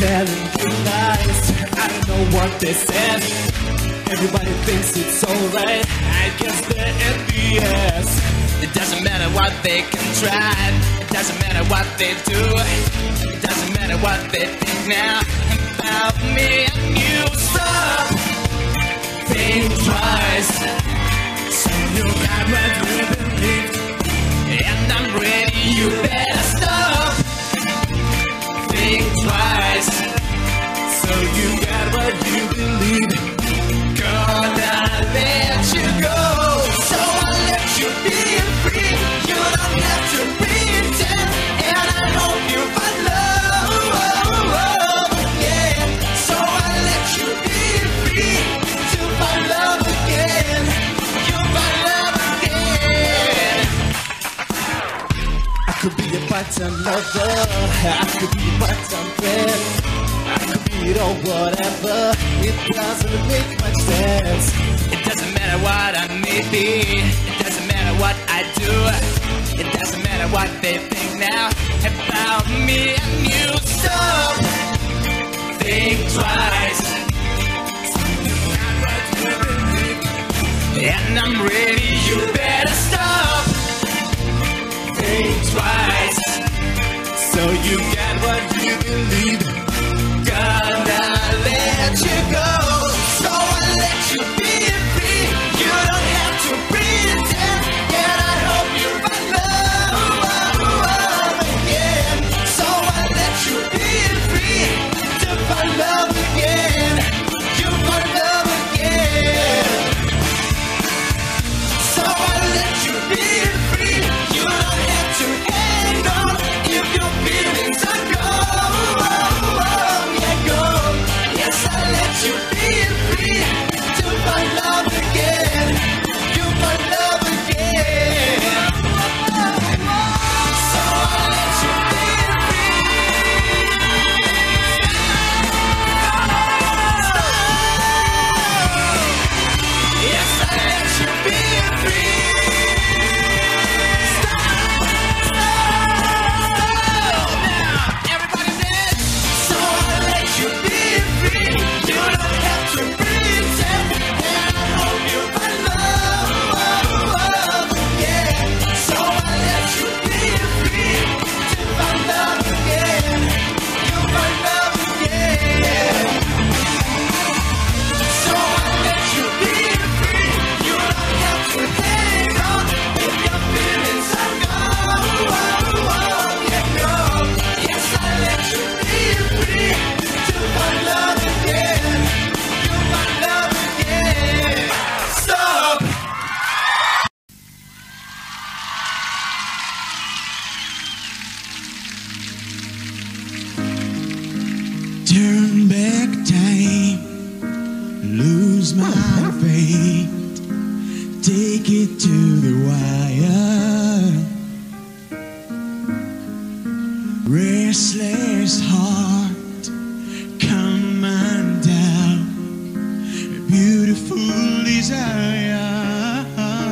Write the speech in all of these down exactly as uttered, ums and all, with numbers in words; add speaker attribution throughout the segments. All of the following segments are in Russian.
Speaker 1: telling you lies. I don't know what they said. Everybody thinks it's alright. I guess they're envious. It doesn't matter what they can try. It doesn't matter what they do. It doesn't matter what they think now about me. And you stop, think twice. So you got what you believe, and I'm ready. You better stop, think twice. So you got what you believe. Gonna let you go. So I'll let you be free. You don't have to pretend. And I hope you find love, yeah. So I'll let you be free to find love again. You'll find love again. I could be a part-time lover. I could be a part-time friend. I could be it or whatever. It doesn't make much sense. It doesn't matter what I may be. It doesn't matter what I do. It doesn't matter what they think now about me. And you stop, think twice. And I'm ready. You better stop, think twice. So you got what you believe. Gonna let you go. So I'll let you be free. You don't have to pretend. And I hope you find love again. So I'll let you be free to find love again. You find love again. So I'll let you be free. You don't have to hang on if your feelings are gone. I'll let you be free to find love again. You find love again. So I'll let you be free. Yes, I'll let you be free. Now, everybody dance. So I'll let you be free. You don't have to pretend, and I hope you find love, yeah. So I'll let you be free to find love again. You find love again. So I'll let you be free. You don't have to hang on if your feelings are gone, yeah, gone. Yes, I'll let you be free to find love again. You find love again. Stop.
Speaker 2: Turn back time, lose my faith, take it to the wire. Restless heart, come on down, beautiful desire.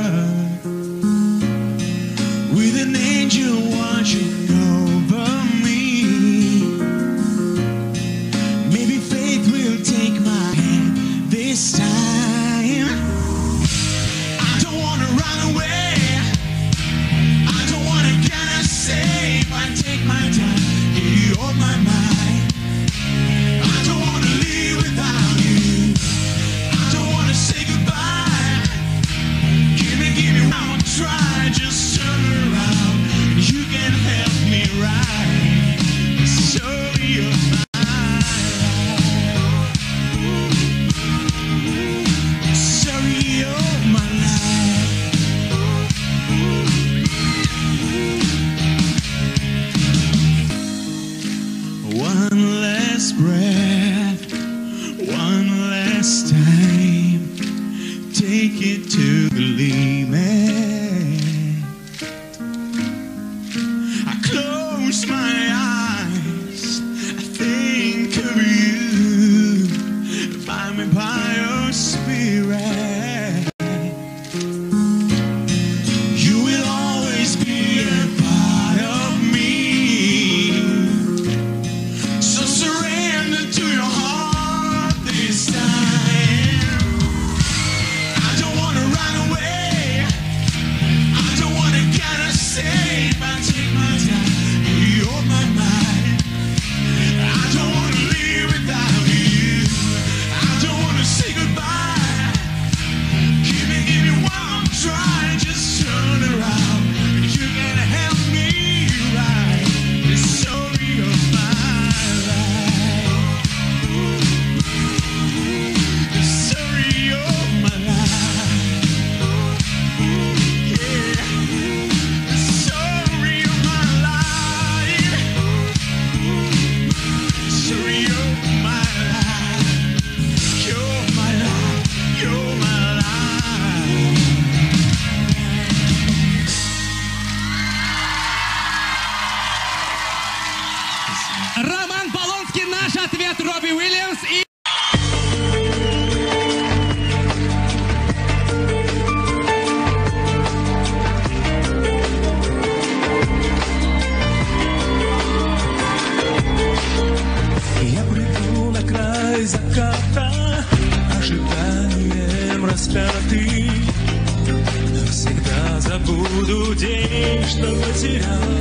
Speaker 2: With an angel watching over me, maybe faith will take my hand this time. I don't wanna run away, I don't wanna kinda save. I take my time, you hold my mind. I don't wanna leave without you, I don't wanna say goodbye. Give me, give me one more try, just turn around, you can help me right. So you're mine. So you're my life. One last breath, one last time, take it to the limit. I close my eyes, I think of you, by me by your spirit. You will always be a part of me. So surrender.
Speaker 3: Роман Полонский, наш ответ Робби Уильямс и...
Speaker 2: Я приду на край заката, ожиданием распятый. Навсегда забуду день, что потерял.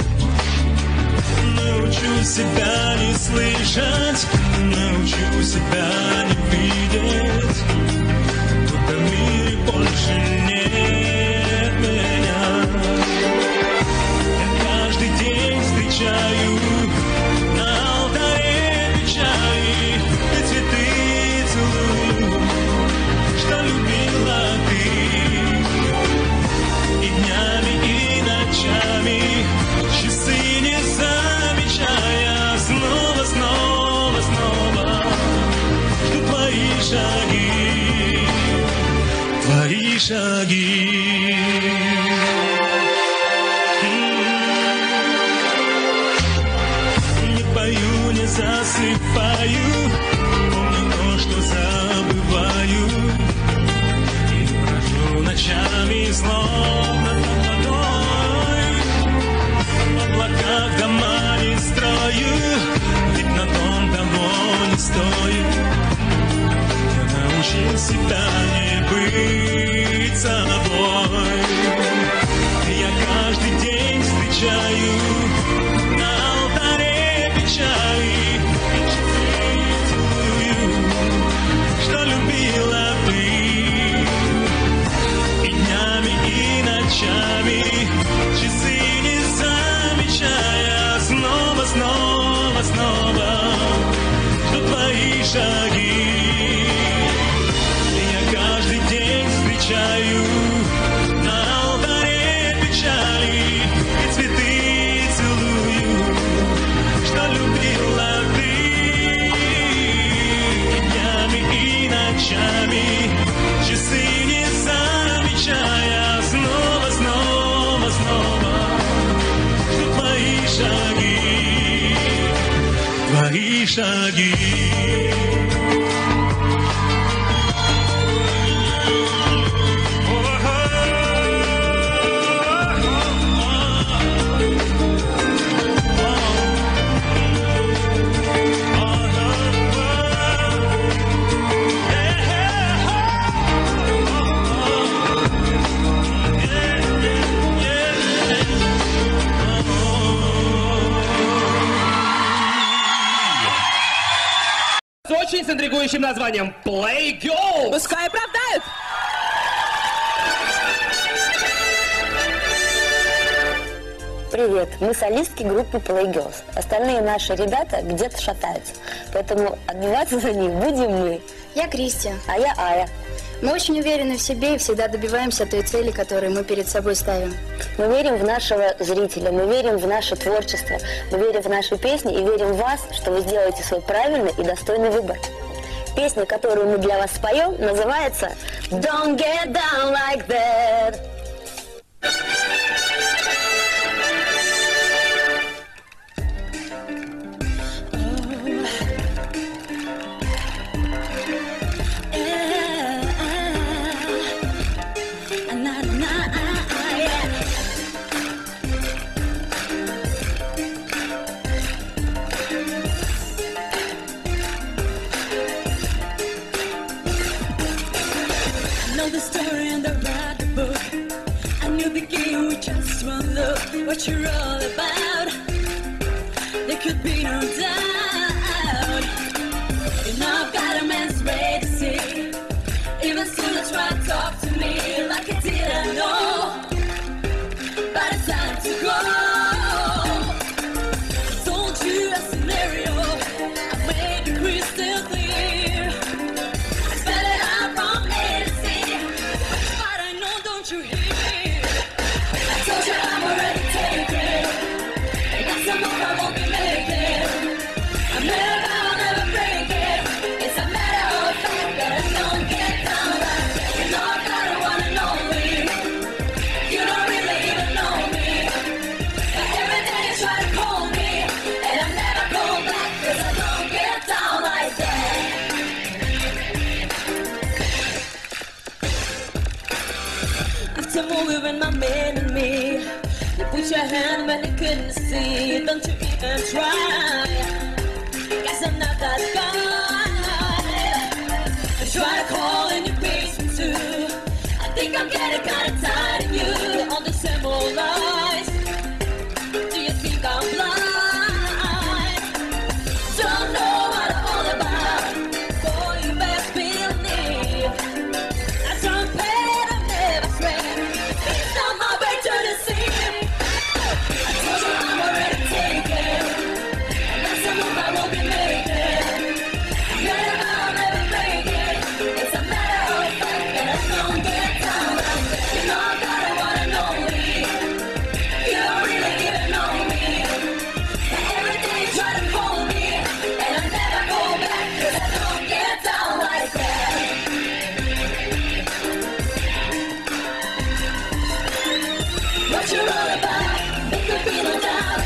Speaker 2: Научу себя не слышать, научу себя не видеть. В этом мире больше нет меня. Я каждый день встречаю на алтаре печали и цветы целую, что любила ты. И днями, и ночами часы не замечая, снова, снова, снова жду твои шаги, твои шаги. Не пою, не засыпаю, помню то, что забываю, и брожу ночами словно под водой. В облаках дома не строю, ведь на том того не стоит. Я научил себя не быть собой. Я каждый день встречаю на алтаре печали и часы целую, что любила ты. И днями, и ночами часы не замечая, снова, снова, снова жду твои шаги. Я каждый день встречаю на алтаре печали и цветы целую, что любила ты. И днями, и ночами часы не замечая, снова, снова, снова жду твои шаги, твои шаги.
Speaker 3: С очень с интригующим названием Play Girls.
Speaker 4: Пускай оправдают.
Speaker 5: Привет, мы солистки группы Play Girls. Остальные наши ребята где-то шатаются, поэтому отбиваться за них будем мы.
Speaker 6: Я Кристи.
Speaker 5: А я Ая.
Speaker 6: Мы очень уверены в себе и всегда добиваемся той цели, которую мы перед собой ставим.
Speaker 5: Мы верим в нашего зрителя, мы верим в наше творчество, мы верим в наши песни и верим в вас, что вы сделаете свой правильный и достойный выбор. Песня, которую мы для вас споем, называется «Don't get down like that».
Speaker 7: The story in the right book. I knew the game with just one look. What you're all about, there could be no doubt. You know I've got a man's ready to see. Even soon you try to talk to me like I didn't know. But it's time to go. I told you a scenario, I made it crystal clear. I spelled it out from A to Z. You hear me? I told you I'm already taken. I got some more I won't be making. and my man and me. You put your hand when you couldn't see. Don't you even try. Guess I'm not that guy. I try to call in your basement too. I think I'm getting kinda tired of you. All the same old lies. Do you think I'm blind? Don't know what I'm all about. Boy, you best believe I don't pay to never swear. It's on my way to the sea. I told you I'm already taken, and that's a move I won't be making. Never, I'll never make it. It's a matter of fact that I don't get down like that. You know I gotta wanna know me. You don't really even know me. But every day you try to call me, and I never go back 'cause I don't get down like that. What you're all about, there could be no doubt.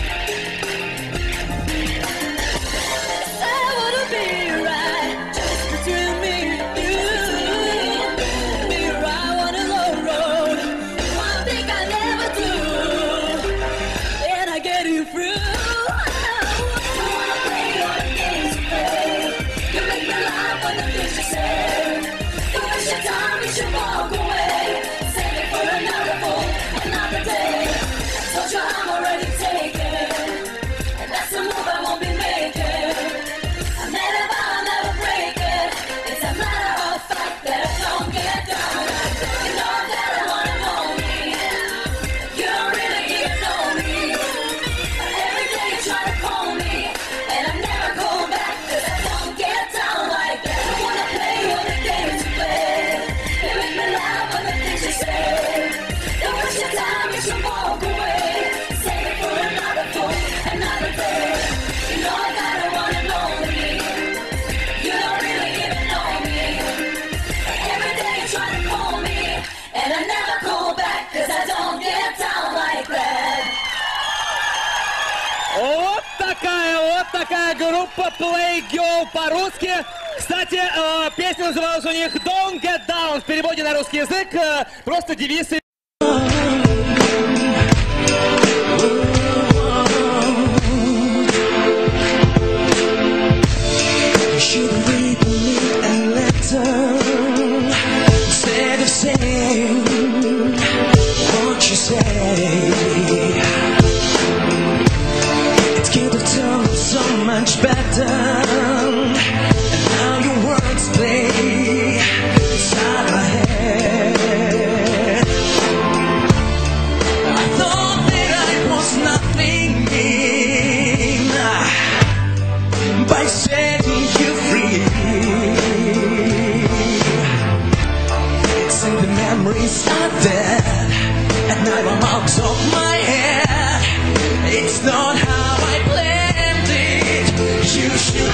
Speaker 7: I wanna be right, just between me and you. Be right on a low road, one thing I never do, and I get you through. I wanna play all the games you play. You make me laugh on the things you say. Don't waste your time, you should walk away. Save it for another fool, another day. I told you I'm already taken, and that's a move I won't be making. I never vow I'll never break it. It's a matter of fact that I don't get down like that. You know that I wanna know me. You don't really even know me. But every day you try to call me, and I never call back 'cause I don't get down like that. I wanna play all the games you play. You make me laugh on the things you say. Don't waste your time, you should walk away. Save it for another fool, another day. You know I gotta wanna know me. You don't really even know me. But every day you try to call me, and I never call back 'cause I don't get down like that.
Speaker 3: Вот такая, вот такая группа Play Girl по-русски. Кстати, э, песня называлась у них Don't Get Down. В переводе на русский язык э, просто девиз.
Speaker 2: Should we believe a letter instead of saying what you say? It could have done so much better. And now your words play inside my head. I thought that I was nothing mean by setting you free. It's in the memories are dead, and now I'm out of my head. It's not how I planned it. You should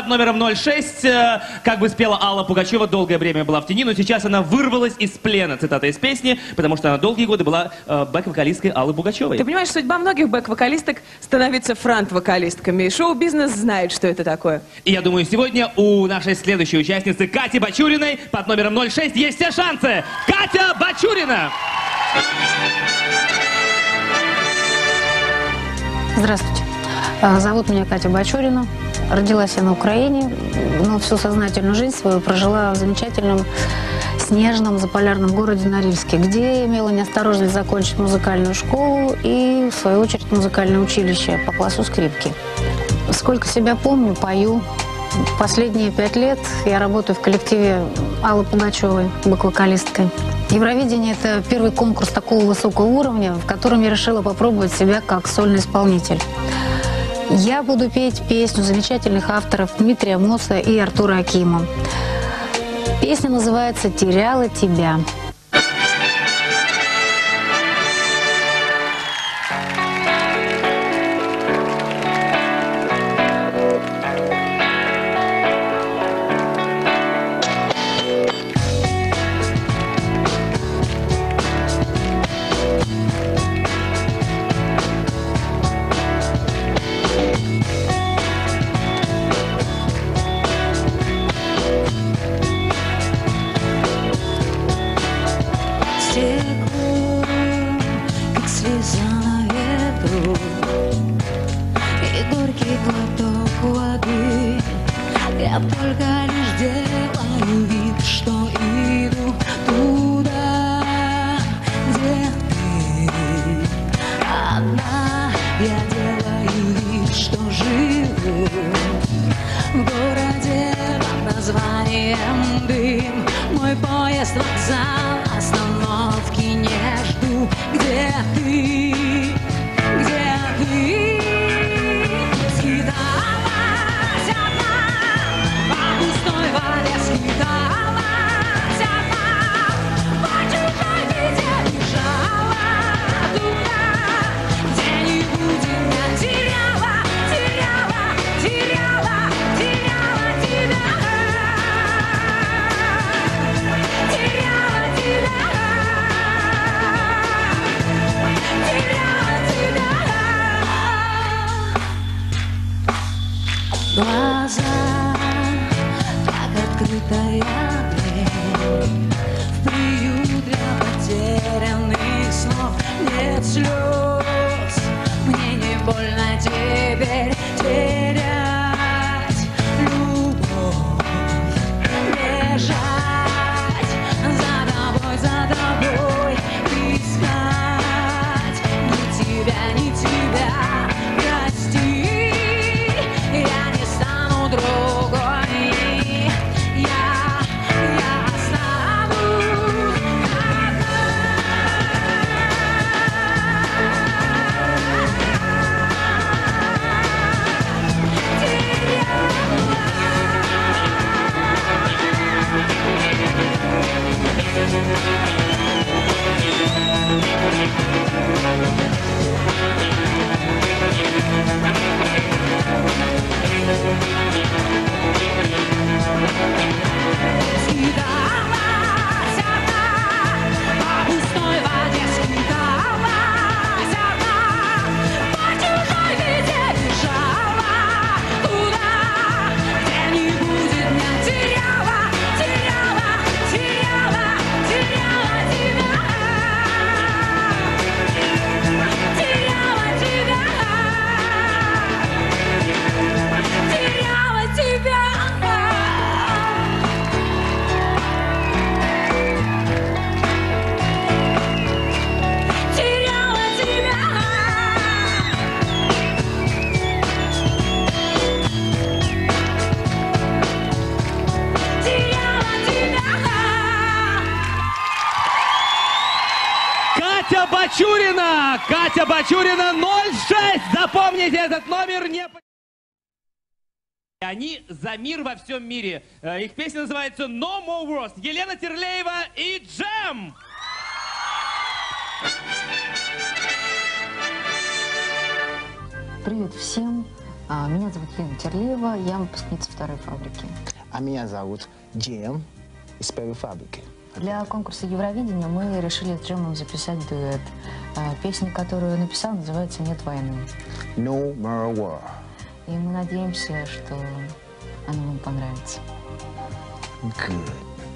Speaker 3: под номером ноль шесть. Как бы спела Алла Пугачева, долгое время была в тени, но сейчас она вырвалась из плена. Цитата из песни, потому что она долгие годы была э, бэк-вокалисткой Аллы Пугачевой.
Speaker 4: Ты понимаешь, судьба многих бэк-вокалисток становится фронт-вокалистками. И шоу-бизнес знает, что это такое.
Speaker 3: И я думаю, сегодня у нашей следующей участницы Кати Бачуриной под номером ноль шесть есть все шансы. Катя Бачурина!
Speaker 8: Здравствуйте. Зовут меня Катя Бачурина. Родилась я на Украине, но всю сознательную жизнь свою прожила в замечательном снежном заполярном городе Норильске, где имела неосторожность закончить музыкальную школу и, в свою очередь, музыкальное училище по классу скрипки. Сколько себя помню, пою. Последние пять лет я работаю в коллективе Аллы Пугачевой, бэк-вокалисткой. Евровидение – это первый конкурс такого высокого уровня, в котором я решила попробовать себя как сольный исполнитель. Я буду петь песню замечательных авторов Дмитрия Моса и Артура Акима. Песня называется «Теряла тебя».
Speaker 7: Я только лишь делаю вид, что иду туда, где ты одна. Я делаю вид, что живу в городе под названием Дым. Мой поезд, вокзал, остановки не жду. Где ты? Где ты?
Speaker 2: Глаза, как открытая дверь в приют для потерянных снов. Нет слез, мне не больно теперь терять любовь, бежать за тобой, за тобой, искать ни тебя, ни тебя. Прости, я не стану другой, я, я останусь одна. Скиталась одна, по пустой воде скиталась одна, по чужой беде бежала туда, где не будет меня. Теряла, теряла, теряла, теряла тебя, теряла тебя, теряла тебя.
Speaker 3: Катя Бачурина! Катя Бачурина ноль шесть! Запомните этот номер! Не... Они за мир во всем мире. Э, Их песня называется No More Wars. Елена Терлеева и Джем!
Speaker 8: Привет всем.
Speaker 9: А, меня зовут Елена Терлеева, я выпускница второй фабрики.
Speaker 10: А меня зовут Джем из первой фабрики.
Speaker 9: Для конкурса Евровидения мы решили с Джемом записать дуэт. А, песня, которую я написал, называется «Нет войны».
Speaker 10: No more war.
Speaker 9: И мы надеемся, что она вам понравится.
Speaker 10: Good.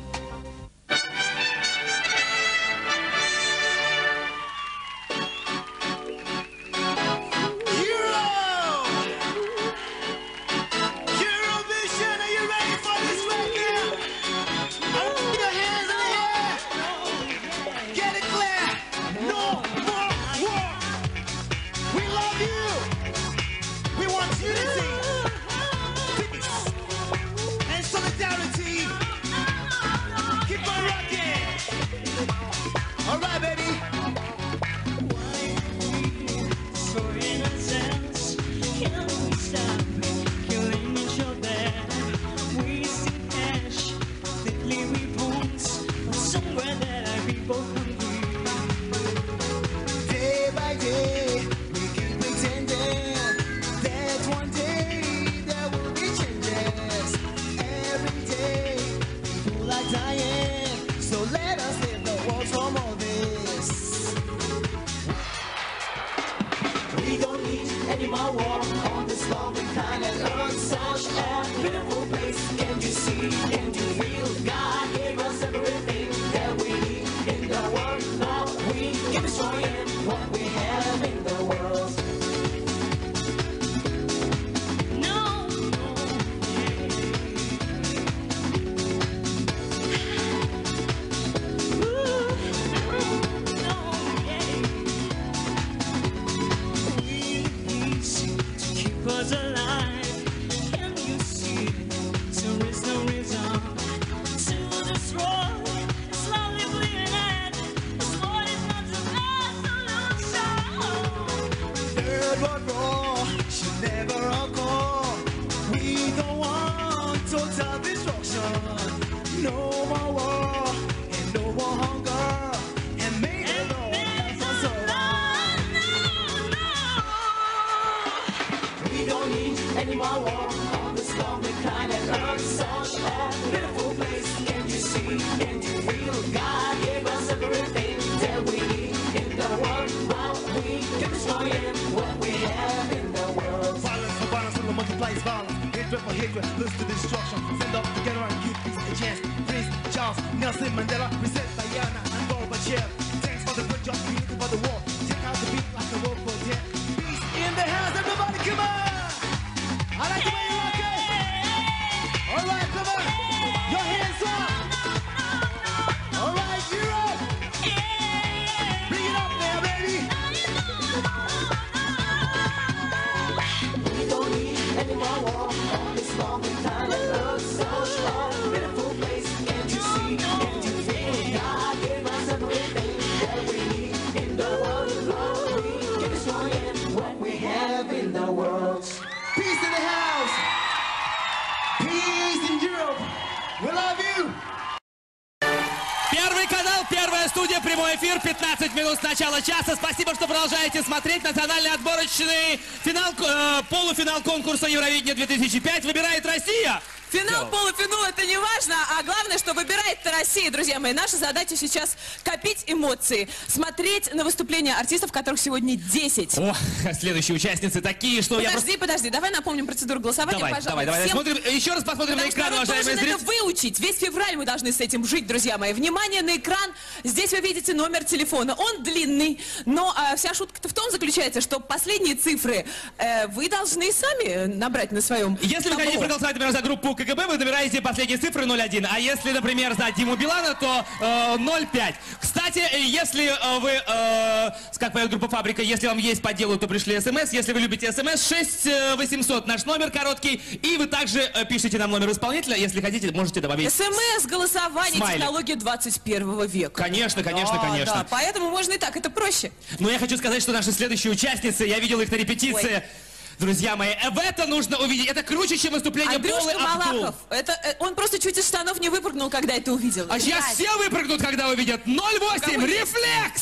Speaker 3: пятнадцать минут с начала часа. Спасибо, что продолжаете смотреть. Национальный отборочный финал, э, полуфинал конкурса Евровидения две тысячи пять выбирает Россия.
Speaker 4: Финал, полуфинал, это не важно, а главное, что выбирает-то Россия, друзья мои. Наша задача сейчас копить эмоции, смотреть на выступления артистов, которых сегодня десять.
Speaker 3: О, следующие участницы такие, что
Speaker 4: подожди,
Speaker 3: я... Подожди,
Speaker 4: подожди, давай напомним процедуру голосования,
Speaker 3: давай,
Speaker 4: пожалуйста.
Speaker 3: Давай, давай,
Speaker 4: Всем...
Speaker 3: смотрим, еще раз посмотрим
Speaker 4: Потому
Speaker 3: на экран, уважаемые зрители.
Speaker 4: это выучить. Весь февраль мы должны с этим жить, друзья мои. Внимание на экран. Здесь вы видите номер телефона. Он длинный, но а, вся шутка-то в том заключается, что последние цифры э, вы должны сами набрать на своем
Speaker 3: Если
Speaker 4: табло.
Speaker 3: вы хотите проголосовать, например, за группу КГБ, вы набираете последние цифры ноль один. А если, например, за Диму Билана, то э, ноль пять. Кстати, если э, вы, э, как поет группа «Фабрика», если вам есть по делу, то пришли смс. Если вы любите смс, шесть восемьсот наш номер короткий. И вы также э, пишите нам номер исполнителя. Если хотите, можете добавить
Speaker 4: СМС, голосование,
Speaker 3: смайлик.
Speaker 4: технология двадцать первого века.
Speaker 3: Конечно, конечно,
Speaker 4: да,
Speaker 3: конечно.
Speaker 4: Да, поэтому можно и так, это проще.
Speaker 3: Но я хочу сказать, что наши следующие участницы, я видел их на репетиции. Ой. Друзья мои, в это нужно увидеть. Это круче, чем выступление Полы Абдул.
Speaker 4: Это, он просто чуть из штанов не выпрыгнул, когда это увидел.
Speaker 3: А сейчас все выпрыгнут, когда увидят. ноль восемь,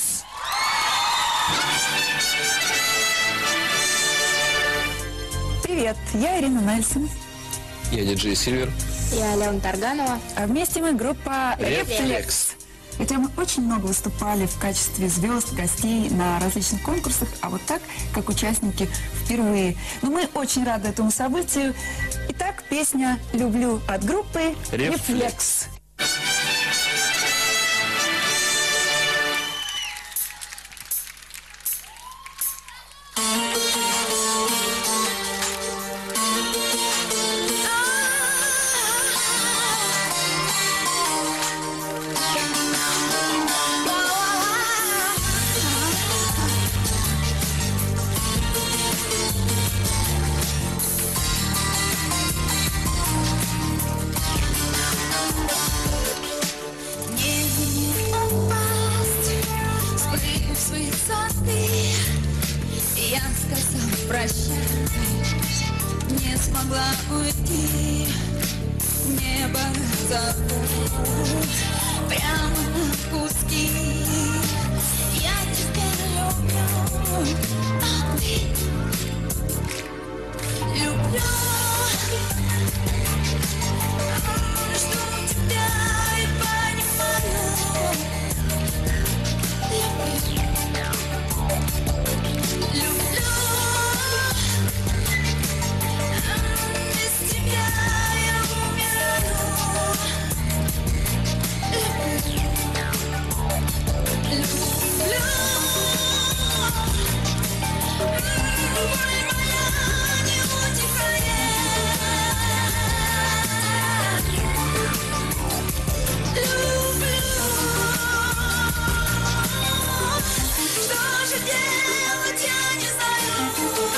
Speaker 11: Привет. Привет, я Ирина Нельсон.
Speaker 12: Я диджей Сильвер.
Speaker 6: Я Алена Тарганова.
Speaker 11: А вместе мы группа
Speaker 12: Reflex.
Speaker 11: Хотя мы очень много выступали в качестве звезд, гостей на различных конкурсах, а вот так, как участники, впервые. Но мы очень рады этому событию. Итак, песня «Люблю» от группы Reflex.
Speaker 7: Я сказал прощай, не смогла уйти, небо разорвут прямо на куски. Я тебя люблю, а ты люблю. Жду тебя и понимаю. Люблю. Люблю, без тебя я умираю. Люблю, люблю, боль моя не утихает. Люблю, что же делать, я не знаю.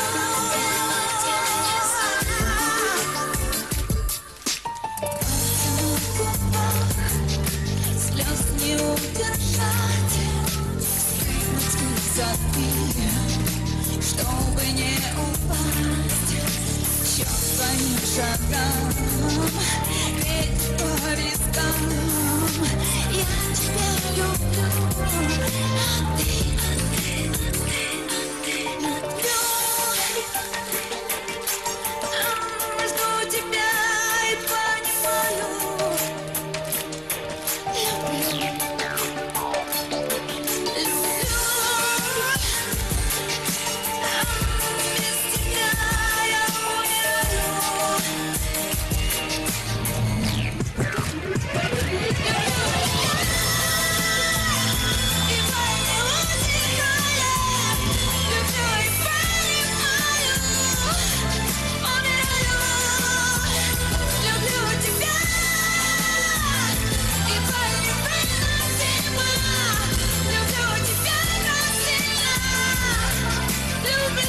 Speaker 7: Слез не удержать, спрыгнуть с высоты, чтобы не упасть. Счет своим шагам, ветер по вискам. Я тебя люблю, а ты, а ты, а ты, а ты люблю. Жду тебя и понимаю. Люблю, люблю. Без тебя я умираю. И боль не утихает. Люблю и понимаю. Умираю. Люблю тебя. И боль невыносима. Люблю тебя так сильно. Люблю.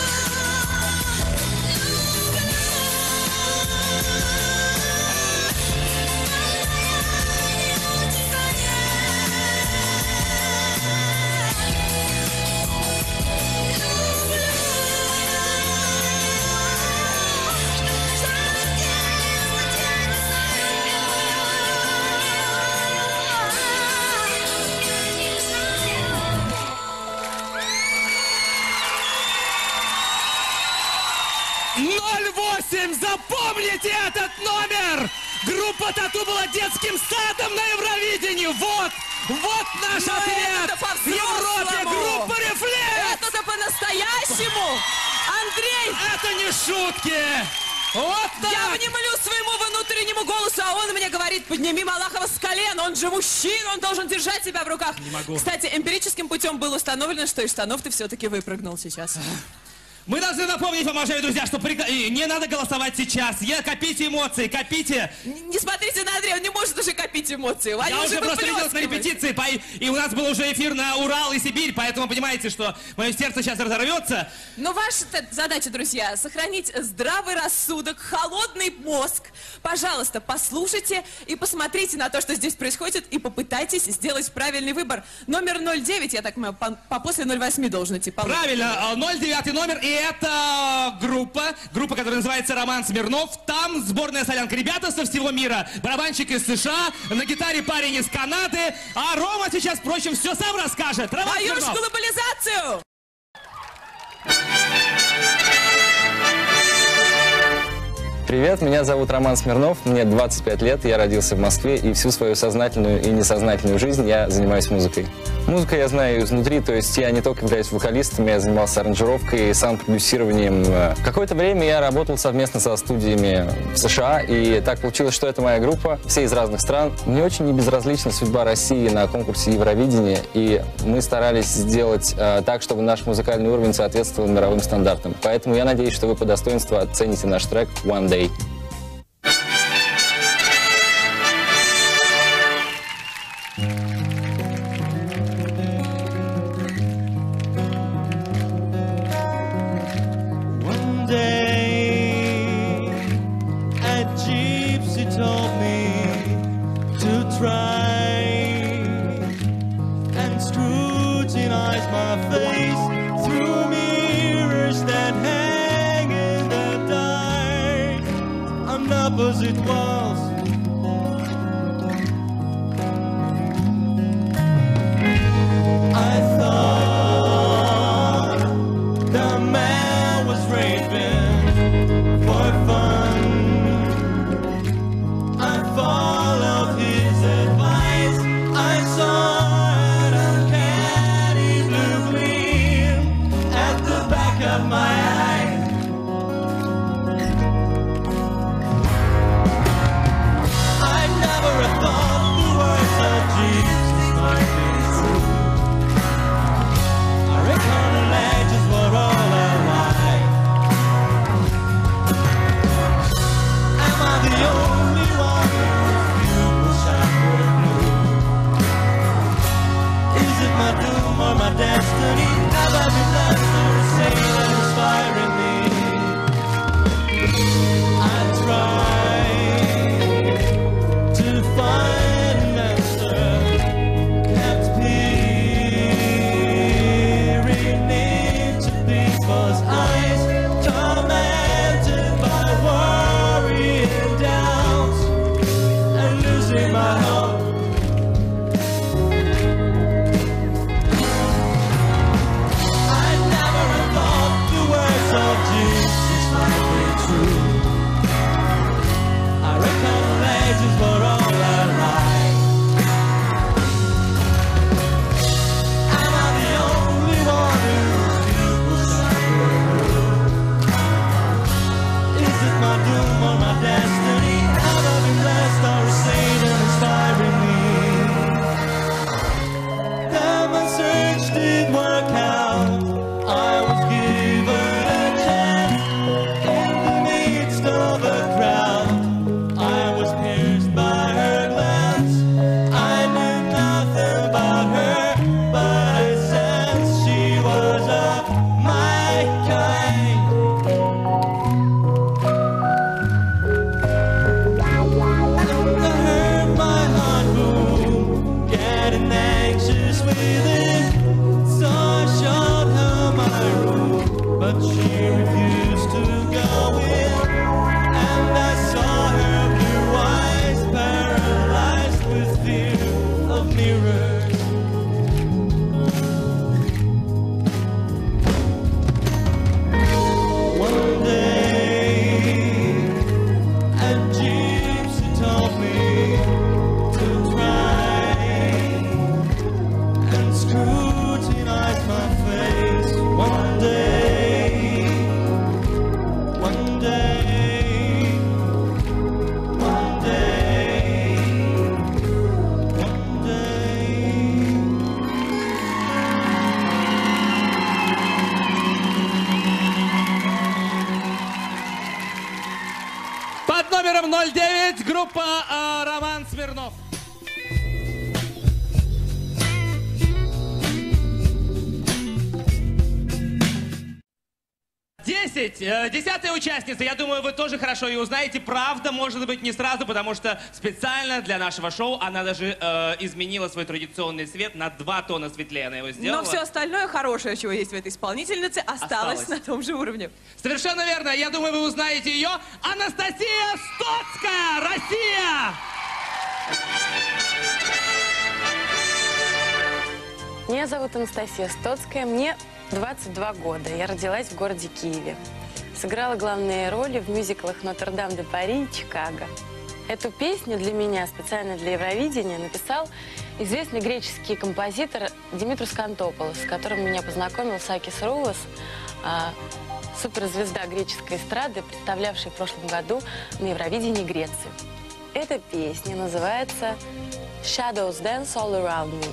Speaker 3: ноль восемь! Запомните этот номер! Группа Тату была детским садом на Евровидении! Вот! Вот наш
Speaker 4: Но
Speaker 3: ответ!
Speaker 4: это
Speaker 3: В Европе
Speaker 4: по-взрослому.
Speaker 3: группа Reflex!
Speaker 4: Это-то по-настоящему! Андрей!
Speaker 3: Это не шутки! Вот так!
Speaker 4: Я внемлю своему внутреннему голосу, а он мне говорит: подними Малахова с колен, он же мужчина, он должен держать себя в руках.
Speaker 3: Не могу.
Speaker 4: Кстати, эмпирическим путем было установлено, что из штанов ты все-таки выпрыгнул сейчас.
Speaker 3: Мы должны напомнить вам, уважаемые друзья, что прик... и не надо голосовать сейчас. Я... Копите эмоции, копите.
Speaker 4: Не, не смотрите на Андрея, он не может уже копить эмоции. Они
Speaker 3: Я уже просто видел на
Speaker 4: выплескивают.
Speaker 3: репетиции, по... и у нас был уже эфир на Урал и Сибирь, поэтому понимаете, что мое сердце сейчас разорвется.
Speaker 4: Но ваша задача, друзья, сохранить здравый рассудок, холодный мозг. Пожалуйста, послушайте и посмотрите на то, что здесь происходит, и попытайтесь сделать правильный выбор. Номер ноль девять, я так понимаю, по, по после ноль восемь должен идти. Получше.
Speaker 3: Правильно, ноль девять номер, и это группа, группа, которая называется «Роман Смирнов». Там сборная солянка. Ребята со всего мира. Барабанщик из США, на гитаре парень из Канады. А Рома сейчас, впрочем, все сам расскажет. Роман
Speaker 4: Даешь
Speaker 3: Смирнов.
Speaker 4: глобализацию!
Speaker 13: Привет, меня зовут Роман Смирнов, мне двадцать пять лет, я родился в Москве, и всю свою сознательную и несознательную жизнь я занимаюсь музыкой. Музыку я знаю изнутри, то есть я не только являюсь вокалистом, я занимался аранжировкой и саунд-продюсированием. Какое-то время я работал совместно со студиями в США, и так получилось, что это моя группа, все из разных стран. Мне очень не безразлична судьба России на конкурсе Евровидения, и мы старались сделать э, так, чтобы наш музыкальный уровень соответствовал мировым стандартам. Поэтому я надеюсь, что вы по достоинству оцените наш трек «One Day».
Speaker 2: Opposite walls. I thought the man was raping for fun. I followed his advice. I saw an uncanny blue gleam at the back of my eye. My destiny, have I been blessed or insane and inspiring me? I try to find an answer, kept peering into people's eyes, tormented by worry and doubt, and losing my hope.
Speaker 3: Номером ноль девять группа э, Роман Смирнов. десять. Десятая участница. Я думаю, вы тоже хорошо ее узнаете. Правда, может быть, не сразу, потому что специально для нашего шоу она даже э, изменила свой традиционный цвет на два тона светлее. Она его сделала.
Speaker 4: Но все остальное хорошее, чего есть в этой исполнительнице, осталось, осталось на том же уровне.
Speaker 3: Совершенно верно. Я думаю, вы узнаете ее. Анастасия Стоцкая, Россия!
Speaker 14: Меня зовут Анастасия Стоцкая, мне двадцать два года. Я родилась в городе Киеве. Сыграла главные роли в мюзиклах «Нотр-Дам де Пари» и «Чикаго». Эту песню для меня, специально для Евровидения, написал известный греческий композитор Димитрос Кантополос, с которым меня познакомил Сакис Рулос, суперзвезда греческой эстрады, представлявшая в прошлом году на Евровидении Грецию. Эта песня называется «Shadows Dance All Around Me».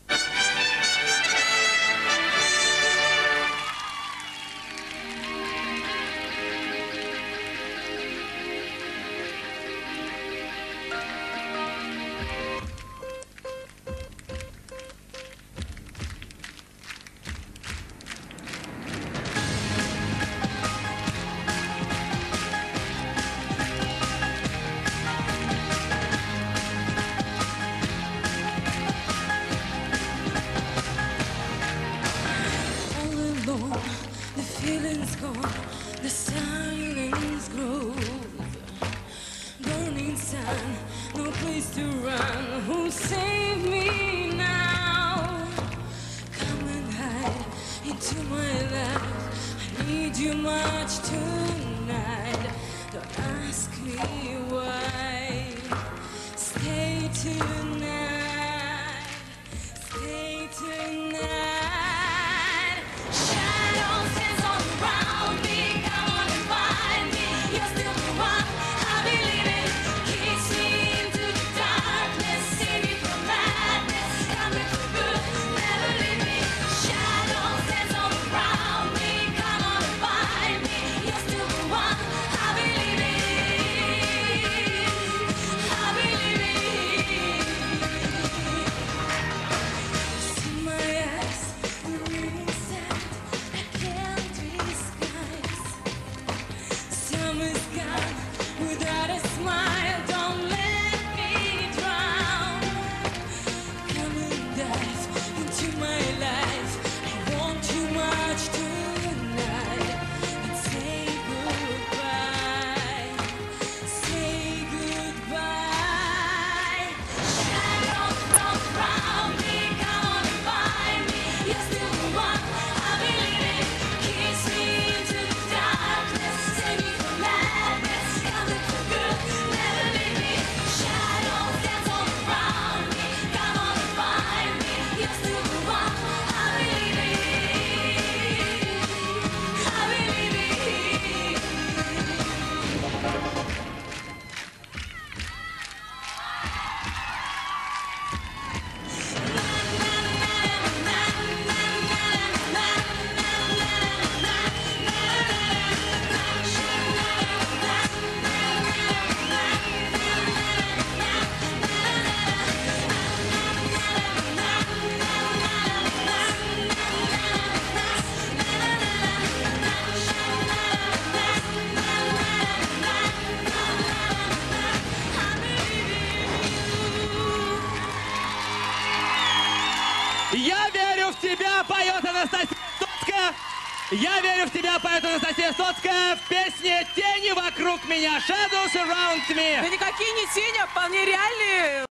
Speaker 3: Я верю в тебя, поет Анастасия Стоцкая в песне «Тени вокруг меня». Shadows around me.
Speaker 4: Да никакие не тени, а вполне реальные.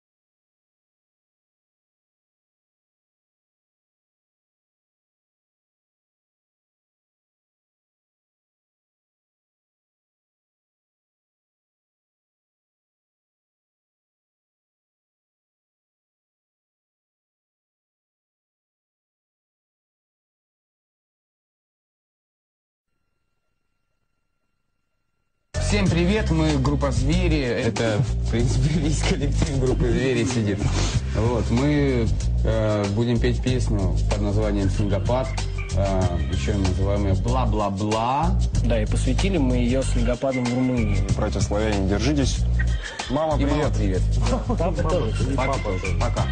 Speaker 15: Всем привет, мы группа «Звери». Это, в принципе, весь коллектив группы «Звери» сидит. Вот, мы э, будем петь песню под названием «Снегопад», э, еще называемая «Бла-бла-бла».
Speaker 16: Да, и посвятили мы ее снегопадом в Румынии.
Speaker 17: Братья славяне, держитесь. Мама,
Speaker 15: и
Speaker 17: привет.
Speaker 15: Мама, привет.
Speaker 16: Папа тоже.
Speaker 15: Папа тоже. Пока.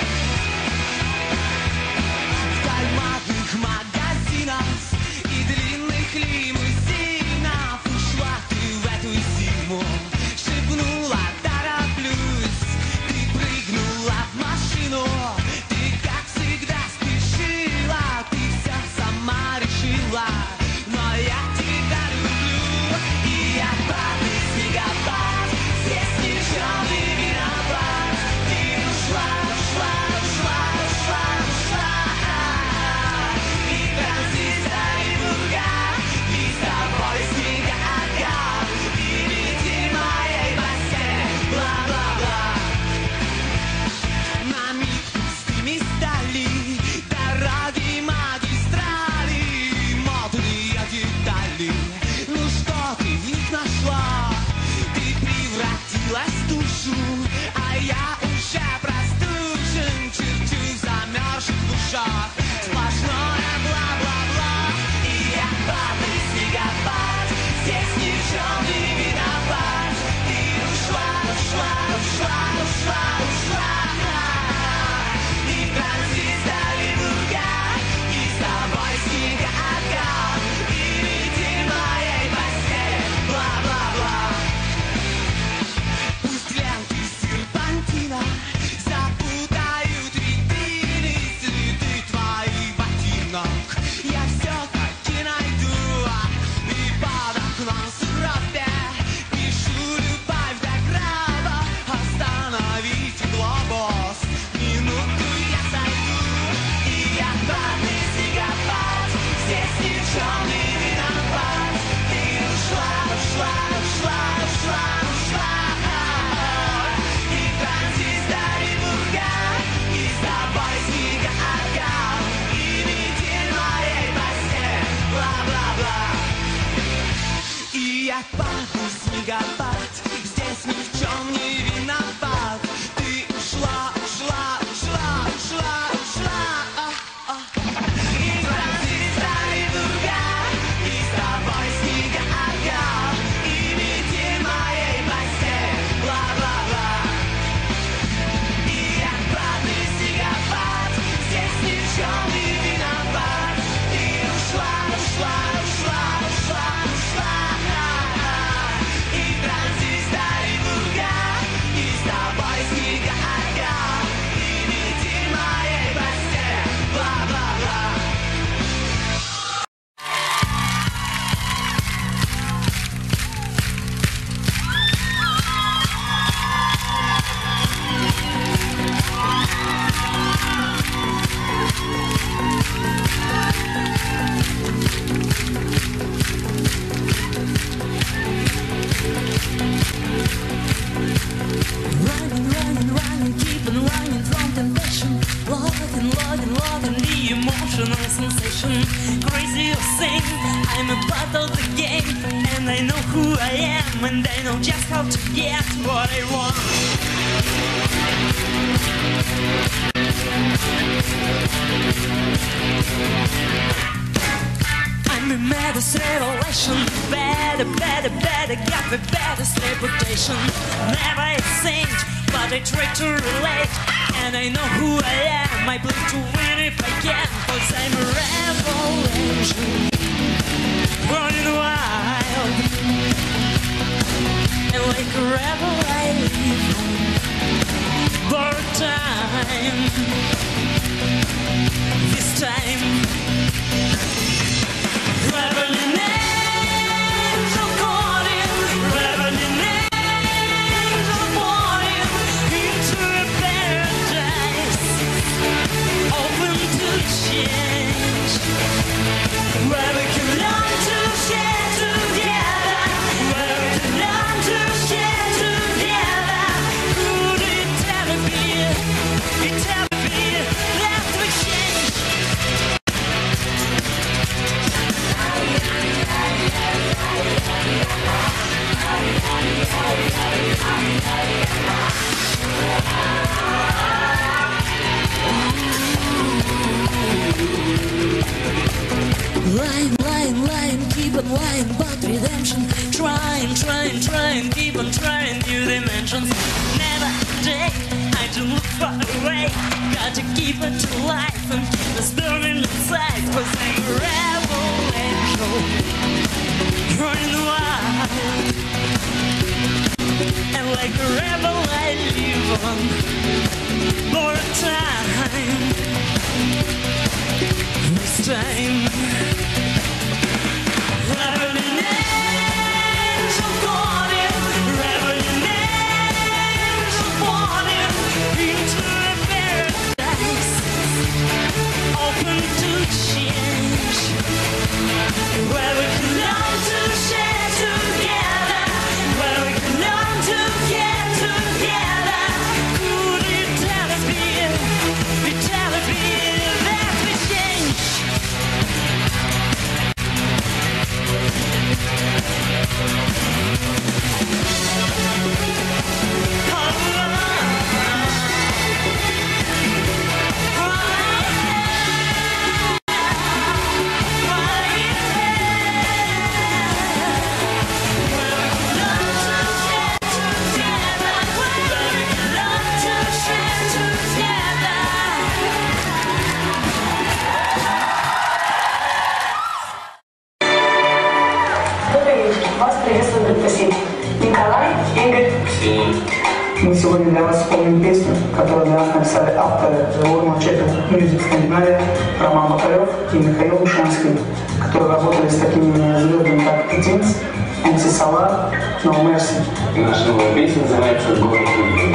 Speaker 2: Магазинах и длинных
Speaker 7: Lying, lying, lying, keep on lying, but redemption. Trying, trying, trying, keep on trying new dimensions. Never a day, I do look far away. Gotta keep it to life and keep the burning inside. Cause I'm a rebel angel, running wild. And like a rebel I live on for a time. This time Rebellion angel calling, rebellion angel falling into a paradise open to change, where we can learn to share together, where we can learn to care together. Could it ever be, it ever be that we change?
Speaker 18: Мы сегодня для вас исполним песню, которую для нас написали авторы Ural and Europe Music Скандинавия, Роман Бакарев и Михаил Ушанский, которые работали с такими звездами, как Tantsy, танци Solar, No Mercy.
Speaker 19: Наша новая песня называется «Город любви».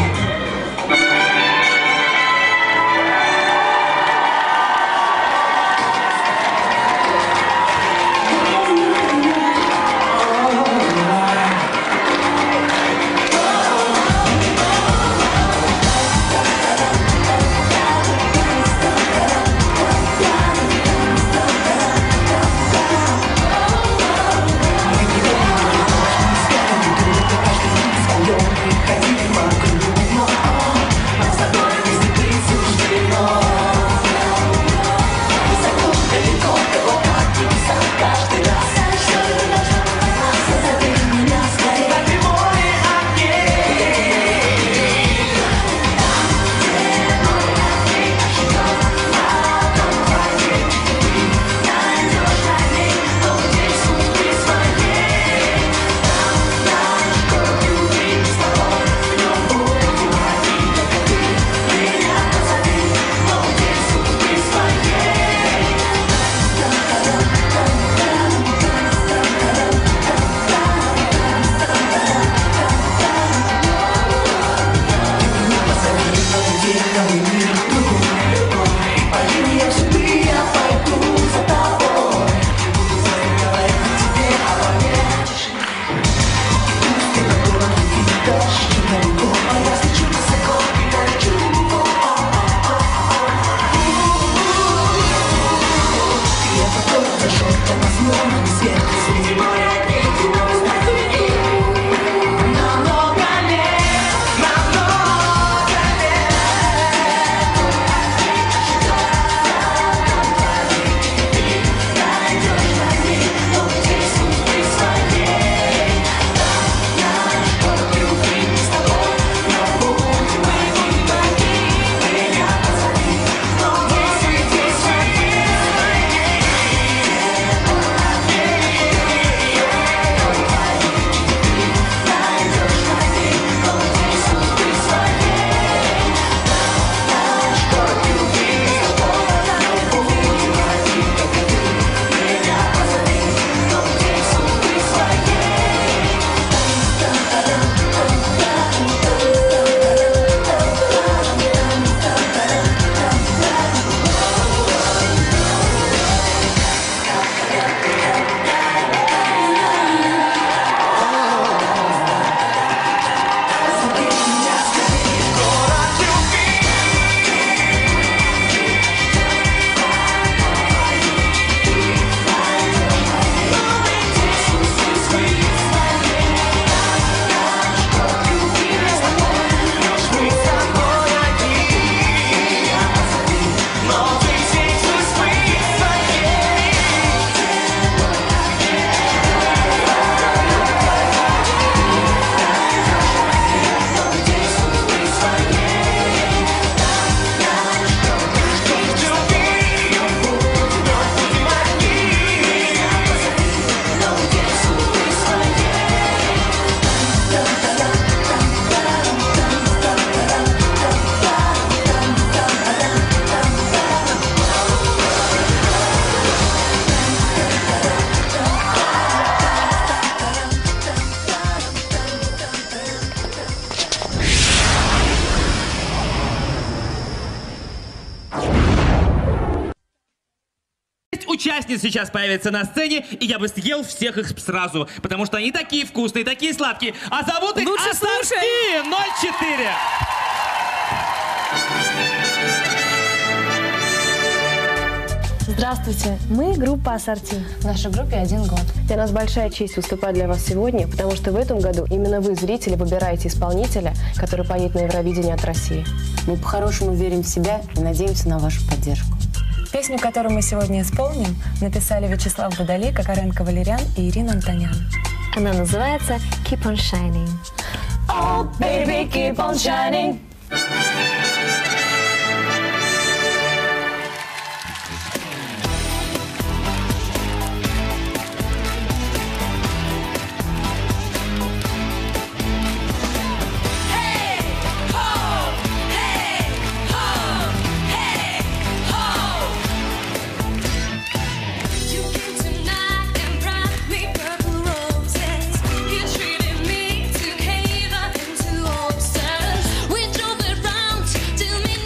Speaker 2: Ходили вокруг, но
Speaker 1: свет среди моря пить, но стать и намного лет, намного лет. Ты найдешь один, но здесь судьбы своей. Наш город любви с тобой, но будем мы будем одни, меня позови, но здесь здесь своей.
Speaker 3: Участниц сейчас появится на сцене, и я бы съел всех их сразу, потому что они такие вкусные, такие сладкие. А зовут их
Speaker 4: Лучше
Speaker 3: Ассорти ноль четыре.
Speaker 20: Здравствуйте, мы группа Ассорти.
Speaker 9: В нашей группе один год.
Speaker 20: Для нас большая честь выступать для вас сегодня, потому что в этом году именно вы, зрители, выбираете исполнителя, который поедет на Евровидение от России.
Speaker 9: Мы по-хорошему верим в себя и надеемся на вашу поддержку.
Speaker 20: Песню, которую мы сегодня исполним, написали Вячеслав Водолей, Кокоренко Валерьян и Ирина Антонян.
Speaker 21: Она называется Keep on Shining.
Speaker 20: Oh, baby, keep on shining.
Speaker 7: We drove around till midnight.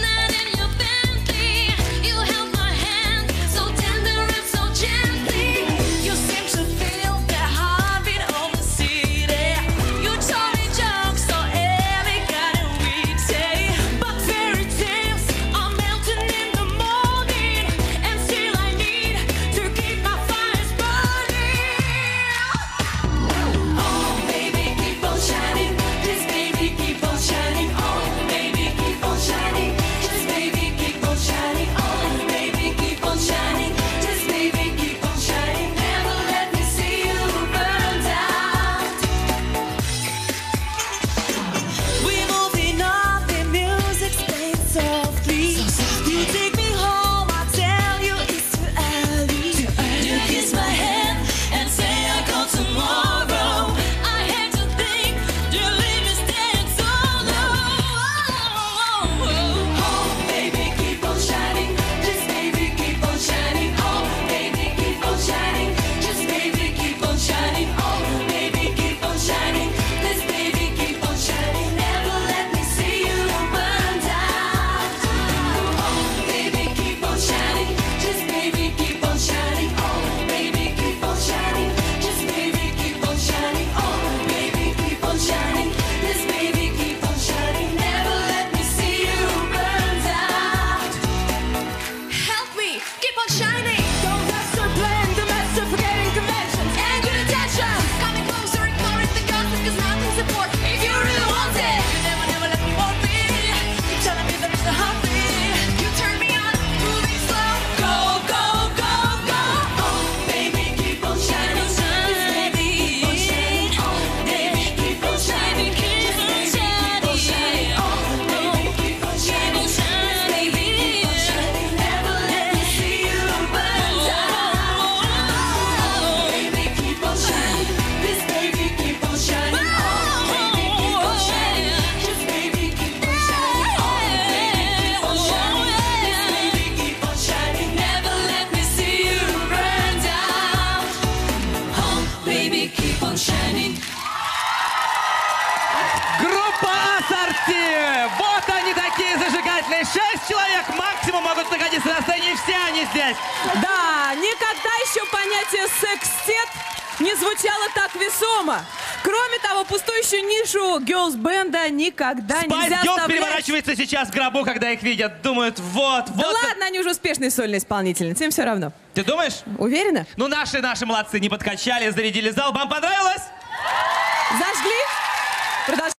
Speaker 3: могут находиться на сцене, и все они здесь.
Speaker 4: Да, никогда еще понятие секстет не звучало так весомо. Кроме того, пустующую нишу герлс-бенда никогда
Speaker 3: Spice
Speaker 4: нельзя
Speaker 3: Girls
Speaker 4: оставлять.
Speaker 3: переворачивается сейчас в гробу, когда их видят. Думают, вот, вот.
Speaker 4: Да ладно, они уже успешные сольные исполнительницы, им все равно.
Speaker 3: Ты думаешь?
Speaker 4: Уверена?
Speaker 3: Ну, наши, наши молодцы, не подкачали, зарядили зал. Вам понравилось?
Speaker 4: Зажгли? Продолжаем.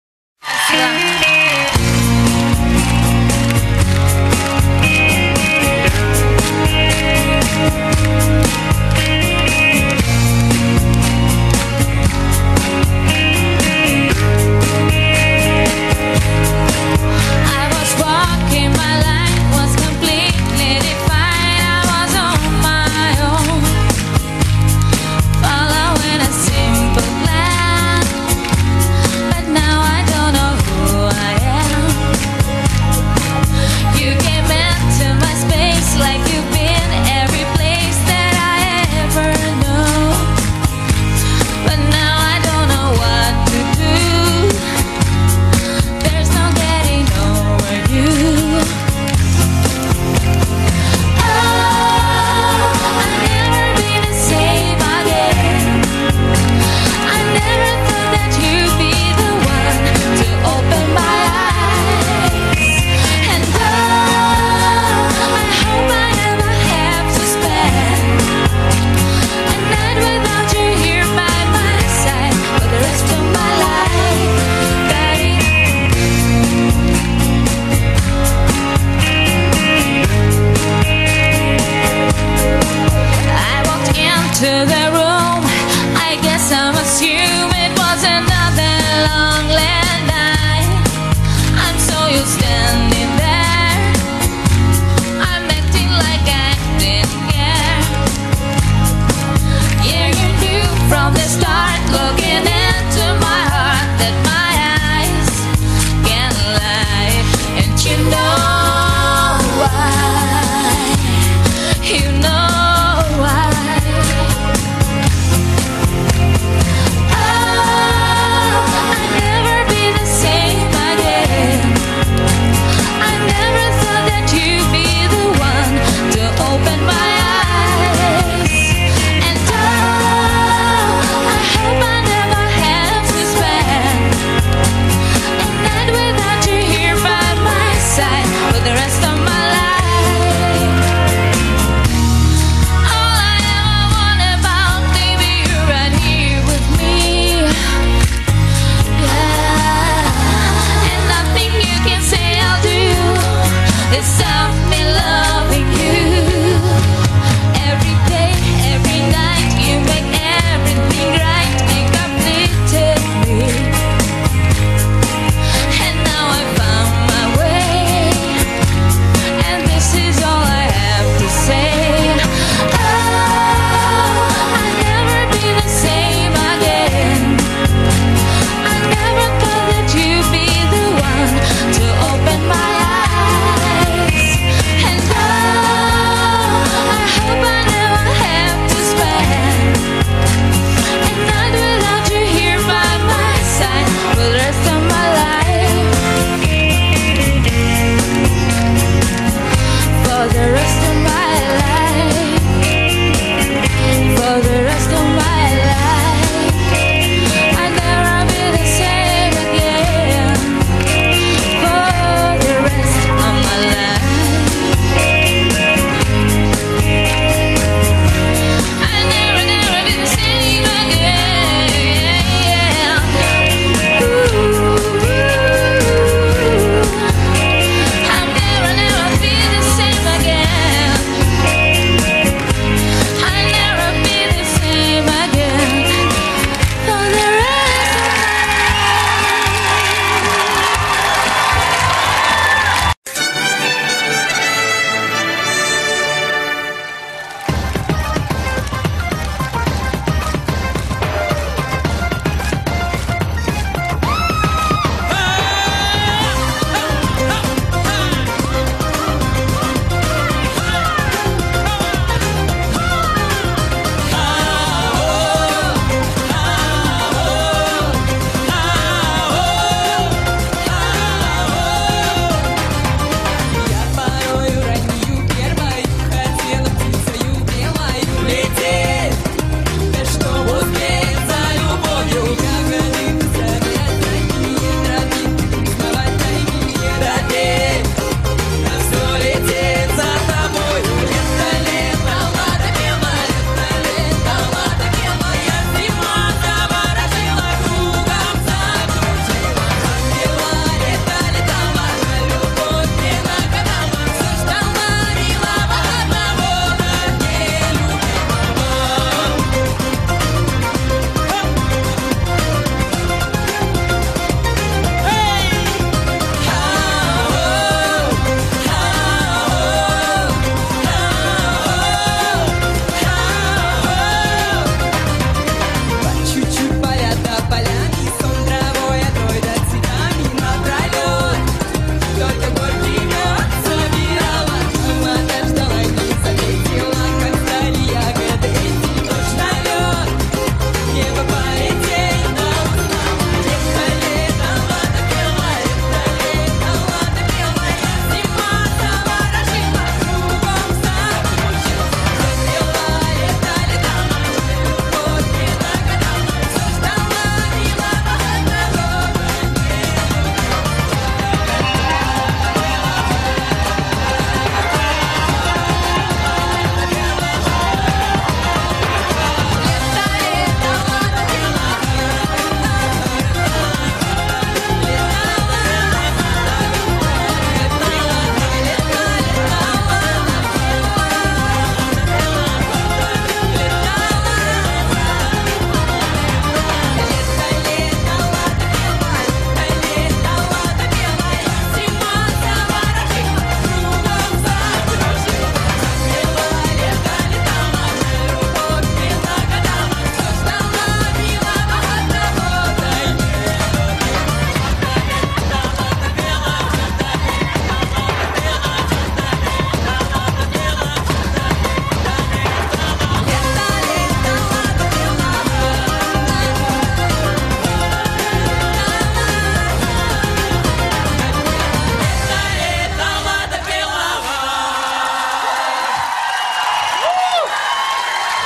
Speaker 7: Following a simple plan.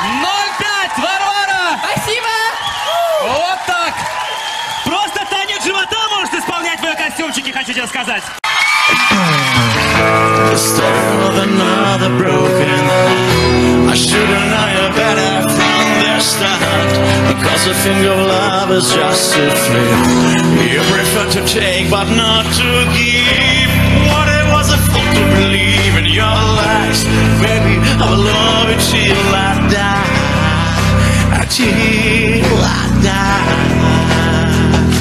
Speaker 3: ноль пять, Варвара!
Speaker 4: Спасибо!
Speaker 3: Вот так! Просто танец живота может исполнять в ее костюмчике, хочу тебе сказать.
Speaker 2: The story of another broken heart. I should have known you better from the start. Because the thing of love is just a flip. You prefer to take but not to give. What it was a fool to believe in your lies. Baby, I will love you till I die. Till I die.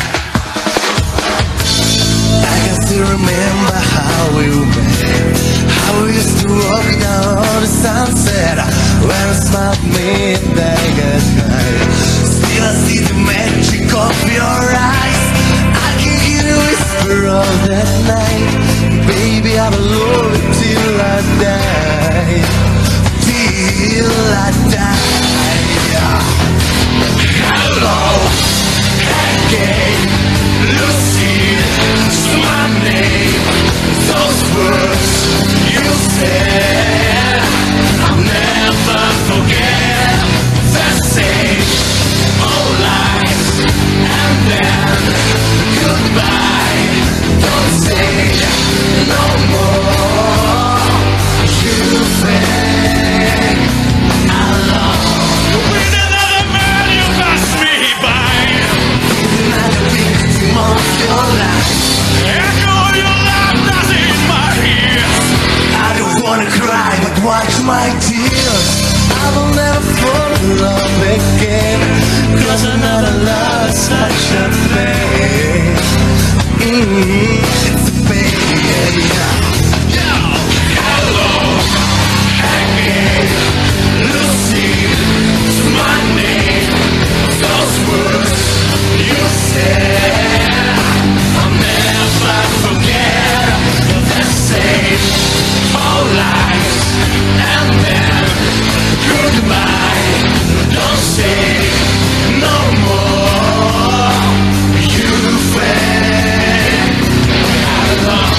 Speaker 2: I can still remember how we met. How we used to walk down the sunset. When you smiled at me and I got high. Still I see the magic of your eyes. I can hear the whisper of that night. Baby, I will love you till I die. Till I die. Hello, again, Lucy, it's my name. Those words you said, I'll never forget. The same old lies, and then goodbye. Don't say no more. You think I love. With another man you passed me by. Another victim of your life. Echo your laughter in my ears. I don't wanna cry, but watch my tears. I will never fall in love again. Cause another love's such a pain. Mm, it's a pain. Yo, hello, again, Lucy, it's my name. Those words you said, I'll never forget. The same old lies, and then goodbye. Don't say no more. You think I love.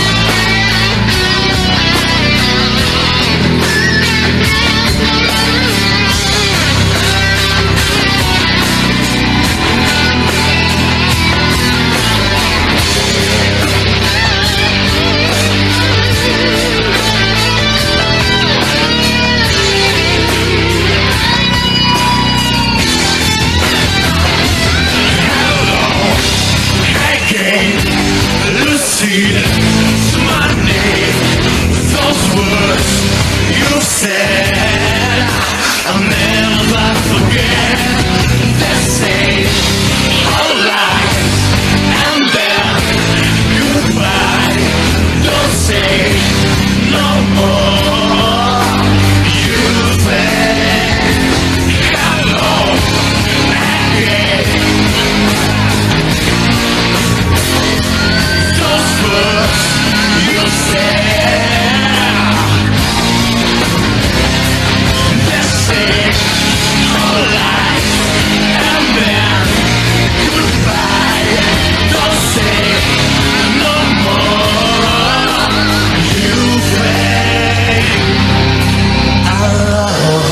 Speaker 2: Lucy, it's my name. Those words you said, I'll never forget. The same old lies, and then goodbye. Don't say no more. You think hello again. Those words you said, the same old lies, and then goodbye. Don't say no more. You think I love.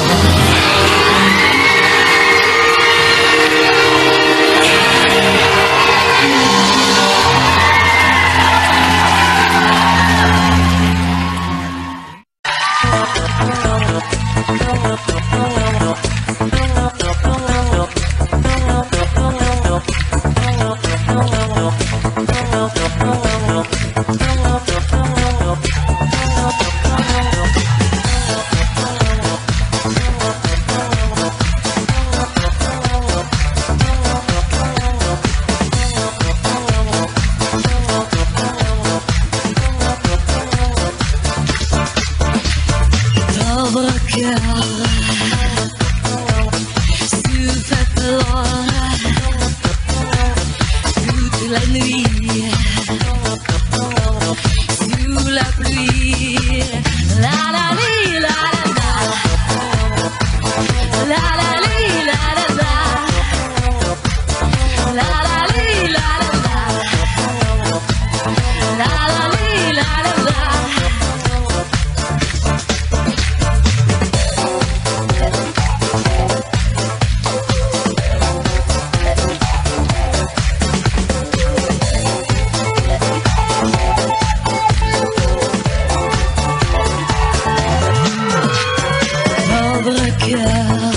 Speaker 7: cœur,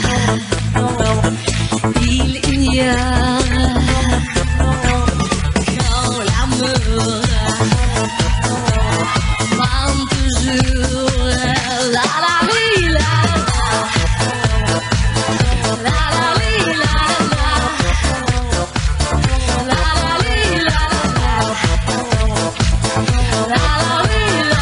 Speaker 7: il ignore quand l'amour prend toujours la la li, la la la la li, la la la la li, la la la li, la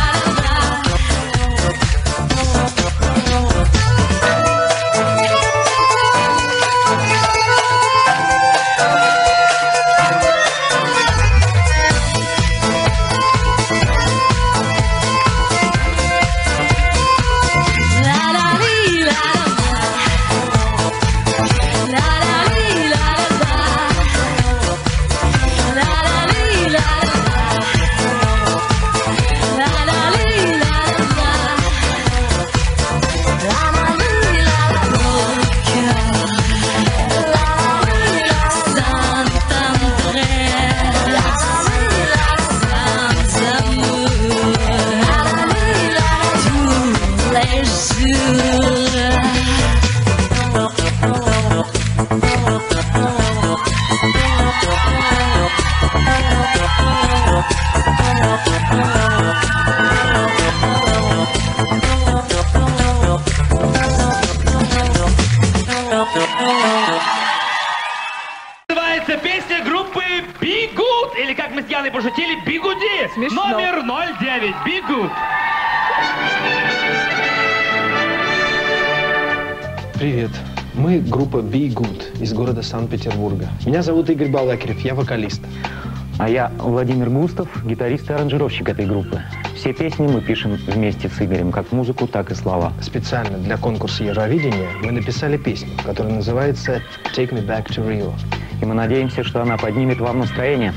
Speaker 3: Называется песня группы Be Good, или как мы с Яной пошутили, Бигуди.
Speaker 4: Смешно.
Speaker 3: Номер ноль девять. Be Good.
Speaker 10: Привет. Мы группа Be Good из города Санкт-Петербурга. Меня зовут Игорь Балакирев, я вокалист.
Speaker 5: А я Владимир Густав, гитарист и аранжировщик этой группы. Все песни мы пишем вместе с Игорем, как музыку, так и слова.
Speaker 10: Специально для конкурса Евровидения мы написали песню, которая называется «Take Me Back to Rio».
Speaker 5: И мы надеемся, что она поднимет вам настроение.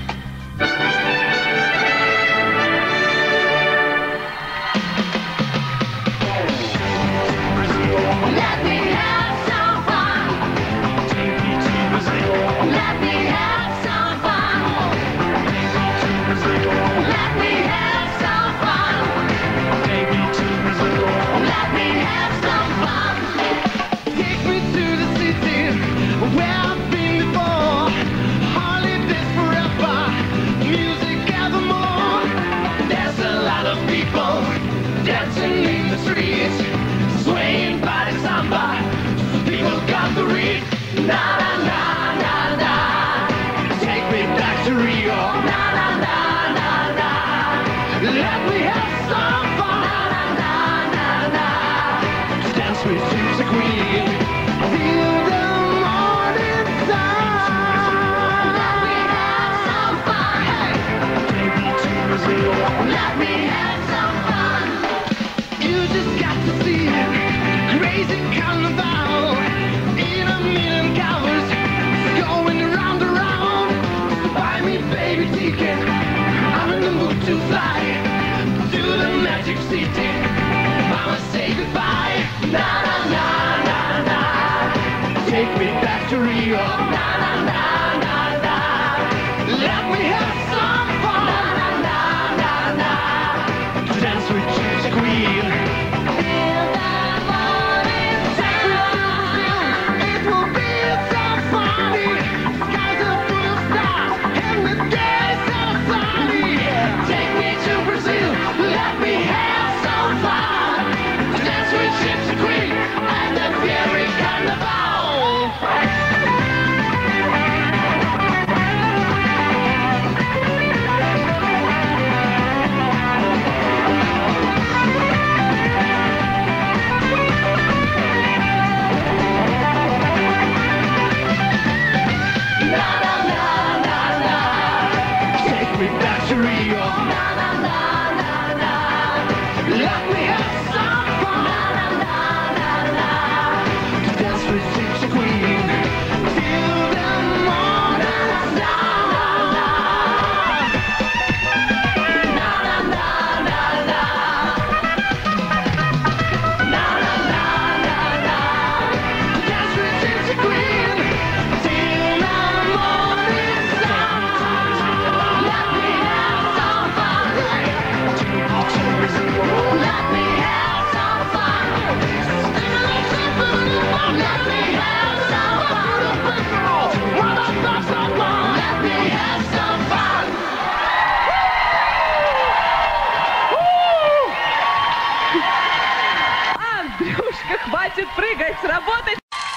Speaker 4: хватит прыгать, работать.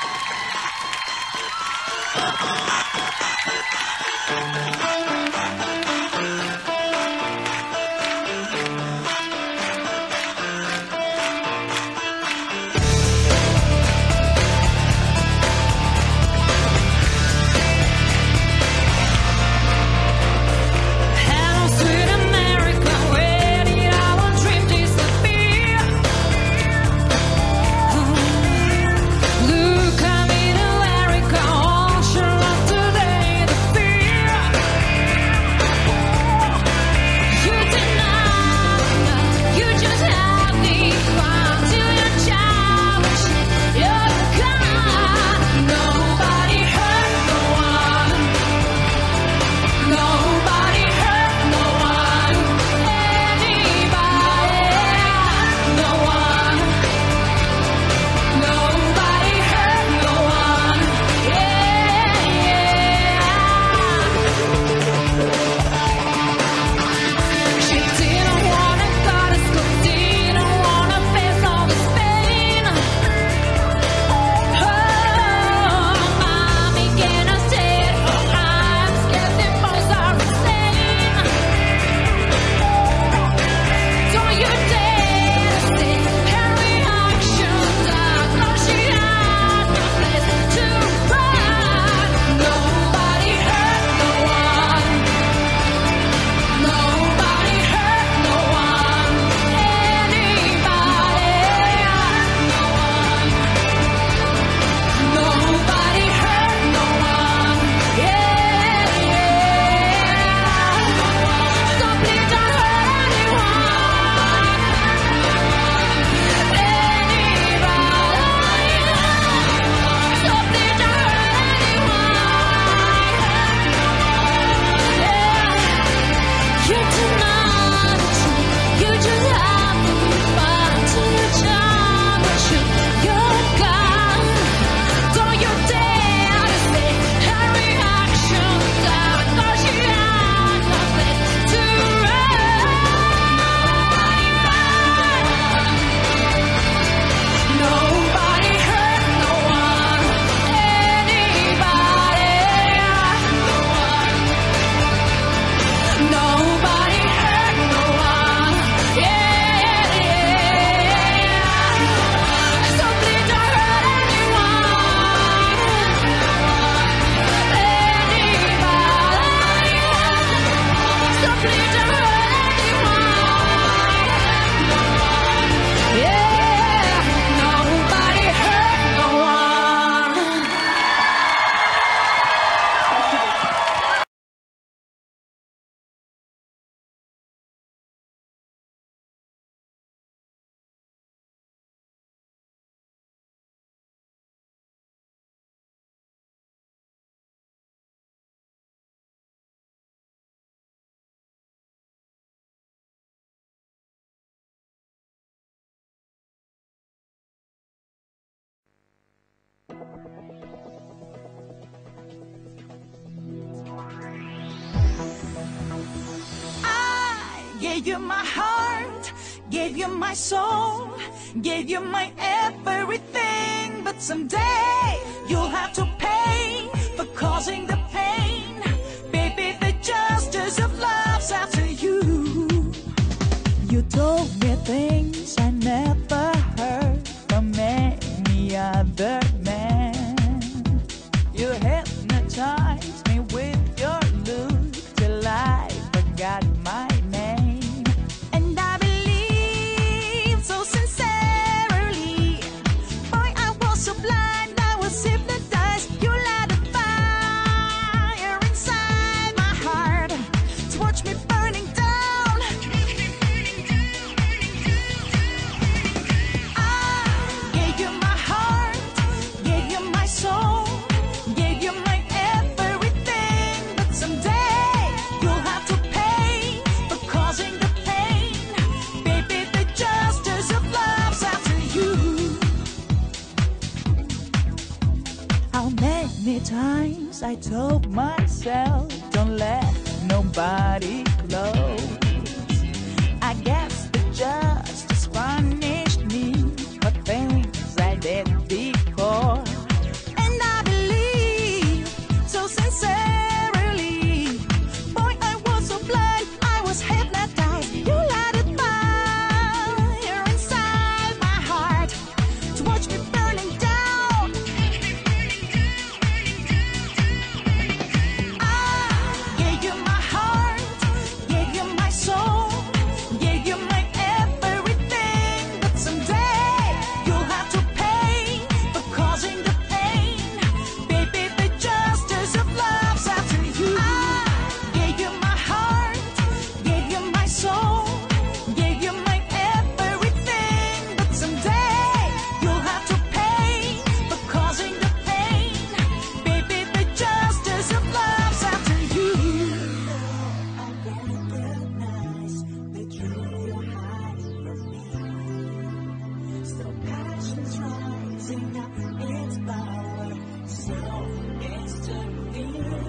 Speaker 2: Gave you my heart, gave you my soul, gave you my everything. But someday you'll have to pay for causing the pain. Baby, the justice of love's after you. You told me things I never heard from any other man. You hypnotized me with your look till I forgot my name. And I believed so sincerely. Boy, I was so blind, I was hypnotized. You lit a fire inside my heart to watch me burning down. I gave you my heart, gave you my soul, gave you my everything. But someday you'll have to pay for causing the pain. Baby, the justice of love's after you. How many times I told myself, don't let nobody close. I guess the justice punished me for things I
Speaker 7: losing now its power, so it's to me.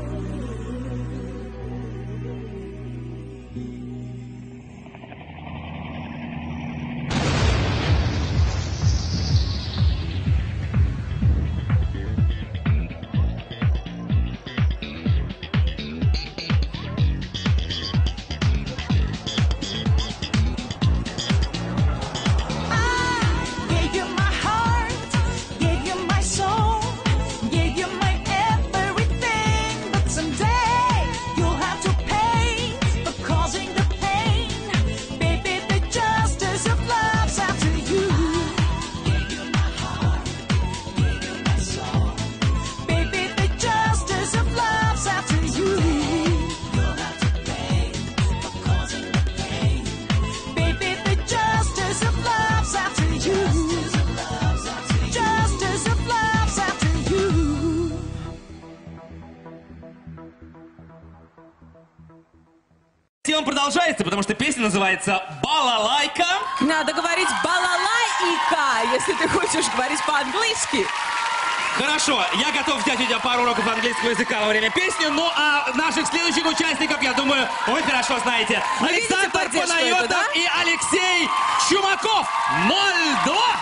Speaker 3: Он продолжается, потому что песня называется «Балалайка».
Speaker 4: Надо говорить «балалайка», если ты хочешь говорить по-английски.
Speaker 3: Хорошо, я готов взять у тебя пару уроков английского языка во время песни, ну а наших следующих участников, я думаю, вы хорошо знаете.
Speaker 4: Вы
Speaker 3: Александр
Speaker 4: видите,
Speaker 3: Панайотов
Speaker 4: да?
Speaker 3: и Алексей Чумаков. ноль два.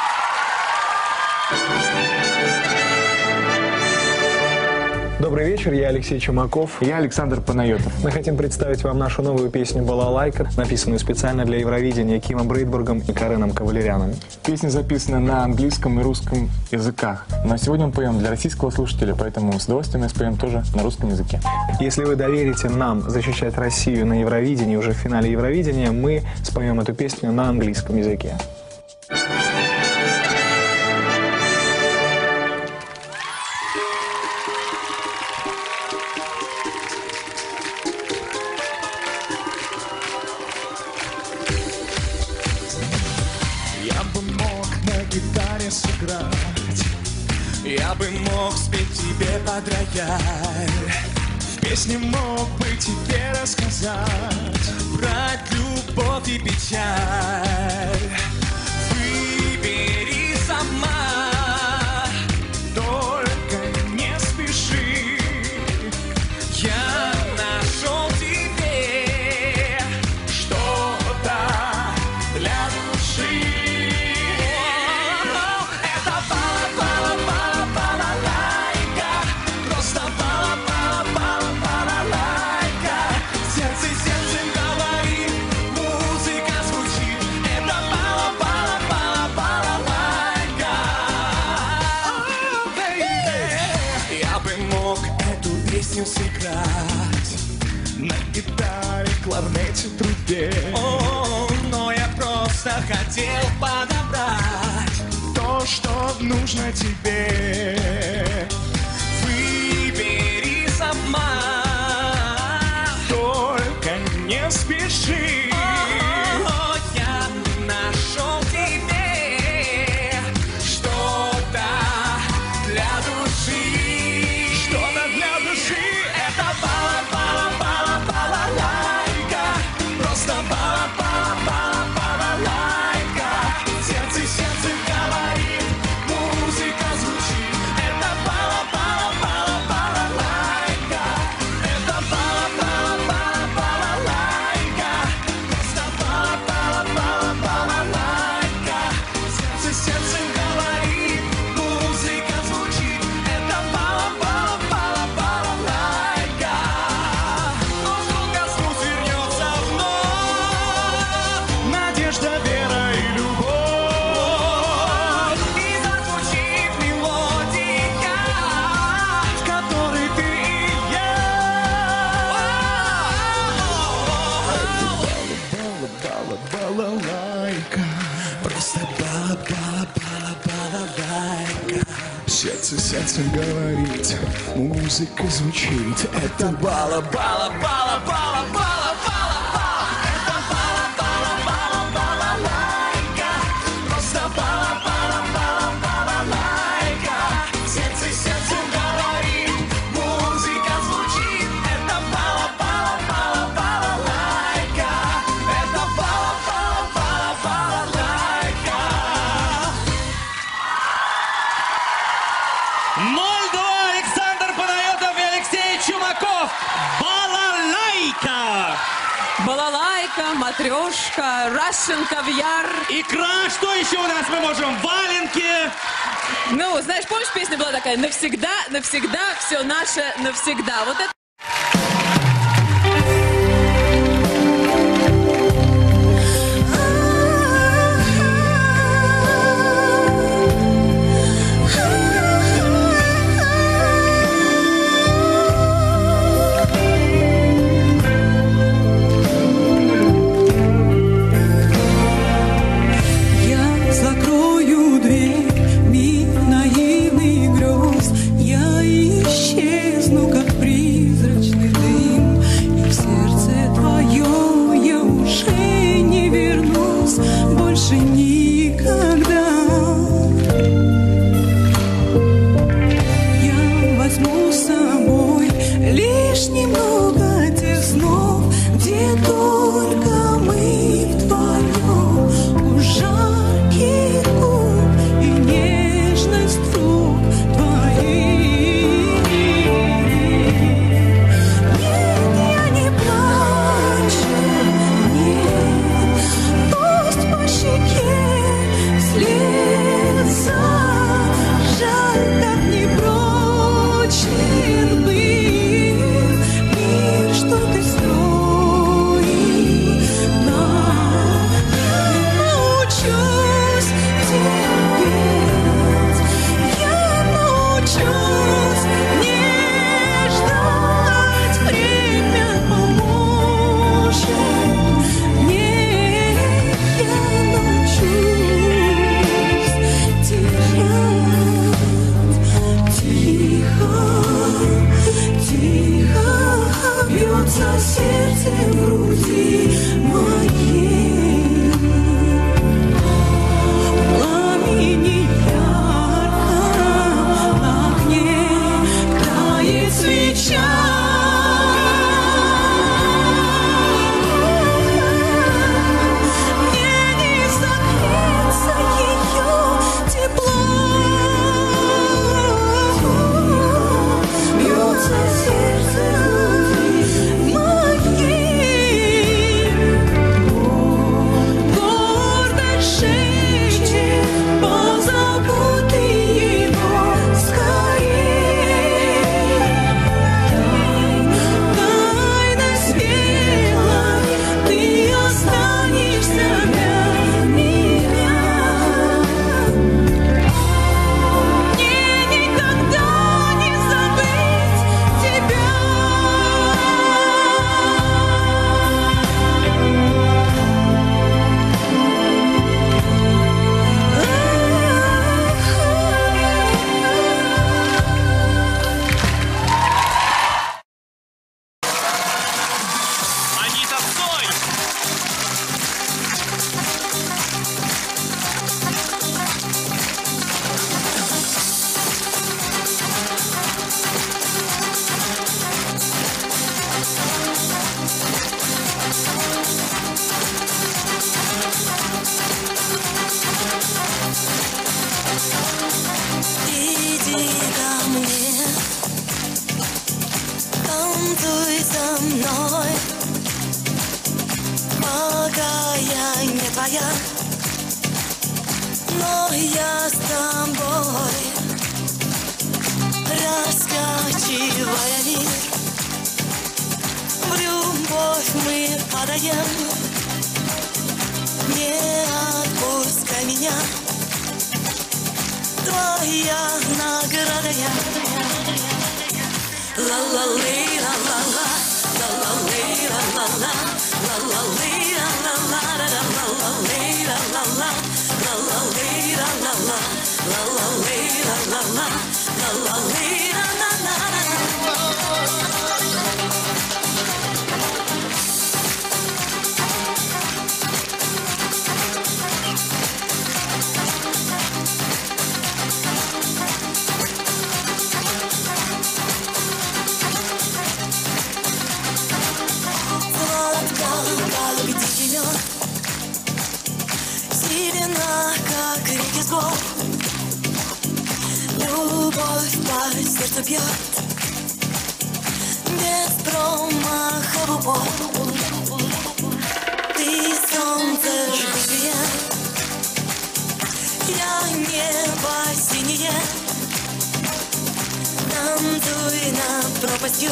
Speaker 10: Добрый вечер, я Алексей Чумаков.
Speaker 8: Я Александр Панайотов.
Speaker 10: Мы хотим представить вам нашу новую песню «Балалайка», написанную специально для Евровидения Кимом Брейдбургом и Кареном Кавалеряном.
Speaker 8: Песня записана на английском и русском языках. Но сегодня мы поем для российского слушателя, поэтому с удовольствием мы споем тоже на русском языке.
Speaker 10: Если вы доверите нам защищать Россию на Евровидении, уже в финале Евровидения, мы споем эту песню на английском языке.
Speaker 1: Сыграть. Я бы мог спеть тебе под рояль, в песне мог бы тебе рассказать про любовь и печаль. Выбери сама, только не спеши. Я нашел тебе что-то для души. Сыграть на гитаре, кларнете, трубе. О, но я просто хотел подобрать то, что нужно тебе. Выбери сама, только не спеши. О, я нашел тебе что-то для души. Что-то для души. Бала-бала-бала-балалайка, просто бала-бала-бала-балалайка. Сердце, сердце говорит, музыка звучит. Это бала-бала-бала-балалайка, это бала-бала-бала-балалайка, просто бала-бала-бала-балалайка. Сердце, сердце говорит, музыка звучит. Это бала-бала-бала-балалайка. Надежда, вера и любовь, и зазвучит мелодия, в которой ты и я. Бала-бала-бала-балалайка, просто бала-бала-бала-балалайка. Сердце, сердце говорит, музыка звучит. Это бала-бала-бала-бала-бала-бала.
Speaker 3: ноль два Александр Панайотов и Алексей Чумаков. Балалайка.
Speaker 4: Балалайка, матрешка, Russian кавьяр.
Speaker 3: Икра, что еще у нас мы можем? Валенки.
Speaker 4: Ну, знаешь, помнишь, песня была такая «Навсегда, навсегда, все наше, навсегда». Вот это...
Speaker 7: Любовь сердце бьет без промаха в упор. Ты солнце живые, я небо синее. Танцуй над пропастью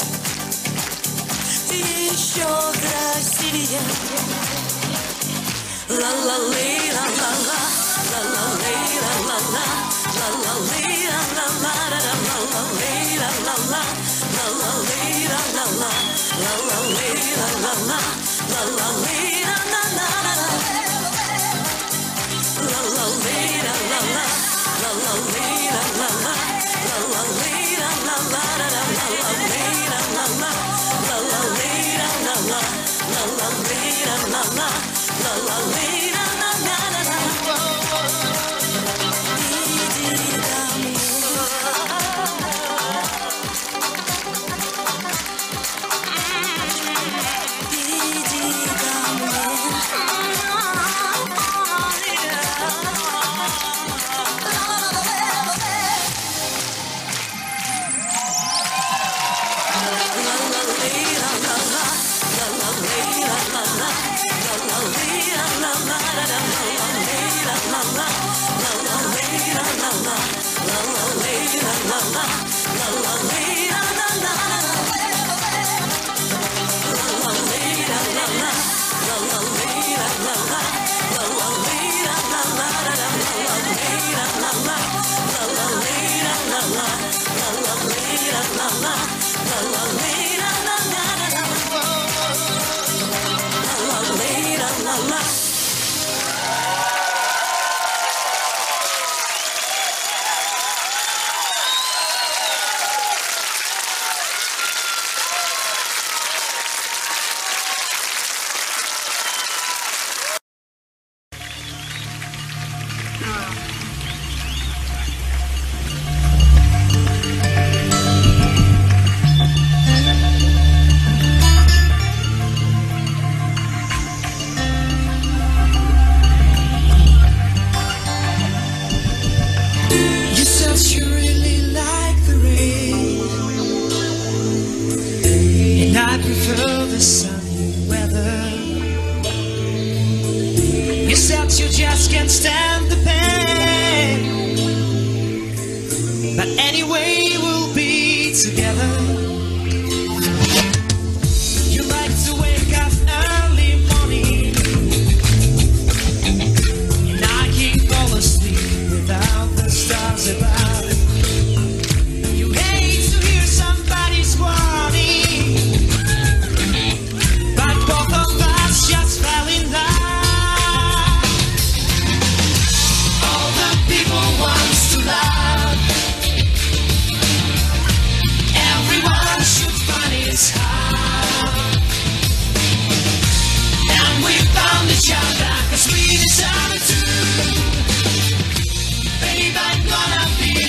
Speaker 7: еще красивее. Ла-ла-лей, ла-ла-ла, ла-ла-лей, ла-ла-ла, ла-ла-лей, ла-ла-ла, ла-ла-лей, ла-ла-ла, ла-ла-лей, ла-ла-ла, ла-ла-лей, ла-ла-ла, ла-ла-лей, ла-ла-ла, ла-ла-лей, ла-ла-ла, ла-ла-лей, ла-ла-ла, ла-ла-лей, ла-ла-ла, ла-ла-лей, ла-ла-ла, ла-ла-лей, ла-ла-ла, ла-ла-лей, ла-ла-ла. La la la la la la la.
Speaker 2: You just can't stand the pain, but anyway we'll be together. You like to wake up early morning, and I can't fall asleep without the stars above. You hate to hear somebody's warning, but both of us just fell in love. Wants to love. Everyone should find his heart, and we found each other 'cause we deserve it too. Babe, I'm gonna be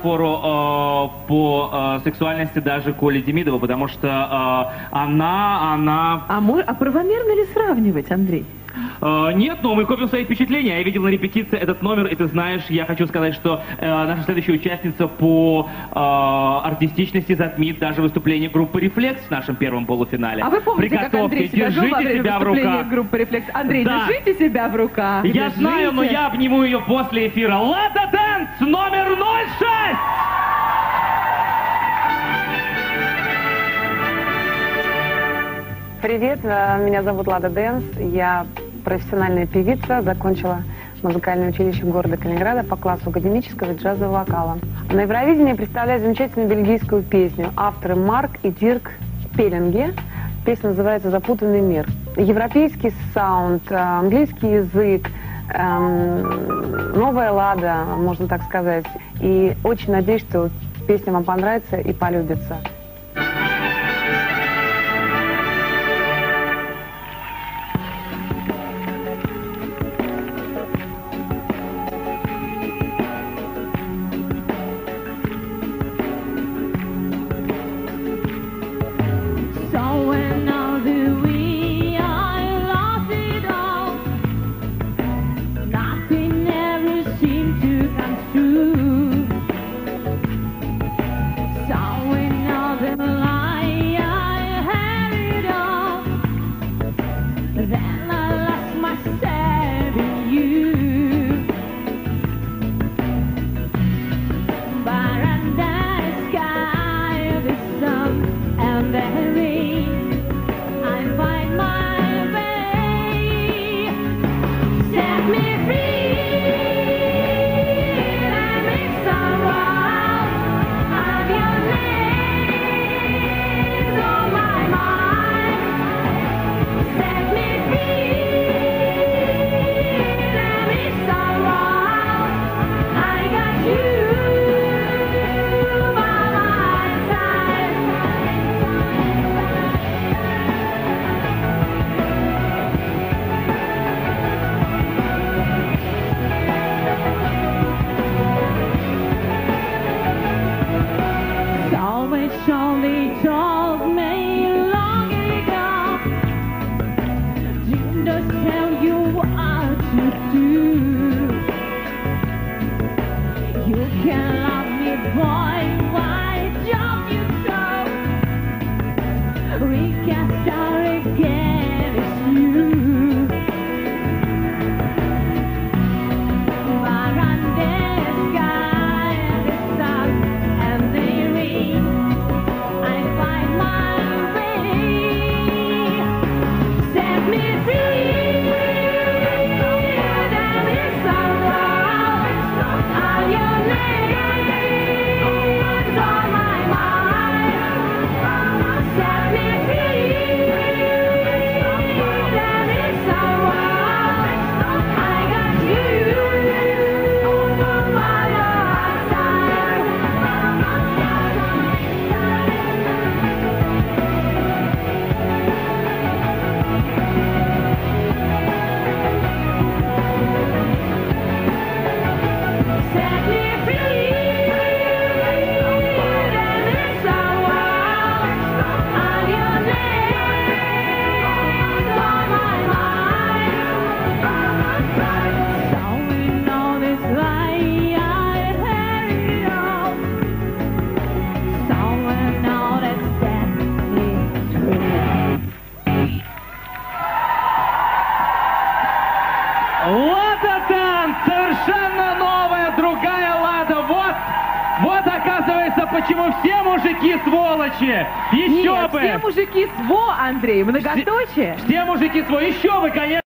Speaker 6: фору э, по э, сексуальности даже Коли Демидову, потому что э, она, она...
Speaker 22: А, мы, а правомерно ли сравнивать, Андрей?
Speaker 6: Uh, нет, но мы копим свои впечатления. Я видел на репетиции этот номер, и ты знаешь, я хочу сказать, что uh, наша следующая участница по uh, артистичности затмит даже выступление группы Reflex в нашем первом полуфинале.
Speaker 22: А вы помните, как Андрей себя вел во время
Speaker 6: себя в
Speaker 22: выступления
Speaker 6: руках.
Speaker 22: группы Reflex? Андрей,
Speaker 6: Да.
Speaker 22: держите себя в руках.
Speaker 6: Я
Speaker 22: Держите.
Speaker 6: знаю, но я обниму ее после эфира. Лада Дэнс номер ноль шесть!
Speaker 23: Привет, э, меня зовут Лада Дэнс, я профессиональная певица, закончила музыкальное училище города Калининграда по классу академического джазового вокала. На Евровидении представляю замечательную бельгийскую песню. Авторы Марк и Дирк Пеллинге. Песня называется «Запутанный мир». Европейский саунд, английский язык, эм, новая Лада, можно так сказать. И очень надеюсь, что песня вам понравится и полюбится.
Speaker 6: Лада Дэнс, совершенно новая, другая Лада. Вот, вот оказывается, почему все мужики сволочи. Еще
Speaker 22: Нет,
Speaker 6: бы.
Speaker 22: все мужики сво, Андрей, многоточие.
Speaker 6: Все, все мужики сво, еще бы, конечно.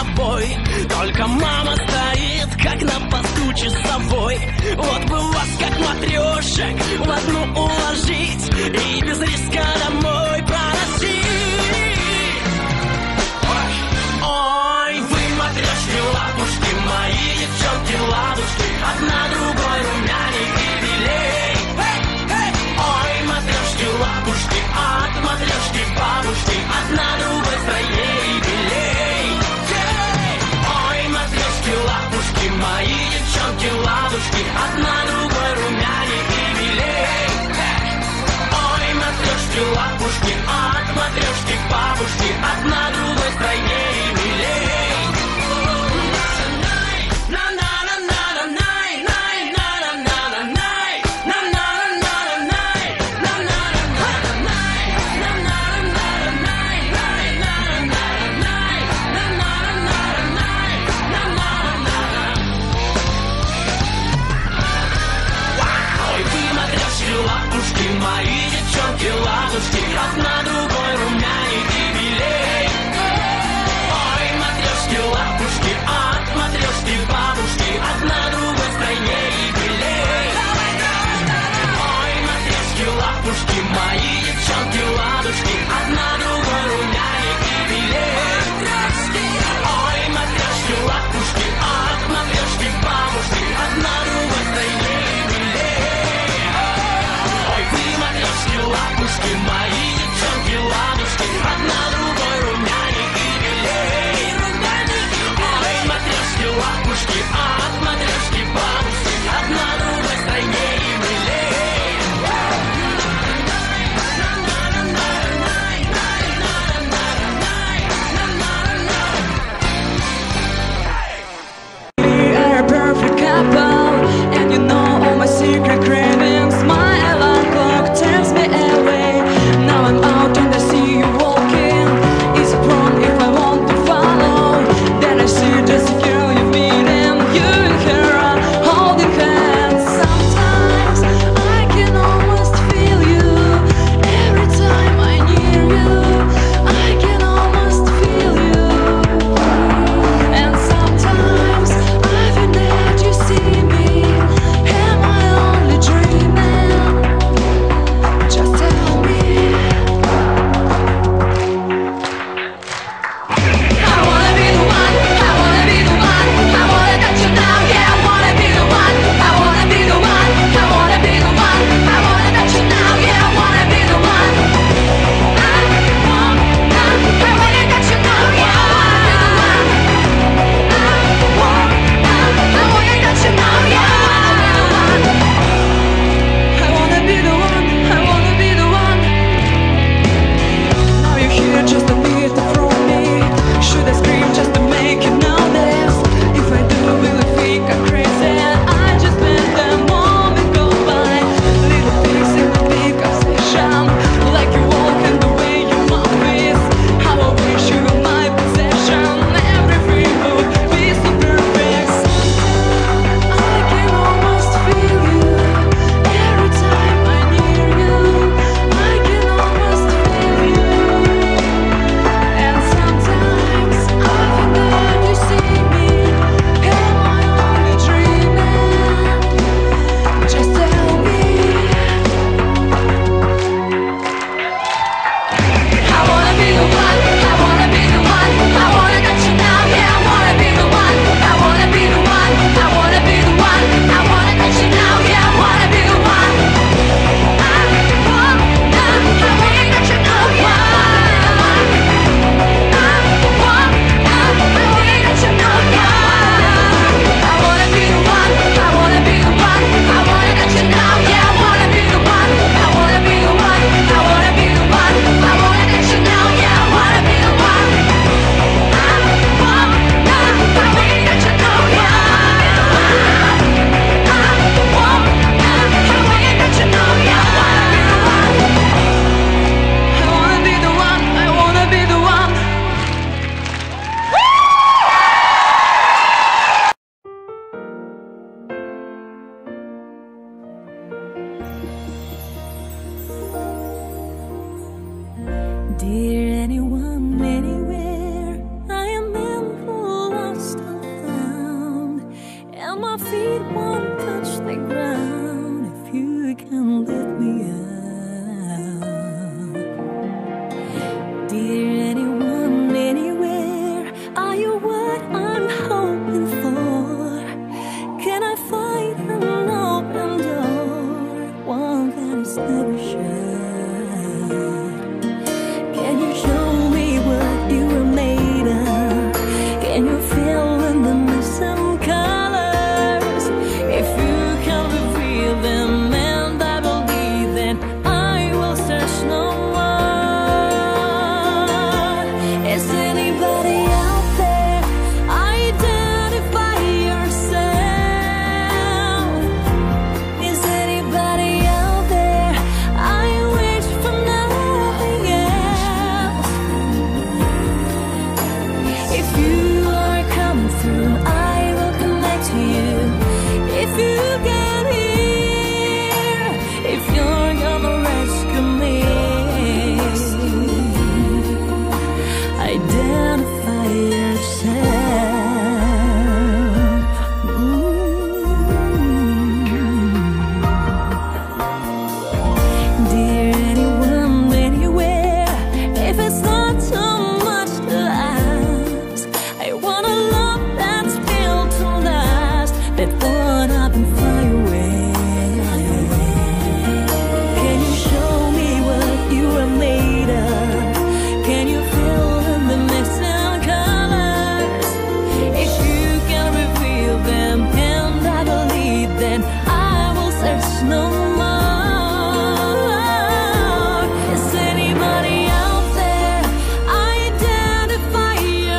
Speaker 1: тобой. Только мама стоит, как на посту часовой. Вот бы вас, как матрешек, в одну уложить и без риска домой проносить. Ой, вы матрешки, лапушки, мои девчонки, ладушки, одна другой румяней и белей. Ой, матрешки, лапушки, от матрешки бабушки, одна другой стройней и белей. Ой, матрешки, лапушки, мои девчонки, ладушки, одна другой румяней и белей. Ой, матрешки, лапушки, от матрешки бабушки, одна другой стройней и белей. Мои девчонки, ладушки, одна другой румяней и белей. Ой, матрешки, лапушки, от матрешки бабушки, одна другой стройней и белей. Ой, матрешки, лапушки, мои девчонки, ладушки, одна другой румяней и белей. Ой, матрешки, лапушки, от матрешки бабушки, одна другой стройней и белей. Матрешки, лапушки, мои девчонки, ладушки, одна другой румяней и белей. Ой, матрешки, лапушки, от матрешки бабушки, одна другой стройней и белей.
Speaker 7: We are a perfect couple, and you know all my secret cravings. My alarm clock turns me away. Now I'm out and I see you walking. Is it wrong if I want to follow? Then I see just a girl you're meeting. You and her are holding hands. Sometimes I can almost feel you. Every time I'm near you, I can almost feel you. And sometimes I think that you see me. Am I only dreaming? Just tell me. I wanna be the one, I wanna be the one, I wanna touch you now, yeah, I wanna be the one, I wanna be the one, I wanna be the one, I wanna touch you now, yeah, I wanna be the one. I want, I wanna touch you now, yeah, I wanna be the one. I want, I wanna touch you now, yeah, I wanna be the one. I wanna be the one, I wanna be the one. Now you're here just a meter from me. Should I scream just to make you know this? If I do, will you think I'm crazy? I just let the moment go by. Little things in the big obsession, like you walk and the way you move is. How I wish you were my possession. Everything would be so perfect. I can almost feel you. Every time I'm near you, I can almost feel you. And sometimes I think that you see me. Am I only dreaming? Just tell me. I wanna be the one, I wanna be the one, I wanna touch you now, yeah, I wanna be the one, I wanna be the one, I wanna be the one, I wanna touch you now, yeah, I wanna be the one. I want, I wanna touch you now, yeah, I wanna be the one. I want, I wanna touch you now, yeah, I wanna be the one, I wanna be the one, I wanna touch you now, yeah, I wanna be the one. I wanna be the one, I wanna be the one, I wanna touch you now, yeah, I wanna be the one. I want, I wanna touch you now, yeah, I want, I wanna touch you now, yeah, I wanna be the one. I wanna be the one, I wanna be the one. Dear anyone, anywhere, I am in for Dear anyone, anywhere, are you what I'm hoping for? Can I find an open door, one that is never shut? Can you show me what you were made of? Can you fill in the missing colors? If you can reveal them and I believe, then I will search no more. Is anybody out there? Identify yourself. Is anybody out there? I wish for nothing else. If you are coming through, I will connect to you. If you get here, if you're gonna rescue me, identify yourself. Dear anyone, anywhere, if it's not too much to ask, I want a love that's built to last, that one up and fly away. Can you show me what you are made of? Can you fill in the missing colors? If you can reveal them and I believe, then I will search no more. Is anybody out there? Identify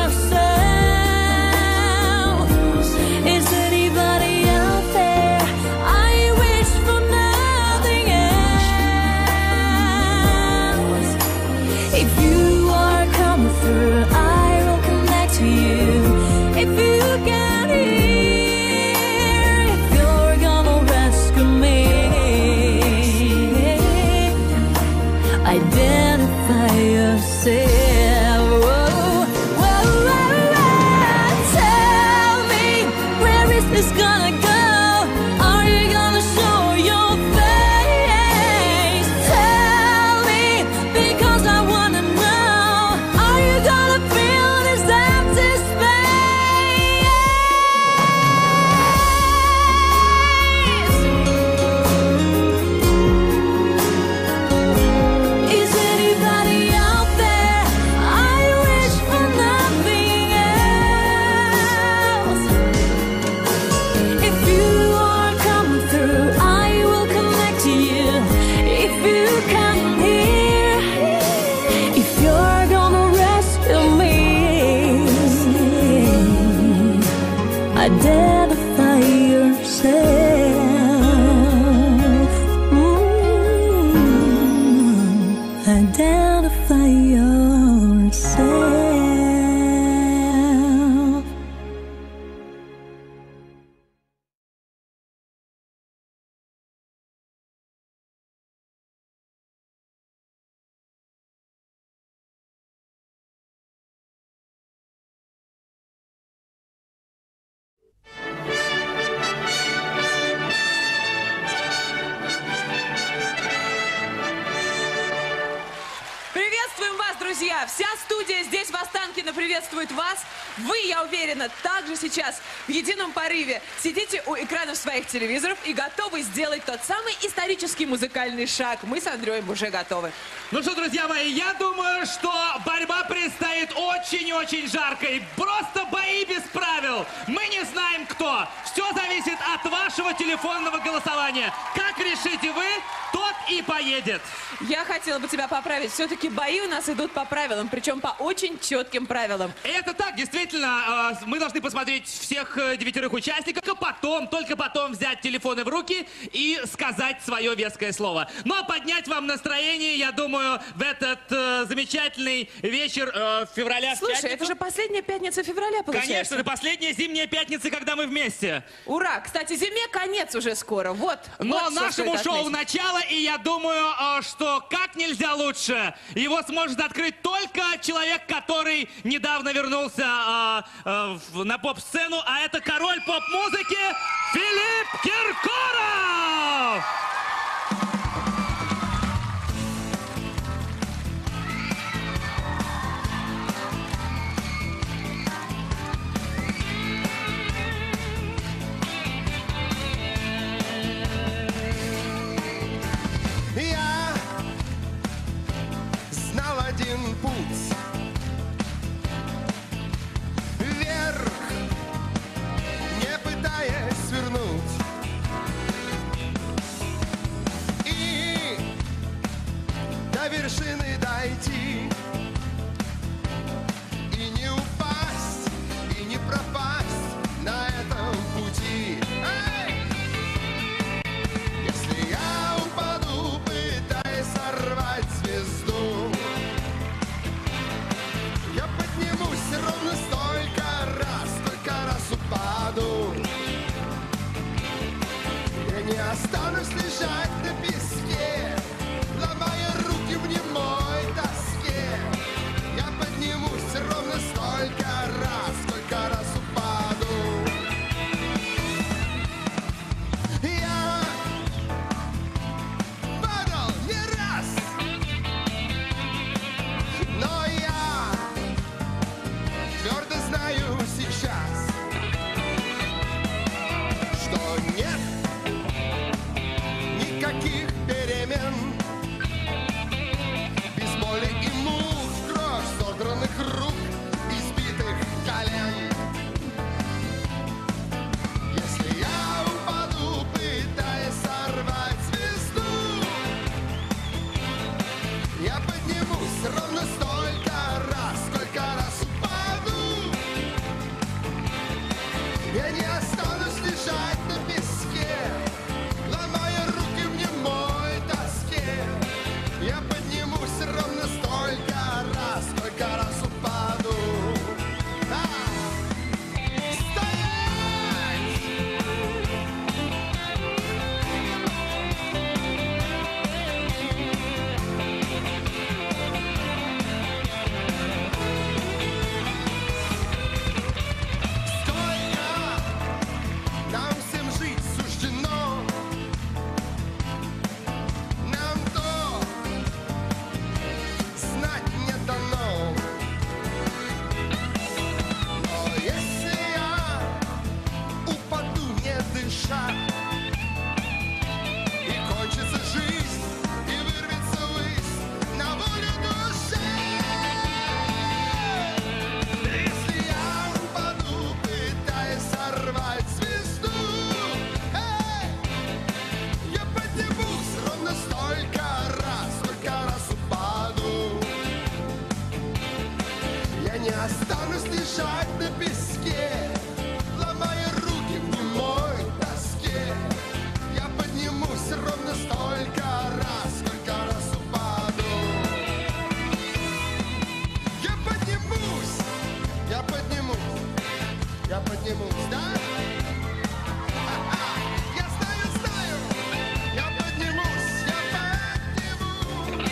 Speaker 7: yourself. Is anybody out there? I wish for nothing else. If you are coming through, I will connect to you. If you get here, if you're gonna rescue me, identify yourself. Whoa, whoa, whoa, whoa. Tell me, where is this gonna go? Are you gonna show your face? Tell me, because I wanna know. Are you gonna fill this empty space? Is anybody out there? I wish for nothing else. If you are coming through, I will connect to you. If you can hear, if you're gonna rescue me, identify yourself. Mm, identify yourself.
Speaker 4: Приветствуем вас, друзья! Вся студия здесь, в Останкино, приветствует вас. Вы, я уверена, также сейчас в едином порыве сидите у экранов своих телевизоров и готовы сделать тот самый исторический музыкальный шаг. Мы с Андреем уже готовы.
Speaker 3: Ну что, друзья мои, я думаю, что борьба предстоит очень-очень жаркой. Просто бои без правил. Мы не знаем, кто. Все зависит от вашего телефонного голосования. Как решите вы, тот и поедет.
Speaker 4: Я хотела бы тебя поправить. Все-таки бои у нас идут по правилам, причем по очень четким правилам.
Speaker 3: Это так, действительно, мы должны посмотреть всех девятерых участников, а потом, только потом взять телефоны в руки и сказать свое веское слово. Ну а поднять вам настроение, я думаю, в этот э, замечательный вечер э, февраля.
Speaker 4: Слушай, это же последняя пятница февраля, получается.
Speaker 3: Конечно, это последняя зимняя пятница, когда мы вместе.
Speaker 4: Ура! Кстати, зиме конец уже скоро. Вот.
Speaker 3: Но
Speaker 4: вот
Speaker 3: нашему шоу начало, и я думаю, э, что как нельзя лучше. Его сможет открыть только человек, который недавно вернулся э, э, в, на поп-сцену, а это король поп-музыки Филипп Киркоров!
Speaker 11: один путь вверх, не пытаясь свернуть, и до вершины дойти, и не упасть, и не пропасть на этом пути. Эй! Если я упаду, пытаясь сорвать звезду, я поднимусь ровно столько раз, сколько раз упаду. Я не останусь лежать на песке, ломая руки в немой тоске. Я поднимусь ровно столько раз, сколько раз упаду. Я падал не раз, но я твердо знаю сейчас, что нет никаких перемен без боли и мук, кровь содранных рук, избитых колен. Если я упаду, пытаясь сорвать звезду, я поднимусь ровно столько раз, сколько раз упаду. Я не останусь лежать на песке, ломая руки в немой тоске. Я поднимусь ровно столько раз, сколько раз упаду. А! Стоять! Сколько нам всем жить суждено, нам то знать не дано. Но если я упаду, не дыша, и кончится жизнь, и вырвется ввысь на волю души, если я упаду, пытаясь сорвать звезду, эй, я поднимусь ровно столько раз, сколько раз упаду. Я не останусь лежать на песке, ломая руки в немой тоске. Я поднимусь ровно столько раз, сколько раз упаду. Я поднимусь, я поднимусь, я поднимусь, да? Ха-ха, я знаю, знаю, я поднимусь, я поднимусь.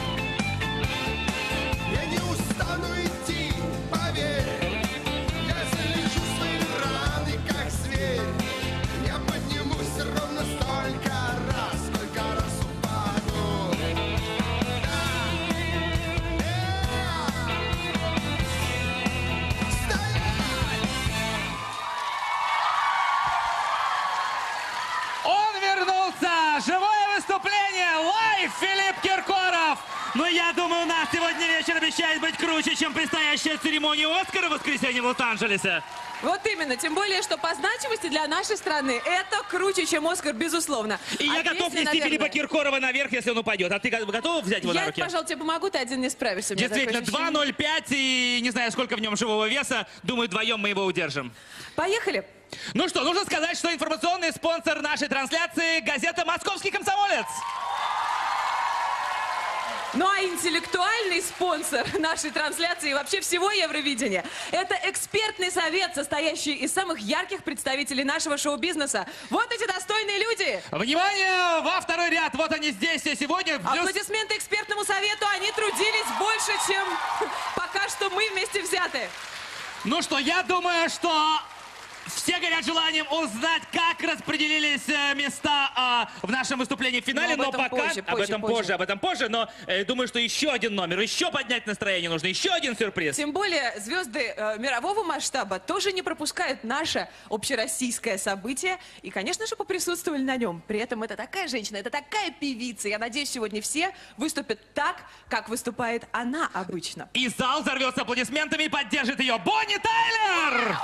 Speaker 11: Я не устану идти, поверь. Я залежу свои раны, как зверь. Я поднимусь ровно столько раз, сколько раз упаду. Да. Э. Стоять!
Speaker 3: Он вернулся! Живое выступление! Лайв Филипп Киркоров! Ну, я думаю, у нас сегодня вечер обещает быть круче, чем предстоящая церемония Оскара в воскресенье в Лос-Анджелесе.
Speaker 4: Вот именно, тем более, что по значимости для нашей страны это круче, чем Оскар, безусловно.
Speaker 3: И
Speaker 4: а
Speaker 3: я готов
Speaker 4: песня,
Speaker 3: нести
Speaker 4: наверное...
Speaker 3: Филиппа Киркорова наверх, если он упадет. А ты готов взять его
Speaker 4: я,
Speaker 3: на руки?
Speaker 4: Я, пожалуй, тебе помогу, ты один не справишься. У меня
Speaker 3: Действительно, два ноль пять и не знаю, сколько в нем живого веса. Думаю, вдвоем мы его удержим.
Speaker 4: Поехали.
Speaker 3: Ну что, нужно сказать, что информационный спонсор нашей трансляции — газета «Московский комсомолец».
Speaker 4: Ну а интеллектуальный спонсор нашей трансляции и вообще всего Евровидения — это экспертный совет, состоящий из самых ярких представителей нашего шоу-бизнеса. Вот эти достойные люди!
Speaker 3: Внимание, во второй ряд, вот они здесь сегодня. Плюс...
Speaker 4: Аплодисменты экспертному совету, они трудились больше, чем пока что мы вместе взяты.
Speaker 3: Ну что, я думаю, что Все горят желанием узнать, как распределились э, места а, в нашем выступлении в финале,
Speaker 4: но,
Speaker 3: но,
Speaker 4: об этом
Speaker 3: пока
Speaker 4: позже,
Speaker 3: об
Speaker 4: позже,
Speaker 3: этом
Speaker 4: позже.
Speaker 3: позже, об этом позже, но э, думаю, что еще один номер, еще поднять настроение нужно, еще один сюрприз.
Speaker 4: Тем более звезды э, мирового масштаба тоже не пропускают наше общероссийское событие и, конечно же, поприсутствовали на нем. При этом это такая женщина, это такая певица. Я надеюсь, сегодня все выступят так, как выступает она обычно.
Speaker 3: И зал взорвется аплодисментами и поддержит ее Бонни Тайлер!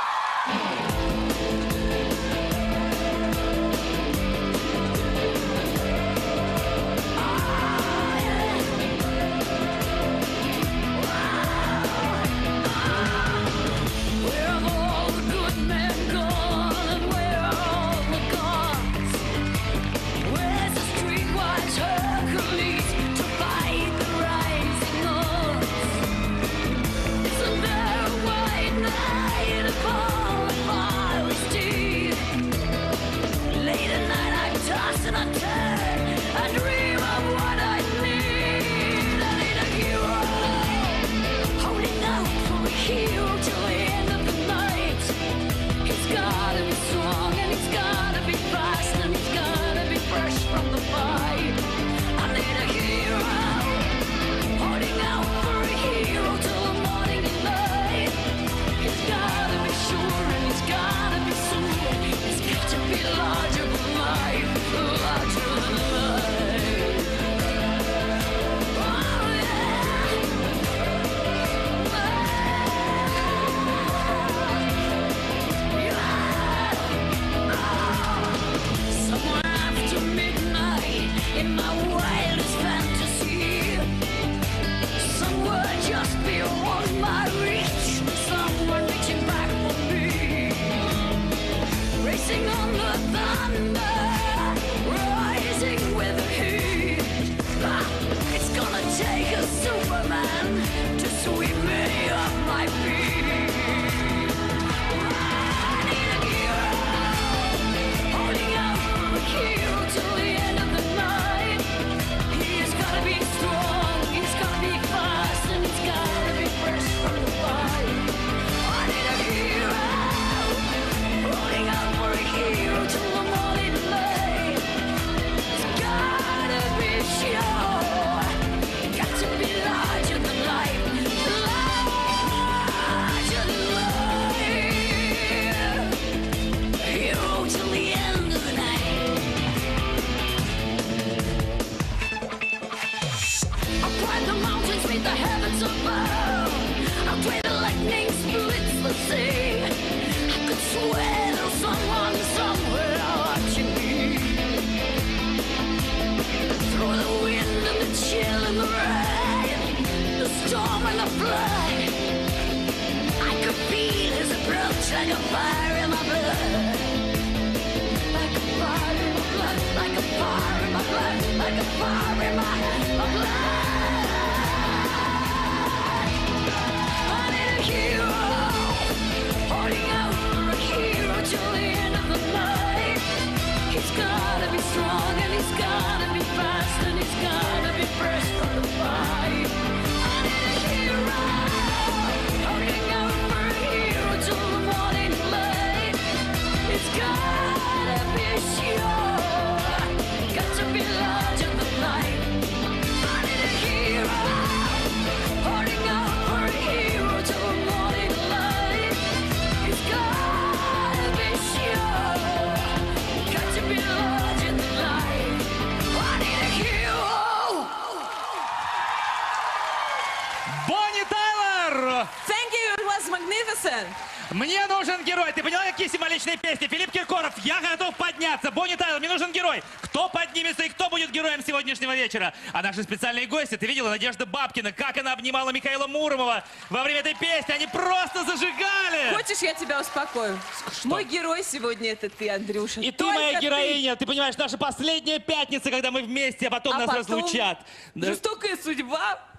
Speaker 3: Мне нужен герой. Ты поняла, какие символичные песни? Филипп Киркоров, я готов подняться. Бонни Тайлер, мне нужен герой. Кто поднимется и кто будет героем сегодняшнего вечера? А наши специальные гости, ты видела, Надежда Бабкина, как она обнимала Михаила Муромова во время этой песни. Они просто зажигали.
Speaker 4: Хочешь, я тебя успокою? Что? Мой герой сегодня это ты, Андрюша.
Speaker 3: И
Speaker 4: Только
Speaker 3: ты моя героиня. Ты.
Speaker 4: Ты
Speaker 3: понимаешь, наша последняя пятница, когда мы вместе, а потом
Speaker 4: а
Speaker 3: нас
Speaker 4: потом
Speaker 3: разлучат.
Speaker 4: Жестокая судьба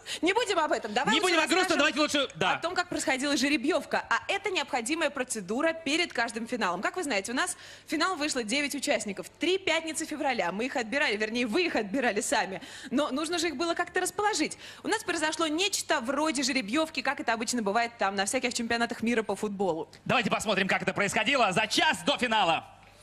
Speaker 4: Не будем об этом. Давай
Speaker 3: Не будем о грустном, давайте лучше... Да.
Speaker 4: О том, как происходила жеребьевка. А это необходимая процедура перед каждым финалом. Как вы знаете, у нас в финал вышло девять участников. Три пятницы февраля. Мы их отбирали, вернее, вы их отбирали сами. Но нужно же их было как-то расположить. У нас произошло нечто вроде жеребьевки, как это обычно бывает там на всяких чемпионатах мира по футболу.
Speaker 3: Давайте посмотрим, как это происходило за час до финала.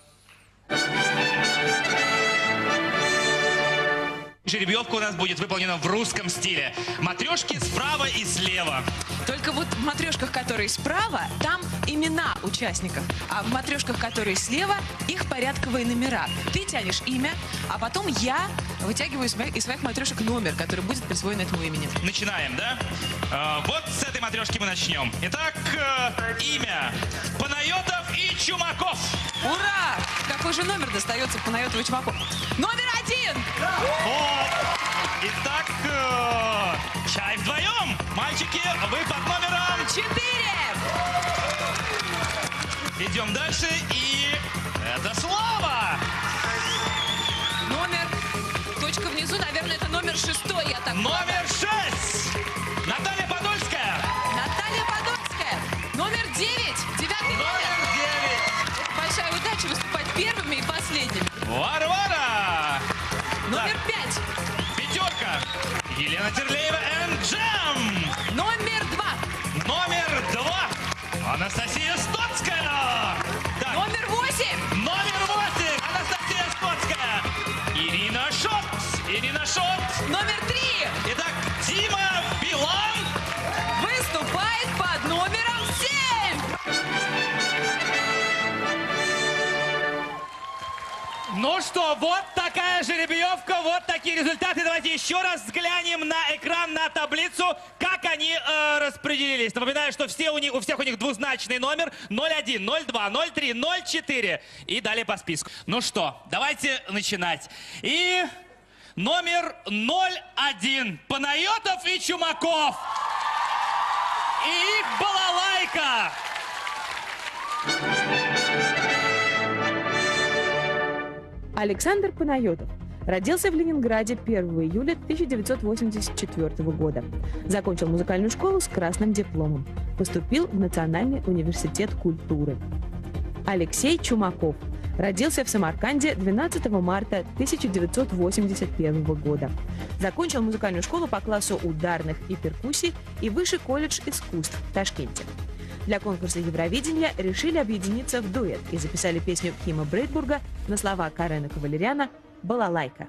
Speaker 3: Жеребьевка у нас будет выполнена в русском стиле. Матрешки справа и слева.
Speaker 4: Только вот в матрешках, которые справа, там имена участников. А в матрешках, которые слева, их порядковые номера. Ты тянешь имя, а потом я вытягиваю из моих, из своих матрешек номер, который будет присвоен этому имени.
Speaker 3: Начинаем, да? Э, вот с этой матрешки мы начнем. Итак, э, имя. Панайотов и Чумаков.
Speaker 4: Ура! Какой же номер достается Панайотову и Чумакову? Номер один!
Speaker 3: О! Итак, э, чай вдвоем. Мальчики, вы под номером
Speaker 4: четыре.
Speaker 3: Идем дальше, и это Слава.
Speaker 4: Номер, точка внизу, наверное, это номер шестой, я так
Speaker 3: Номер
Speaker 4: полагаю.
Speaker 3: шесть. Наталья Подольская.
Speaker 4: Наталья Подольская. Номер девять. Девятый номер.
Speaker 3: Номер девять.
Speaker 4: Большая удача выступать первыми и последними.
Speaker 3: Варвара.
Speaker 4: Номер пять.
Speaker 3: Пятерка. Елена Терлеева and Jam.
Speaker 4: Номер два.
Speaker 3: Номер два. Анастасия Стоцкая. Так.
Speaker 4: Номер восемь.
Speaker 3: Номер восемь. Анастасия Стоцкая. Ирина Шот. Ирина Шот.
Speaker 4: Номер три.
Speaker 3: Итак, Дима Билан
Speaker 4: выступает под номером семь.
Speaker 3: Ну что, вот такая жеребьевка, вот такие результаты. Давайте еще раз взглянем на экран, на таблицу, как они э, распределились. Напоминаю, что все у, них, у всех у них двузначный номер ноль один, ноль два, ноль три, ноль четыре. И далее по списку. Ну что, давайте начинать. И номер ноль один. Панайотов и Чумаков. И их балалайка.
Speaker 4: Александр Панайотов родился в Ленинграде первого июля тысяча девятьсот восемьдесят четвёртого года. Закончил музыкальную школу с красным дипломом. Поступил в Национальный университет культуры. Алексей Чумаков родился в Самарканде двенадцатого марта тысяча девятьсот восемьдесят первого года. Закончил музыкальную школу по классу ударных и перкуссий и Высший колледж искусств в Ташкенте. Для конкурса Евровидения решили объединиться в дуэт и записали песню Кима Брейтбурга на слова Карена Кавалеряна «Балалайка».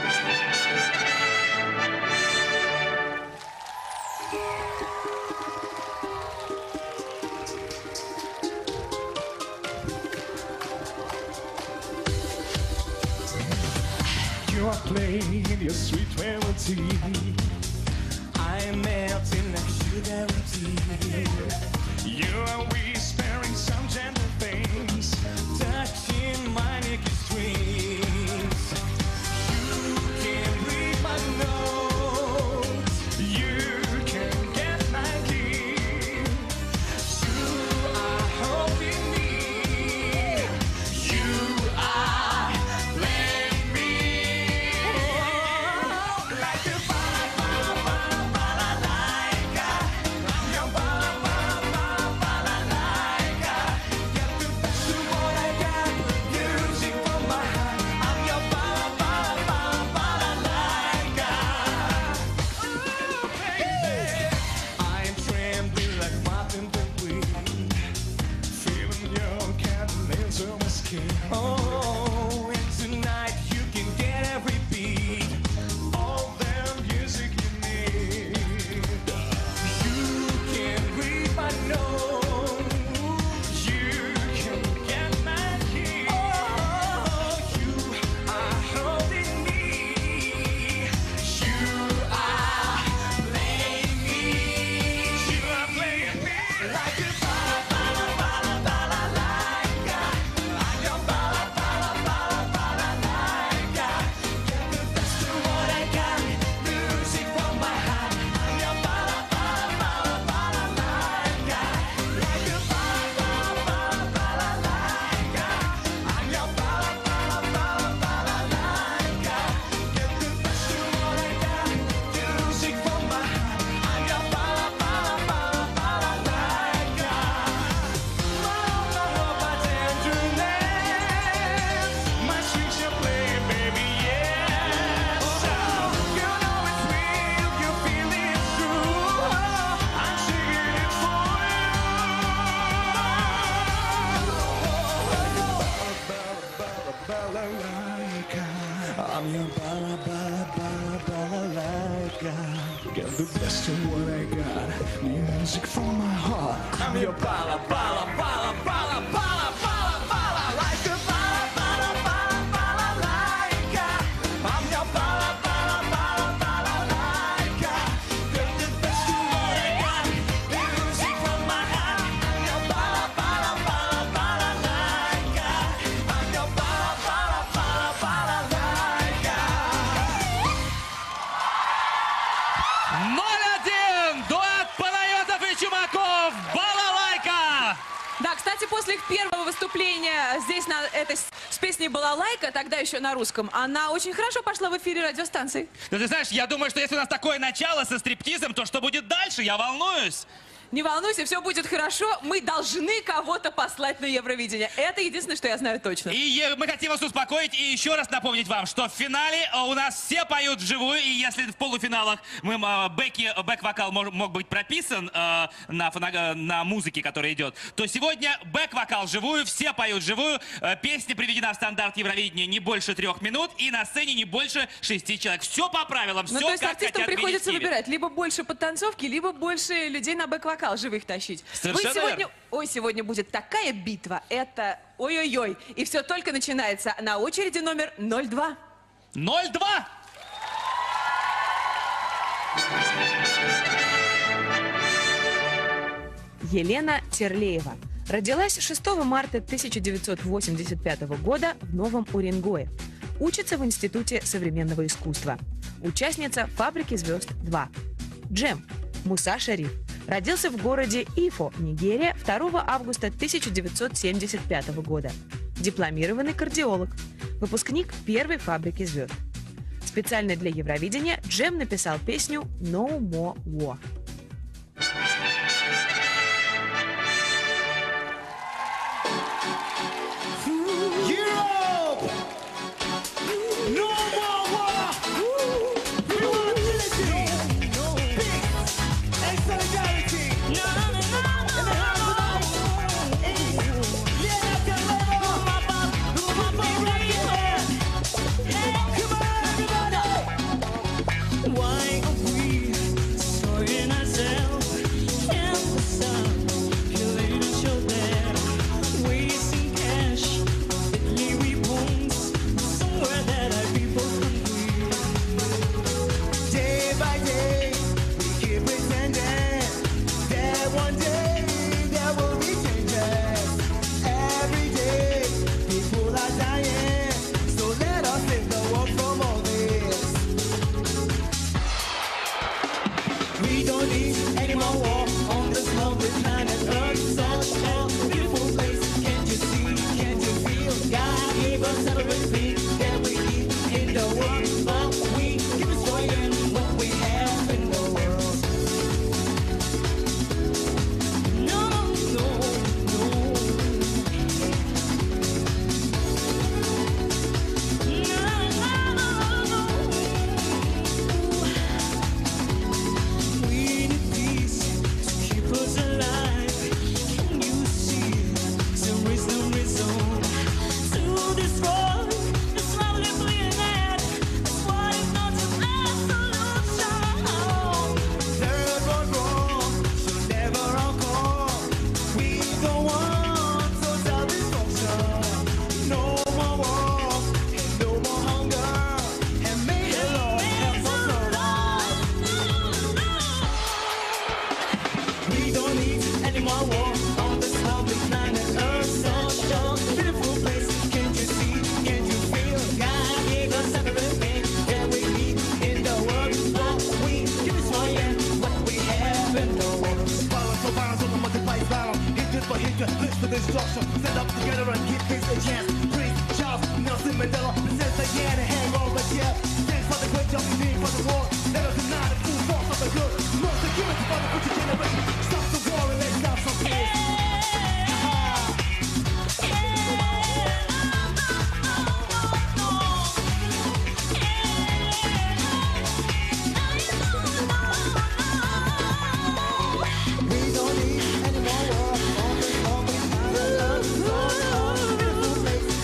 Speaker 2: You are playing your sweet melody. I am melting like sugar and tea. You are whispering some gentle things, touching my naked strings. You can read my notes. You can get my key. You are holding me. You are playing me like the ba ba ba balalaika. I'm your ba ba ba balalaika. best of what I got. Music from my heart. I'm your bala, bala, bala, bala, bala, bala, bala, like a bala, bala, bala, bala, like a. I'm your bala, bala, bala, bala, like a. You're the best of what I got. Music from my heart. I'm your bala, bala, bala, bala, like a. I'm your bala, bala, bala, bala, like a.
Speaker 3: ноль один! Дуэт Панайотов и Чумаков! Балалайка!
Speaker 4: Да, кстати, после их первого выступления здесь на этой с с песней «Балалайка», тогда еще на русском, она очень хорошо пошла в эфире радиостанции.
Speaker 3: Ну, ты знаешь, я думаю, что если у нас такое начало со стриптизом, то что будет дальше? Я волнуюсь.
Speaker 4: Не волнуйся, все будет хорошо. Мы должны кого-то послать на Евровидение. Это единственное, что я знаю точно.
Speaker 3: И э, мы хотим вас успокоить и еще раз напомнить вам, что в финале э, у нас все поют вживую, и если в полуфиналах мы, э, бэки, бэк-вокал мог, мог быть прописан э, на, фоног... на музыке, которая идет, то сегодня бэк-вокал вживую, все поют вживую, э, песня приведена в стандарт Евровидения не больше трех минут, и на сцене не больше шести человек. Все по правилам, все
Speaker 4: Ну, то есть
Speaker 3: как
Speaker 4: артистам
Speaker 3: хотят
Speaker 4: приходится
Speaker 3: видеть в Киеве.
Speaker 4: выбирать либо больше подтанцовки, либо больше людей на бэк-вокал живых тащить.
Speaker 3: Совершенно
Speaker 4: Вы сегодня...
Speaker 3: верно.
Speaker 4: Ой, сегодня будет такая битва. Это ой-ой-ой. И все только начинается. На очереди номер ноль два.
Speaker 3: ноль два!
Speaker 4: Елена Терлеева. Родилась шестого марта тысяча девятьсот восемьдесят пятого года в Новом Уренгое. Учится в Институте современного искусства. Участница «Фабрики звезд два». Джем. Муса Шариф. Родился в городе Ифо, Нигерия, второго августа тысяча девятьсот семьдесят пятого года. Дипломированный кардиолог. Выпускник первой «Фабрики звезд». Специально для Евровидения Джем написал песню «No More War».
Speaker 2: Europe! No more war! We want unity! Peace and solidarity! In the house tonight! Yeah, that's the level! Come on, everybody! Why are we destroying ourselves in the sun? Killing each other, wasting cash. Leave wounds somewhere that our people can breathe. Day by day, we keep pretending that one day there will be changes. Every day, people are dying, so let us save the world from all this. We don't need any more war on this lovely planet Earth. Such a beautiful place, can't you see, can't you feel? God gave us everything that we need in the world, but we keep destroying what we have in the world. No, no, no. No, no, no. We need peace to keep us alive. Can you see there is no reason to destroy this lovely planet? That's why it's not a solution. Third world war should never occur. We don't want total destruction. No more war and no more hunger. And may the Lord help us survive. We don't need any more war on this lovely planet Earth. Such a beautiful place. Can't you see? Can't you feel? God gave us everything that we need in the world, but we keep destroying what we have in the world. Violence for violence on the multiply violence. Hatred for hatred, this for destruction. Stand up together and give peace a chance. Prince Charles, Nelson Mandela, presents again and hang over here. Thanks for the great job you did for the war. Let us unite the full force of the good. More security for the future generation. Stop the war and let's have some peace. We don't need any more war on this lovely planet Earth. Such a beautiful place.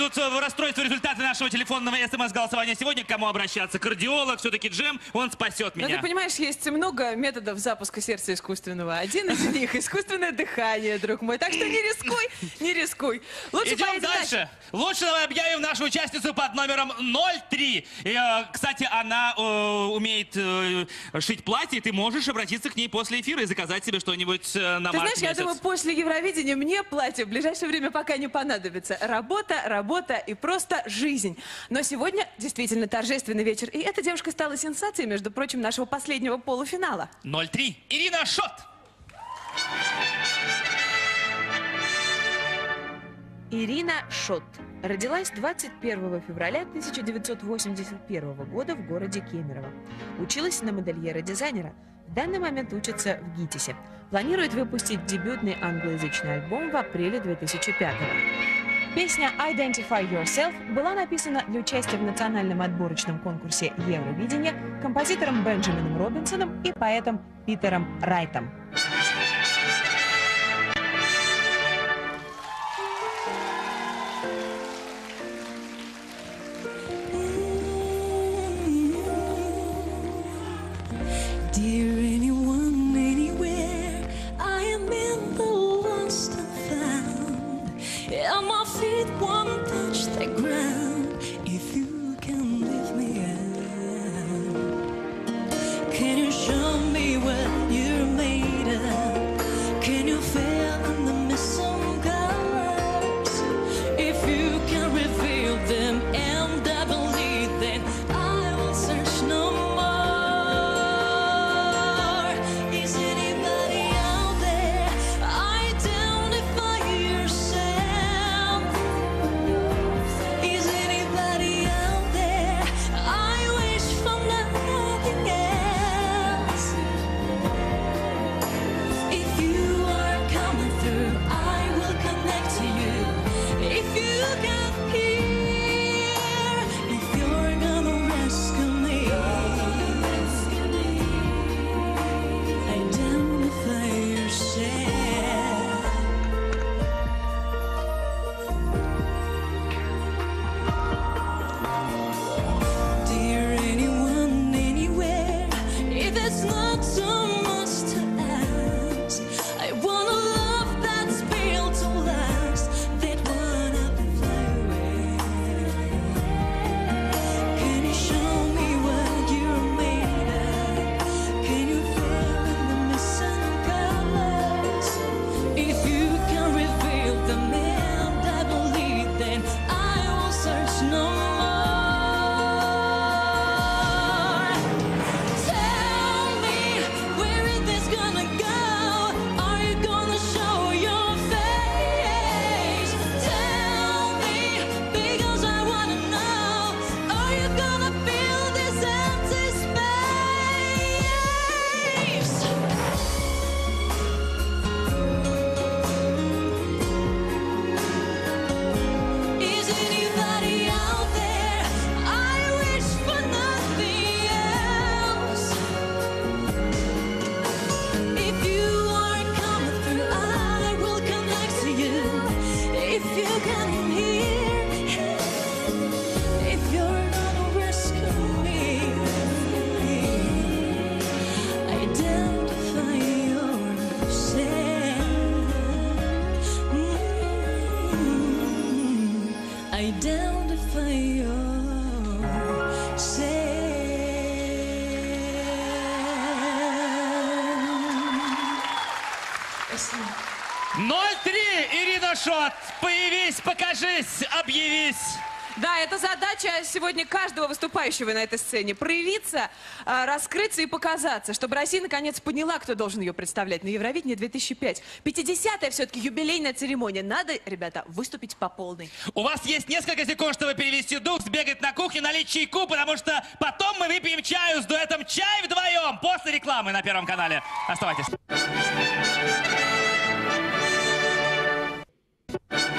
Speaker 3: придут в расстройство результаты нашего телефонного СМС-голосования сегодня, к кому обращаться? Кардиолог, все-таки Джем, он спасет меня.
Speaker 4: Ну, ты понимаешь, есть много методов запуска сердца искусственного. Один из них — искусственное дыхание, друг мой. Так что не рискуй, не рискуй. Лучше
Speaker 3: Идем дальше. Лучше давай объявим нашу участницу под номером ноль три. И, э, кстати, она э, умеет э, шить платье, и ты можешь обратиться к ней после эфира и заказать себе что-нибудь э, на
Speaker 4: Ты
Speaker 3: март
Speaker 4: знаешь, я
Speaker 3: месяц.
Speaker 4: думаю, после Евровидения мне платье в ближайшее время пока не понадобится. Работа, работа и просто жизнь. Но сегодня действительно торжественный вечер. И эта девушка стала сенсацией, между прочим, нашего последнего полуфинала.
Speaker 3: ноль три. Ирина Шот.
Speaker 12: Ирина Шот родилась двадцать первого февраля тысяча девятьсот восемьдесят первого года в городе Кемерово. Училась на модельера-дизайнера. В данный момент учится в ГИТИСе. Планирует выпустить дебютный англоязычный альбом в апреле две тысячи пятого. Песня «Identify Yourself» была написана для участия в национальном отборочном конкурсе Евровидения композитором Бенджамином Робинсоном и поэтом Питером Райтом.
Speaker 7: Dear anyone, anywhere, I am in the lost and found. And my feet won't touch the ground if you can lift me out. Can you show me what you're made of? Can you feel in the missing colors? If you can reveal them and I believe that I will search no more. Is anybody out there? Identify yourself. Is anybody out there? I wish for nothing else. If you are coming through, I will connect to you. If you can hear, if you're gonna rescue me, identify yourself. Dear anyone, anywhere, if it's not too much to ask, I want a love that's built to last, that wanna fly away. Can you show me what you're made of? Can you feel in the missing colors? If you can reveal them and I believe, then I will search no more. Tell me, where is this gonna go? Are you gonna show your face? Tell me, because I wanna know. Are you gonna fill this empty space? Is anybody out there? I wish for nothing else. If you are coming through, I will connect to you. If you can hear, if you're gonna rescue me, identify yourself. Mm, identify yourself.
Speaker 3: ноль три. Ирина Шот. Появись, покажись, объявись.
Speaker 4: Да, это задача сегодня каждого выступающего на этой сцене. Проявиться, а, раскрыться и показаться, чтобы Россия наконец поняла, кто должен ее представлять на Евровидении две тысячи пять. пятидесятая все-таки юбилейная церемония. Надо, ребята, выступить по полной.
Speaker 3: У вас есть несколько секунд, чтобы перевести дух, сбегать на кухню, налить чайку, потому что потом мы выпьем чаю с дуэтом «Чай вдвоем» после рекламы на Первом канале. Оставайтесь.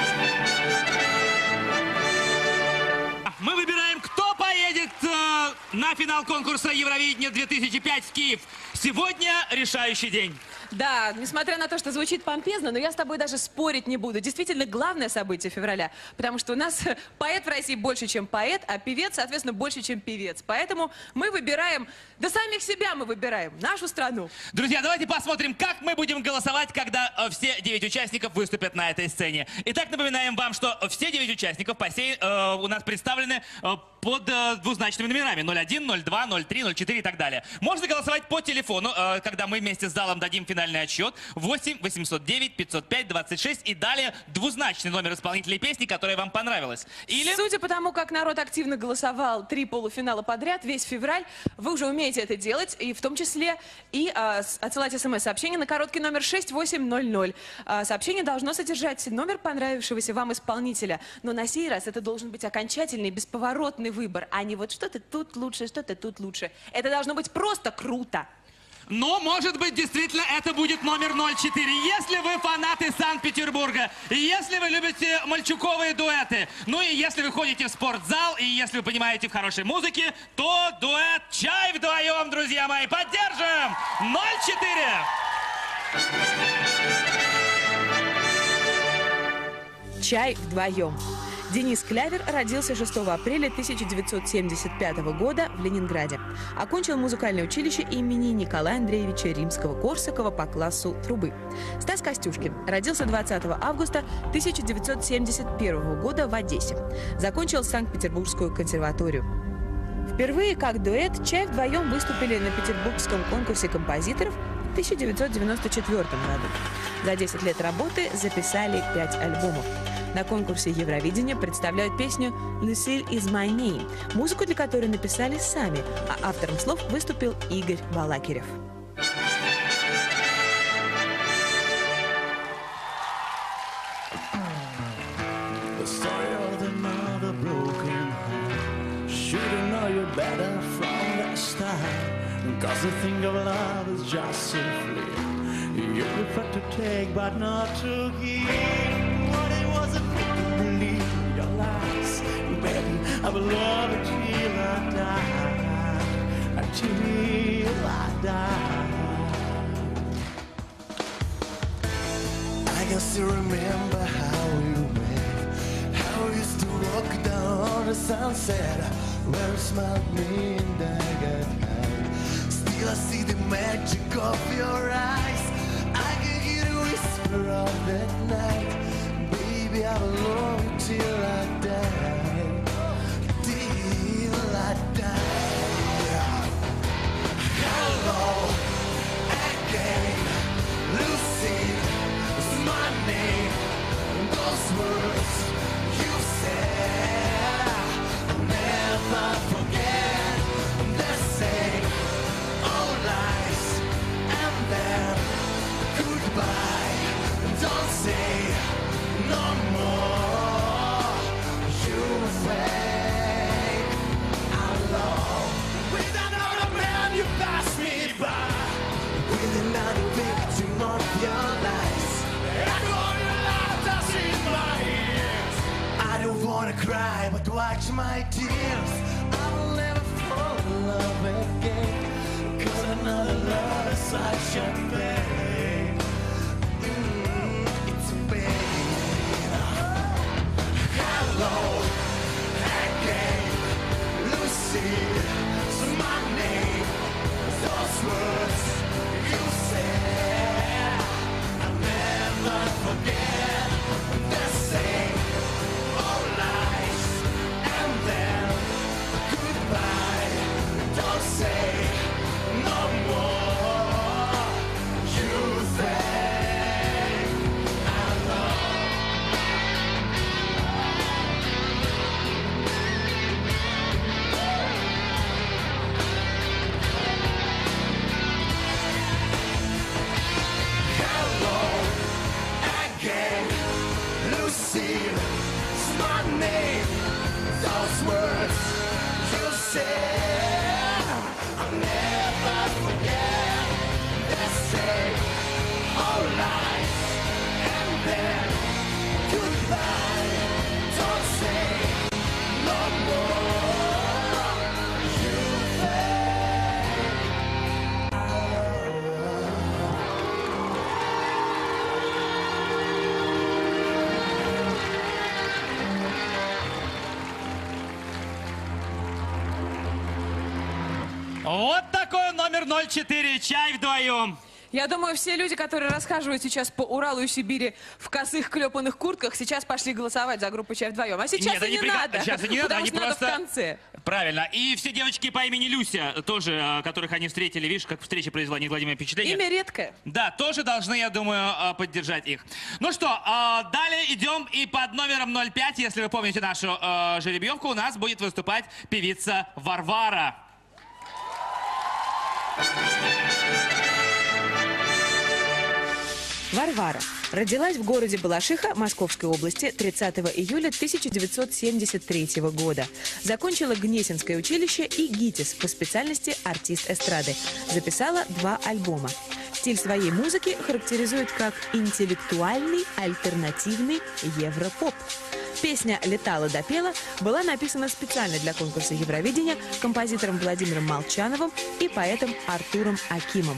Speaker 3: Мы выбираем, кто поедет э, на финал конкурса Евровидения две тысячи пять в Киев. Сегодня решающий день.
Speaker 4: Да, несмотря на то, что звучит помпезно, но я с тобой даже спорить не буду. Действительно, главное событие февраля, потому что у нас поэт в России больше, чем поэт, а певец, соответственно, больше, чем певец. Поэтому мы выбираем, да самих себя мы выбираем, нашу страну.
Speaker 3: Друзья, давайте посмотрим, как мы будем голосовать, когда э, все девять участников выступят на этой сцене. Итак, напоминаем вам, что все девять участников по сей, э, у нас представлены э, под э, двузначными номерами ноль один, ноль два, ноль три, ноль четыре и так далее. Можно голосовать по телефону, э, когда мы вместе с залом дадим финальный отсчет. восемь восемьсот девять пятьсот пять двадцать шесть и далее двузначный номер исполнителей песни, которая вам понравилась. Или...
Speaker 4: Судя по тому, как народ активно голосовал три полуфинала подряд, весь февраль, вы уже умеете это делать, и в том числе и а, отсылать смс-сообщение на короткий номер шесть восемь ноль ноль. А, сообщение должно содержать номер понравившегося вам исполнителя, но на сей раз это должен быть окончательный, бесповоротный выбор, а не вот что-то тут лучше, что-то тут лучше. Это должно быть просто круто.
Speaker 3: Но, может быть, действительно, это будет номер ноль четыре. Если вы фанаты Санкт-Петербурга, если вы любите мальчуковые дуэты, ну и если вы ходите в спортзал, и если вы понимаете в хорошей музыке, то дуэт «Чай» вдвоем, друзья мои. Поддержим! ноль четыре!
Speaker 12: «Чай вдвоем». Денис Клявер родился шестого апреля тысяча девятьсот семьдесят пятого года в Ленинграде. Окончил музыкальное училище имени Николая Андреевича Римского-Корсакова по классу трубы. Стас Костюшкин родился двадцатого августа тысяча девятьсот семьдесят первого года в Одессе. Закончил Санкт-Петербургскую консерваторию. Впервые как дуэт «Чай вдвоем» выступили на Петербургском конкурсе композиторов в тысяча девятьсот девяносто четвёртом году. За десять лет работы записали пять альбомов. На конкурсе Евровидения представляют песню «Lucille is my name», музыку для которой написали сами, а автором слов выступил Игорь Балакирев.
Speaker 2: I will love it till I die, until I die. I can still remember how we met, how we used to walk down the sunset, where you smiled at me and I got high. Still I see the magic of your eyes, I can hear the whisper of that night. Baby, I will love you till I die. Hello again, Lucille is my name. Those words you said, I'll never forget. They say all lies and then goodbye. Don't say no more. You fake alone with another man. You pass me by with another victim of your lies. Echo your laughter in my ears. I don't wanna cry, but watch my tears. I will never fall in love again, 'cause another love is such a pain. Mm, it's a pain. Hello again, Lucy. My name, those words you said, I'll never forget. They say all lies and then goodbye. Don't say no more.
Speaker 3: Вот такой номер ноль четыре. Чай вдвоем.
Speaker 4: Я думаю, все люди, которые расхаживают сейчас по Уралу и Сибири в косых клепанных куртках, сейчас пошли голосовать за группу «Чай вдвоем». А сейчас
Speaker 3: Нет,
Speaker 4: и не
Speaker 3: прика...
Speaker 4: надо.
Speaker 3: Сейчас и не надо,
Speaker 4: потому
Speaker 3: они
Speaker 4: что
Speaker 3: просто...
Speaker 4: надо в конце.
Speaker 3: Правильно. И все девочки по имени Люся, тоже, которых они встретили, видишь, как встреча произвела неизгладимое впечатление.
Speaker 4: Имя редкое.
Speaker 3: Да, тоже должны, я думаю, поддержать их. Ну что, далее идем, и под номером ноль пять, если вы помните нашу жеребьевку, у нас будет выступать певица Варвара.
Speaker 12: Варвара родилась в городе Балашиха Московской области тридцатого июля тысяча девятьсот семьдесят третьего года. Закончила Гнесинское училище и ГИТИС по специальности артист эстрады. Записала два альбома. Стиль своей музыки характеризует как интеллектуальный, альтернативный европоп. Песня «Летала да пела» была написана специально для конкурса Евровидения композитором Владимиром Молчановым и поэтом Артуром Акимом.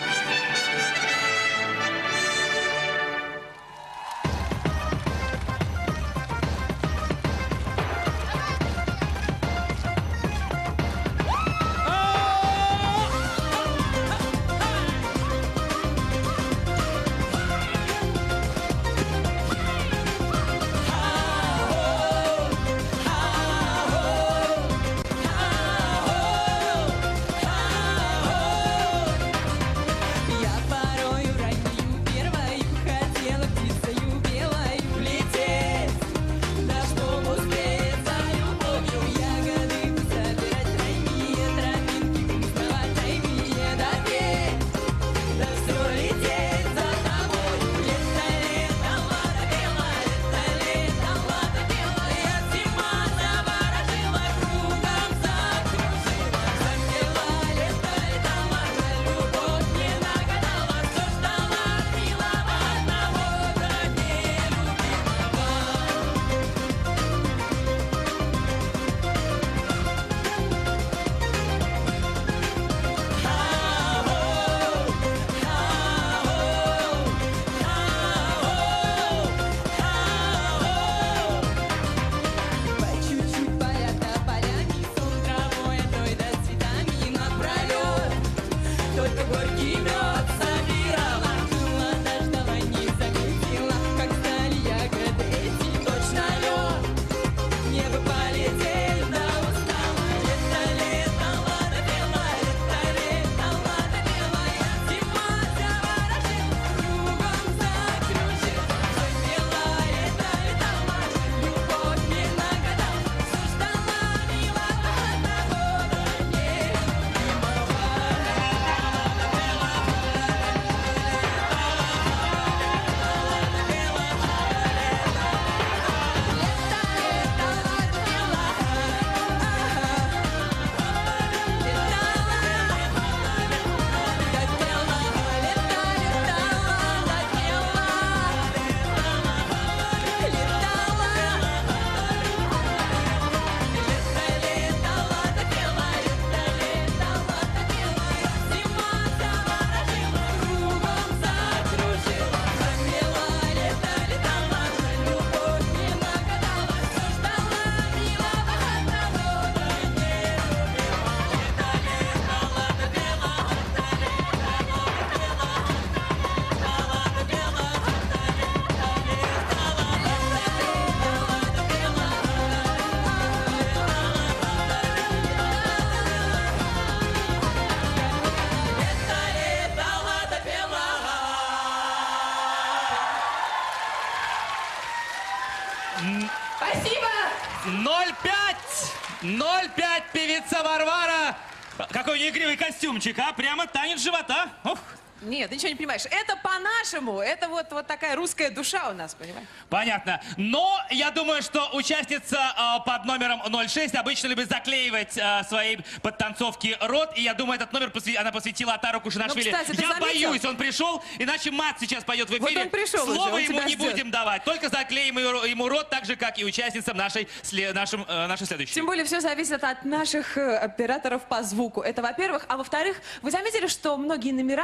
Speaker 4: Спасибо!
Speaker 3: ноль пять! ноль пять, певица Варвара! Какой у нее игривый костюмчик, а? Прямо танец живота. Ох.
Speaker 4: Нет, ты ничего не понимаешь. Это по-нашему. Это вот, вот такая русская душа у нас, понимаешь?
Speaker 3: Понятно. Но я думаю, что участница э, под номером ноль шесть обычно любит заклеивать э, свои подтанцовки рот. И я думаю, этот номер посвя... она посвятила Атару Кушанашвили.
Speaker 4: Ну, кстати,
Speaker 3: я
Speaker 4: заметил?
Speaker 3: боюсь, он пришел, иначе мат сейчас пойдет в эфире.
Speaker 4: Вот он пришел
Speaker 3: Слово
Speaker 4: уже, он
Speaker 3: ему
Speaker 4: тебя
Speaker 3: не
Speaker 4: ждет.
Speaker 3: будем давать. Только заклеим ему, ему рот, так же, как и участницам нашей, сле... нашим, э, нашей следующей.
Speaker 4: Тем более все зависит от наших э, операторов по звуку. Это во-первых. А во-вторых, вы заметили, что многие номера претерпели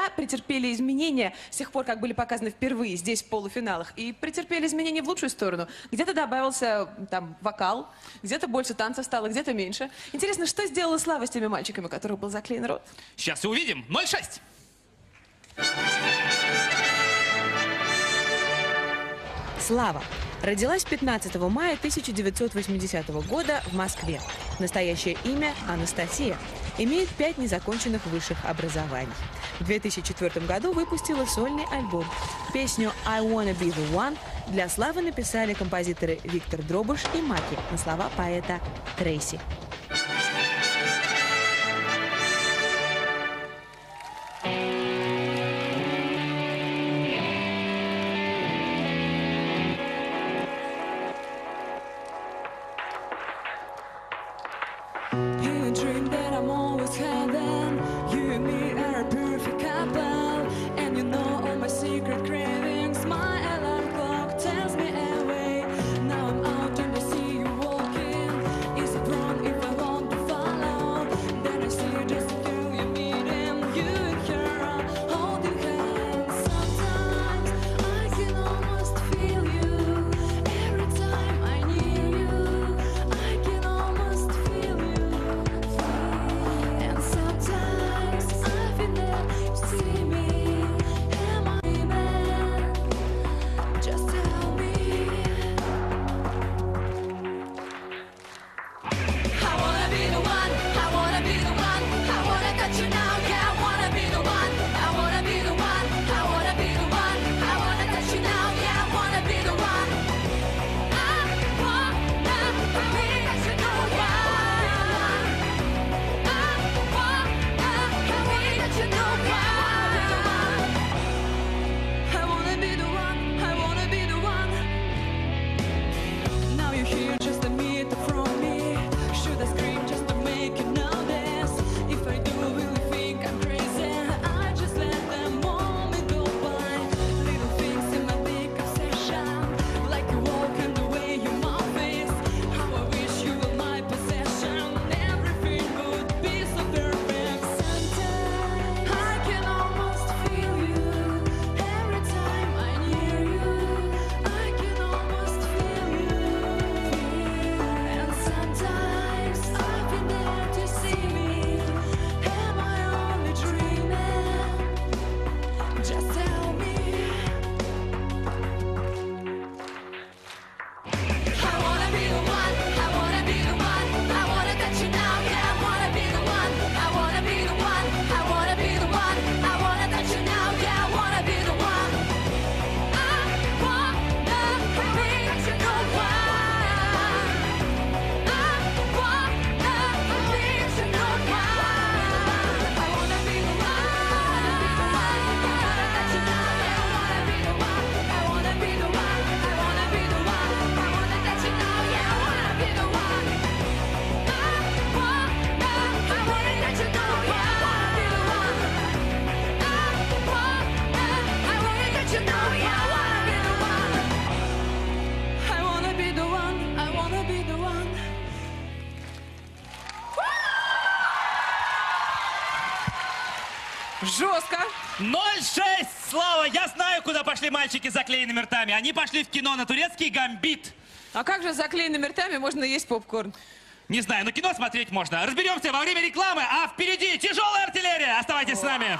Speaker 4: претерпели изменения с тех пор, как были показаны впервые здесь, в полуфиналах, и претерпели изменения в лучшую сторону. Где-то добавился там вокал, где-то больше танцев стало, где-то меньше. Интересно, что сделала Слава с теми мальчиками, у которых был заклеен рот?
Speaker 3: Сейчас и увидим. ноль шесть.
Speaker 12: Слава. Родилась пятнадцатого мая тысяча девятьсот восьмидесятого года в Москве. Настоящее имя – Анастасия. Имеет пять незаконченных высших образований. В две тысячи четвёртом году выпустила сольный альбом. Песню «I Wanna Be The One» для Славы написали композиторы Виктор Дробыш и Маки на слова поэта Трейси.
Speaker 4: Жестко.
Speaker 3: ноль шесть, Слава, я знаю, куда пошли мальчики с заклеенными ртами. Они пошли в кино на турецкий «Гамбит».
Speaker 4: А как же с заклеенными ртами можно есть попкорн?
Speaker 3: Не знаю, но кино смотреть можно. Разберемся во время рекламы, а впереди тяжелая артиллерия. Оставайтесь О. с нами.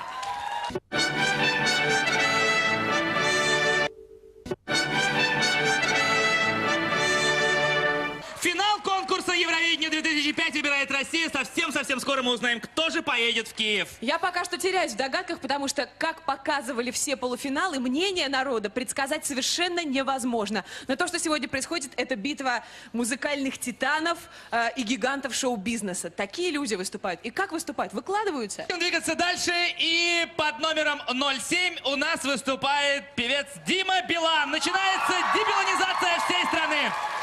Speaker 3: Финал конкурса Евровидения две тысячи пять выбирает Россия. Совсем-совсем скоро мы узнаем, кто же поедет в Киев.
Speaker 4: Я пока что теряюсь в догадках, потому что, как показывали все полуфиналы, мнение народа предсказать совершенно невозможно. Но то, что сегодня происходит, это битва музыкальных титанов э, и гигантов шоу-бизнеса. Такие люди выступают. И как выступают? Выкладываются.
Speaker 3: Будем двигаться дальше. И под номером ноль семь у нас выступает певец Дима Билан. Начинается дебиланизация всей страны.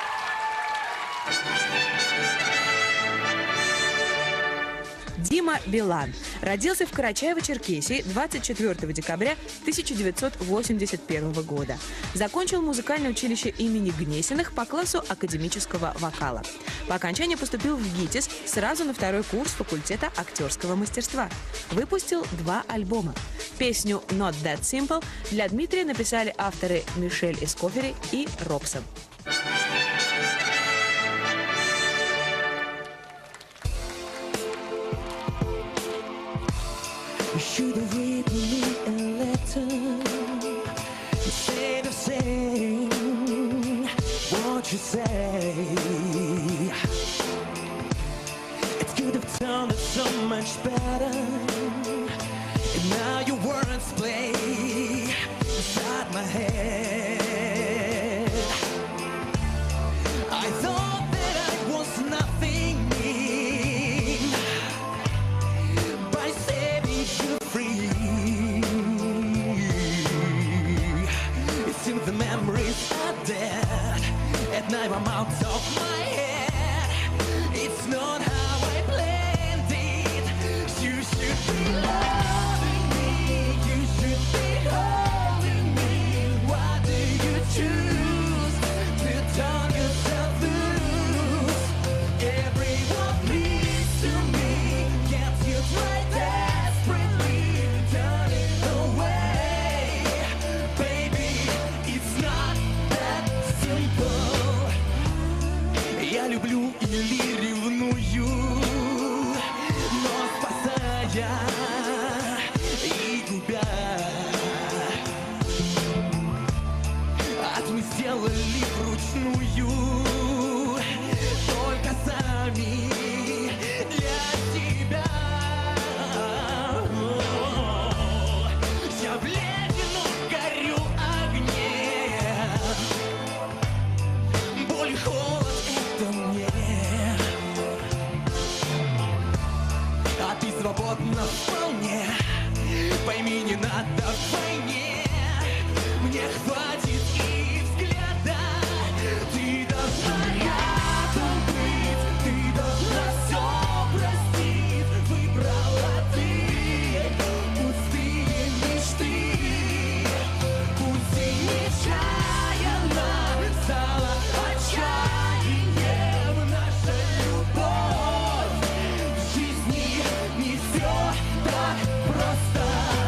Speaker 12: Дима Билан родился в Карачаево-Черкесии двадцать четвёртого декабря тысяча девятьсот восемьдесят первого года. Закончил музыкальное училище имени Гнесиных по классу академического вокала. По окончании поступил в ГИТИС сразу на второй курс факультета актерского мастерства. Выпустил два альбома. Песню «Not That Simple» для Дмитрия написали авторы Мишель Эскофери и Робсон.
Speaker 2: You should have written me a letter instead of saying what you say. It could have turned out so much better. And now your words play inside my head. I thought that I was nothing by setting you free. It seems the memories are dead. At night I'm out of my head. It's not how I planned it. You should be loving me. You should be holding me. Why do you choose to turn yourself loose? Everyone pleads to me. Can't you try desperately turn it away? Baby, it's not that simple. Я люблю или ревную, но спасая и губя. От мы сделали вручную, только сами для себя. Я в ледяном горю огне. Боль, холод — это мне. А ты свободна вполне. Пойми, не надо в войне. Мне хватит и взгляда. Ты должна рядом быть. Ты должна все простить. Выбрала ты пустые мечты. Пусть и нечаянно стала отчаянием наша любовь. В жизни не все так просто.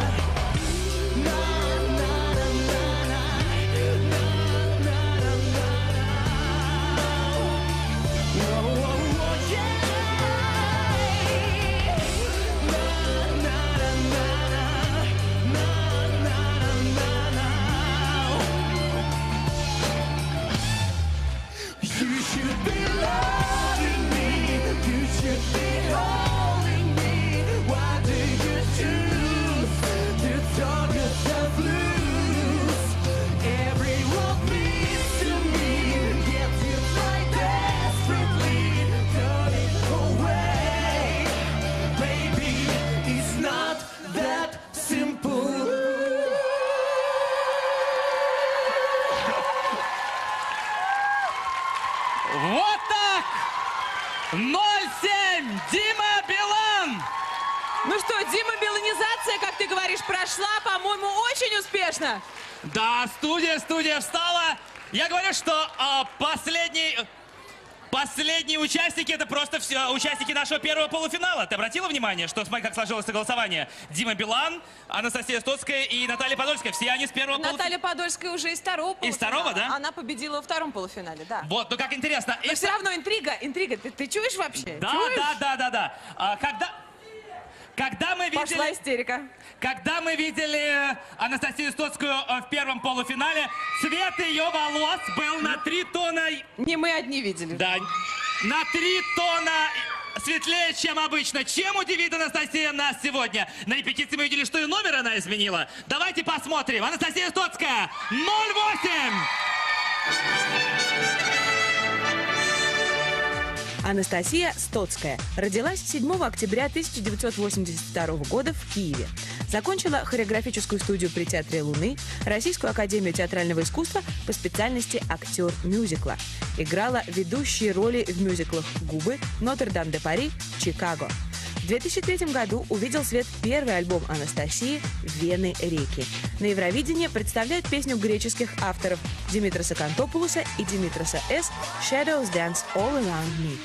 Speaker 2: You should be loving me. You should be holding me. Why do you choose to turn yourself loose? Everyone pleads to me. Yet you try desperately turn it away. Baby, it's not that simple.
Speaker 3: Вот так! ноль семь! Дима Билан!
Speaker 4: Ну что, Дима, биланизация, как ты говоришь, прошла, по-моему, очень успешно.
Speaker 3: Да, студия, студия встала. Я говорю, что а, последний... Последние участники — это просто все участники нашего первого полуфинала. Ты обратила внимание, что, смотри, как сложилось голосование? Дима Билан, Анастасия Стоцкая и Наталья Подольская. Все они с первого полуфинала.
Speaker 4: Наталья Подольская уже из второго полуфинала.
Speaker 3: Из второго, да?
Speaker 4: Она победила во втором полуфинале, да.
Speaker 3: Вот, ну как интересно.
Speaker 4: Но
Speaker 3: И
Speaker 4: все равно интрига, интрига. Ты, ты чуешь вообще?
Speaker 3: Да,
Speaker 4: чуешь?
Speaker 3: да, да, да, да. А, когда... Когда мы видели...
Speaker 4: Пошла истерика.
Speaker 3: Когда мы видели Анастасию Стоцкую в первом полуфинале, цвет ее волос был на три тона...
Speaker 4: Не мы одни видели.
Speaker 3: Да, на три тона светлее, чем обычно. Чем удивит Анастасия нас сегодня? На репетиции мы видели, что и номер она изменила. Давайте посмотрим. Анастасия Стоцкая, ноль восемь.
Speaker 12: Анастасия Стоцкая родилась седьмого октября тысяча девятьсот восемьдесят второго года в Киеве. Закончила хореографическую студию при Театре Луны, Российскую академию театрального искусства по специальности актер мюзикла. Играла ведущие роли в мюзиклах «Губы», «Нотр-Дам-де-Пари», «Чикаго». В две тысячи третьем году увидел свет первый альбом Анастасии «Вены реки». На Евровидении представляют песню греческих авторов Димитроса Кантопулоса и Димитроса С. «Shadows Dance All Around Me».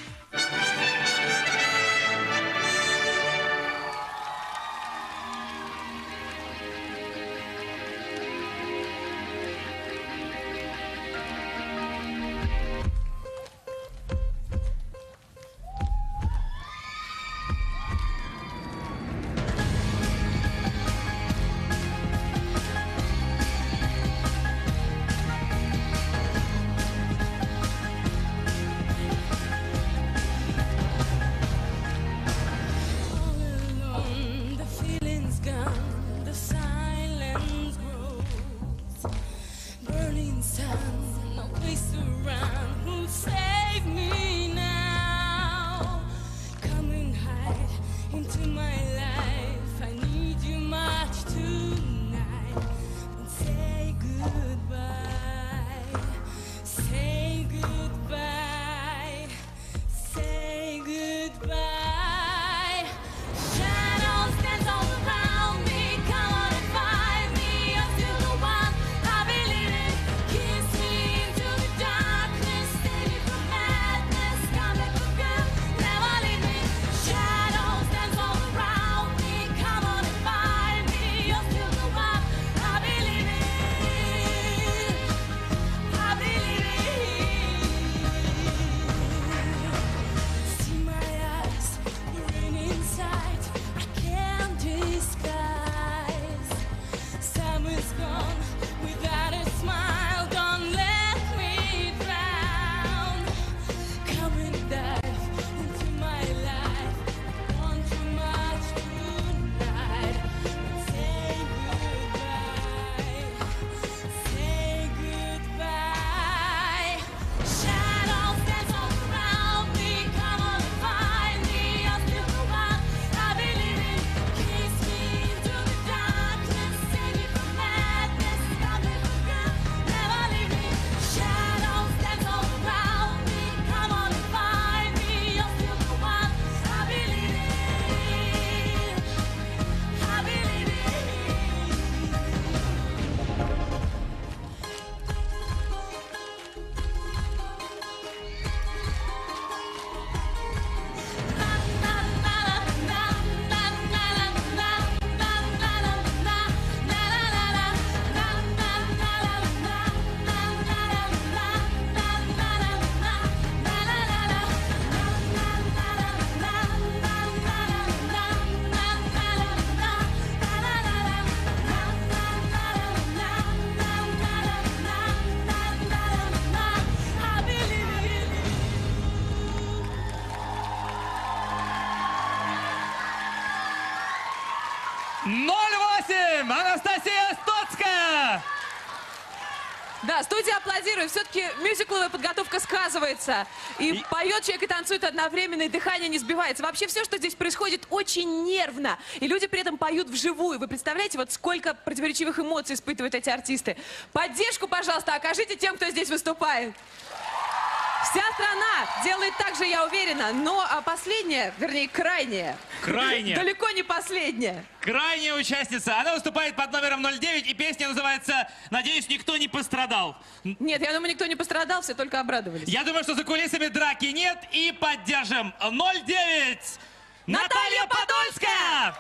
Speaker 3: ноль восемь. Анастасия Стоцкая.
Speaker 4: Да, студия аплодирует. Все-таки мюзикловая подготовка сказывается. И, и поет человек и танцует одновременно, и дыхание не сбивается. Вообще все, что здесь происходит, очень нервно. И люди при этом поют вживую. Вы представляете, вот сколько противоречивых эмоций испытывают эти артисты. Поддержку, пожалуйста, окажите тем, кто здесь выступает. Вся страна делает так же, я уверена, но а последняя, вернее, крайняя.
Speaker 3: Крайняя.
Speaker 4: Далеко не последняя.
Speaker 3: Крайняя участница. Она выступает под номером ноль девять, и песня называется «Надеюсь, никто не пострадал».
Speaker 4: Нет, я думаю, никто не пострадал, все только обрадовались.
Speaker 3: Я думаю, что за кулисами драки нет, и поддержим. ноль девять. Наталья Подольская!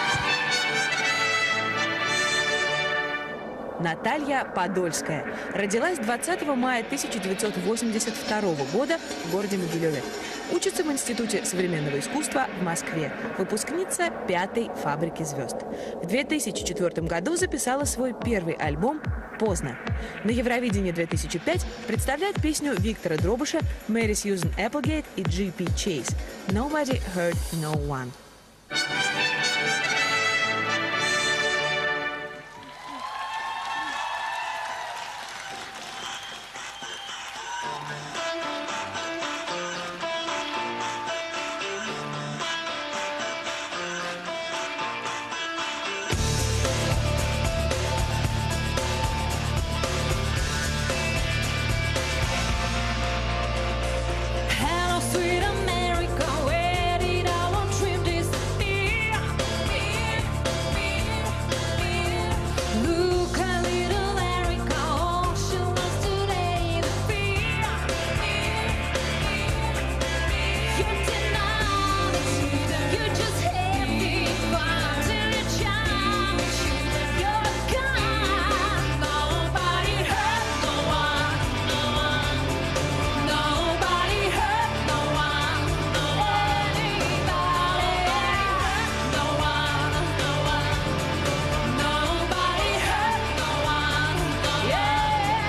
Speaker 12: Наталья Подольская. Родилась двадцатого мая тысяча девятьсот восемьдесят второго года в городе Могилеве. Учится в Институте современного искусства в Москве. Выпускница пятой фабрики звезд. В две тысячи четвёртом году записала свой первый альбом «Поздно». На Евровидении две тысячи пятого представляет песню Виктора Дробыша, Мэри Сьюзен Эпплгейт и Джи Пи Чейз «Nobody Hurt No One».
Speaker 7: Hello, sweet America, where did our dream disappear? Look a little Erica, all she wants today to fear. You deny the truth, you just have me far till you challenge you. You're gone. Nobody hurt no one, no one. Nobody hurt no one, no anybody hurt no one, no one. Nobody hurt no one, yeah,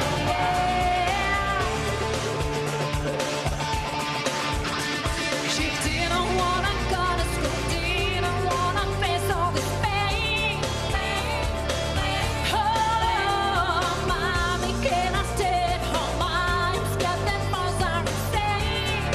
Speaker 7: yeah. She didn't wanna go to school, didn't wanna face all this pain. Oh, mommy, can I stay at home? I'm scared that boys are insane.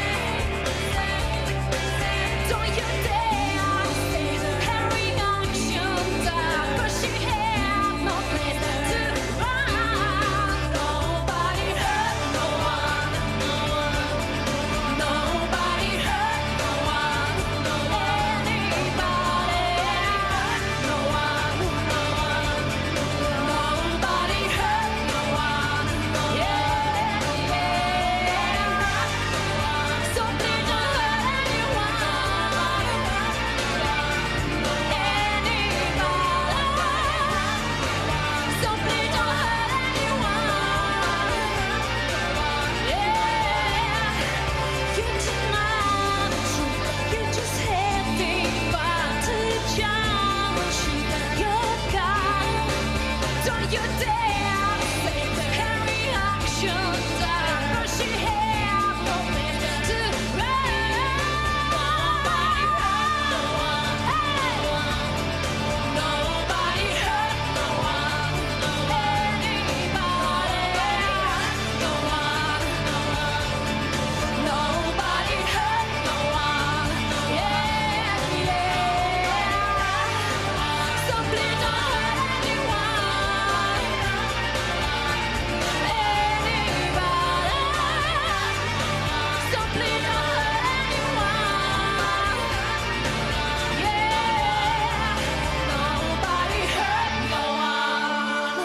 Speaker 7: Don't you dare say her reactions are, 'cause she had no place to run. Nobody hurt no one, no one. Nobody hurt no one, no anybody hurt no one, no one. Nobody hurt no one, yeah, yeah. So please don't hurt anyone, anybody. So please don't hurt anyone, yeah. You deny the truth, you just have me far to challenge you. You're gone. Don't you dare say her reactions are, 'cause she had no place to run. Nobody hurt no one, nobody hurt no one, no anybody hurt no one, no one. Nobody hurt no one, yeah, yeah. So please don't hurt anyone, anybody. So please don't hurt anyone, yeah. Nobody hurt no one.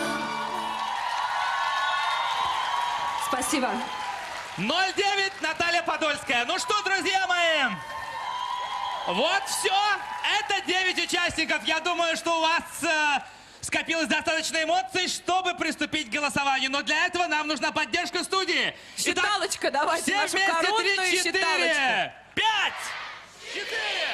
Speaker 4: Спасибо.
Speaker 3: ноль девять. Наталья Подольская. Ну что, друзья мои, вот все. Это девять участников. Я думаю, что у вас э, скопилось достаточно эмоций, чтобы приступить к голосованию. Но для этого нам нужна поддержка студии.
Speaker 4: Считалочка, давайте
Speaker 3: все
Speaker 4: нашу
Speaker 3: вместе.
Speaker 4: коронную
Speaker 3: Три, четыре,
Speaker 4: считалочку.
Speaker 3: пять, четыре.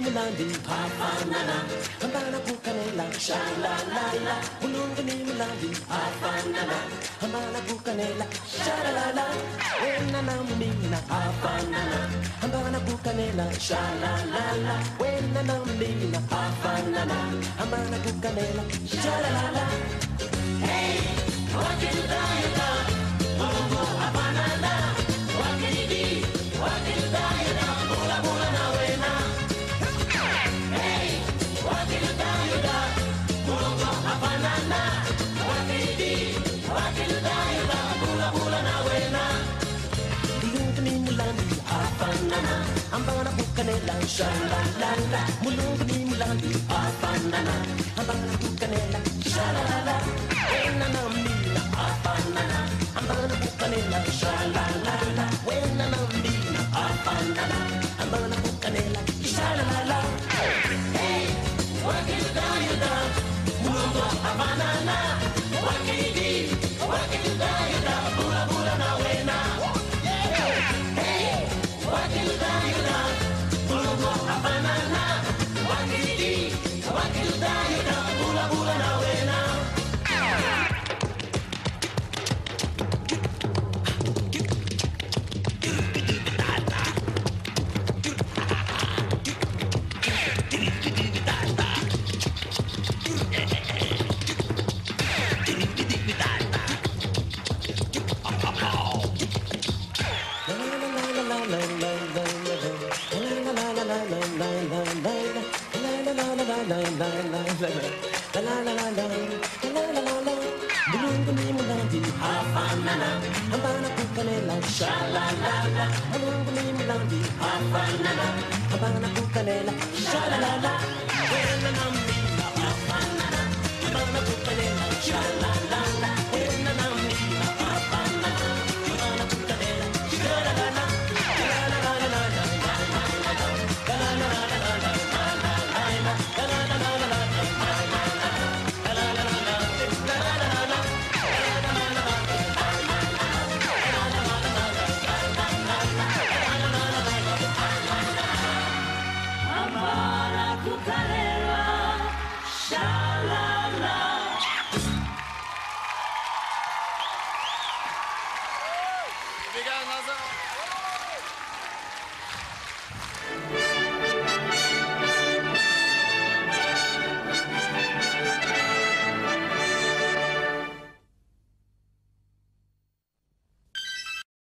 Speaker 1: mulandi afanana ambana kukanela shalalala mulungu ni mulandi afanana ambana kukanela shalalala wena na mina afanana ambana kukanela shalalala wena na mina afanana ambana kukanela shalalala. Hey, what can you do? You do mulungu afanana what can you do? What can you do? You do mula mula na wena. Hey, what can you do? You do mulungu afanana what can you do? What can you do? You do mula mula na wena. Mulungu ni mulandi afanana ambana kukanela shalalala mulungu ni mulandi afanana ambana kukanela shalalala wena na mina afanana ambana kukanela shalalala wena na mina afanana ambana kukanela shalalala. Hey, what can you do? You do mulungu afanana what can you do? What can you do? You do mula mula na wena. Hey, what can you do? You do mulungu afanana what can you do? What can you do? You do mula mula na wena. Mulungu ni mulandi afanana ambana kukanela shalalala mulungu ni mulandi afanana ambana kukanela shalalala wena na mina afanana ambana kukanela shalalala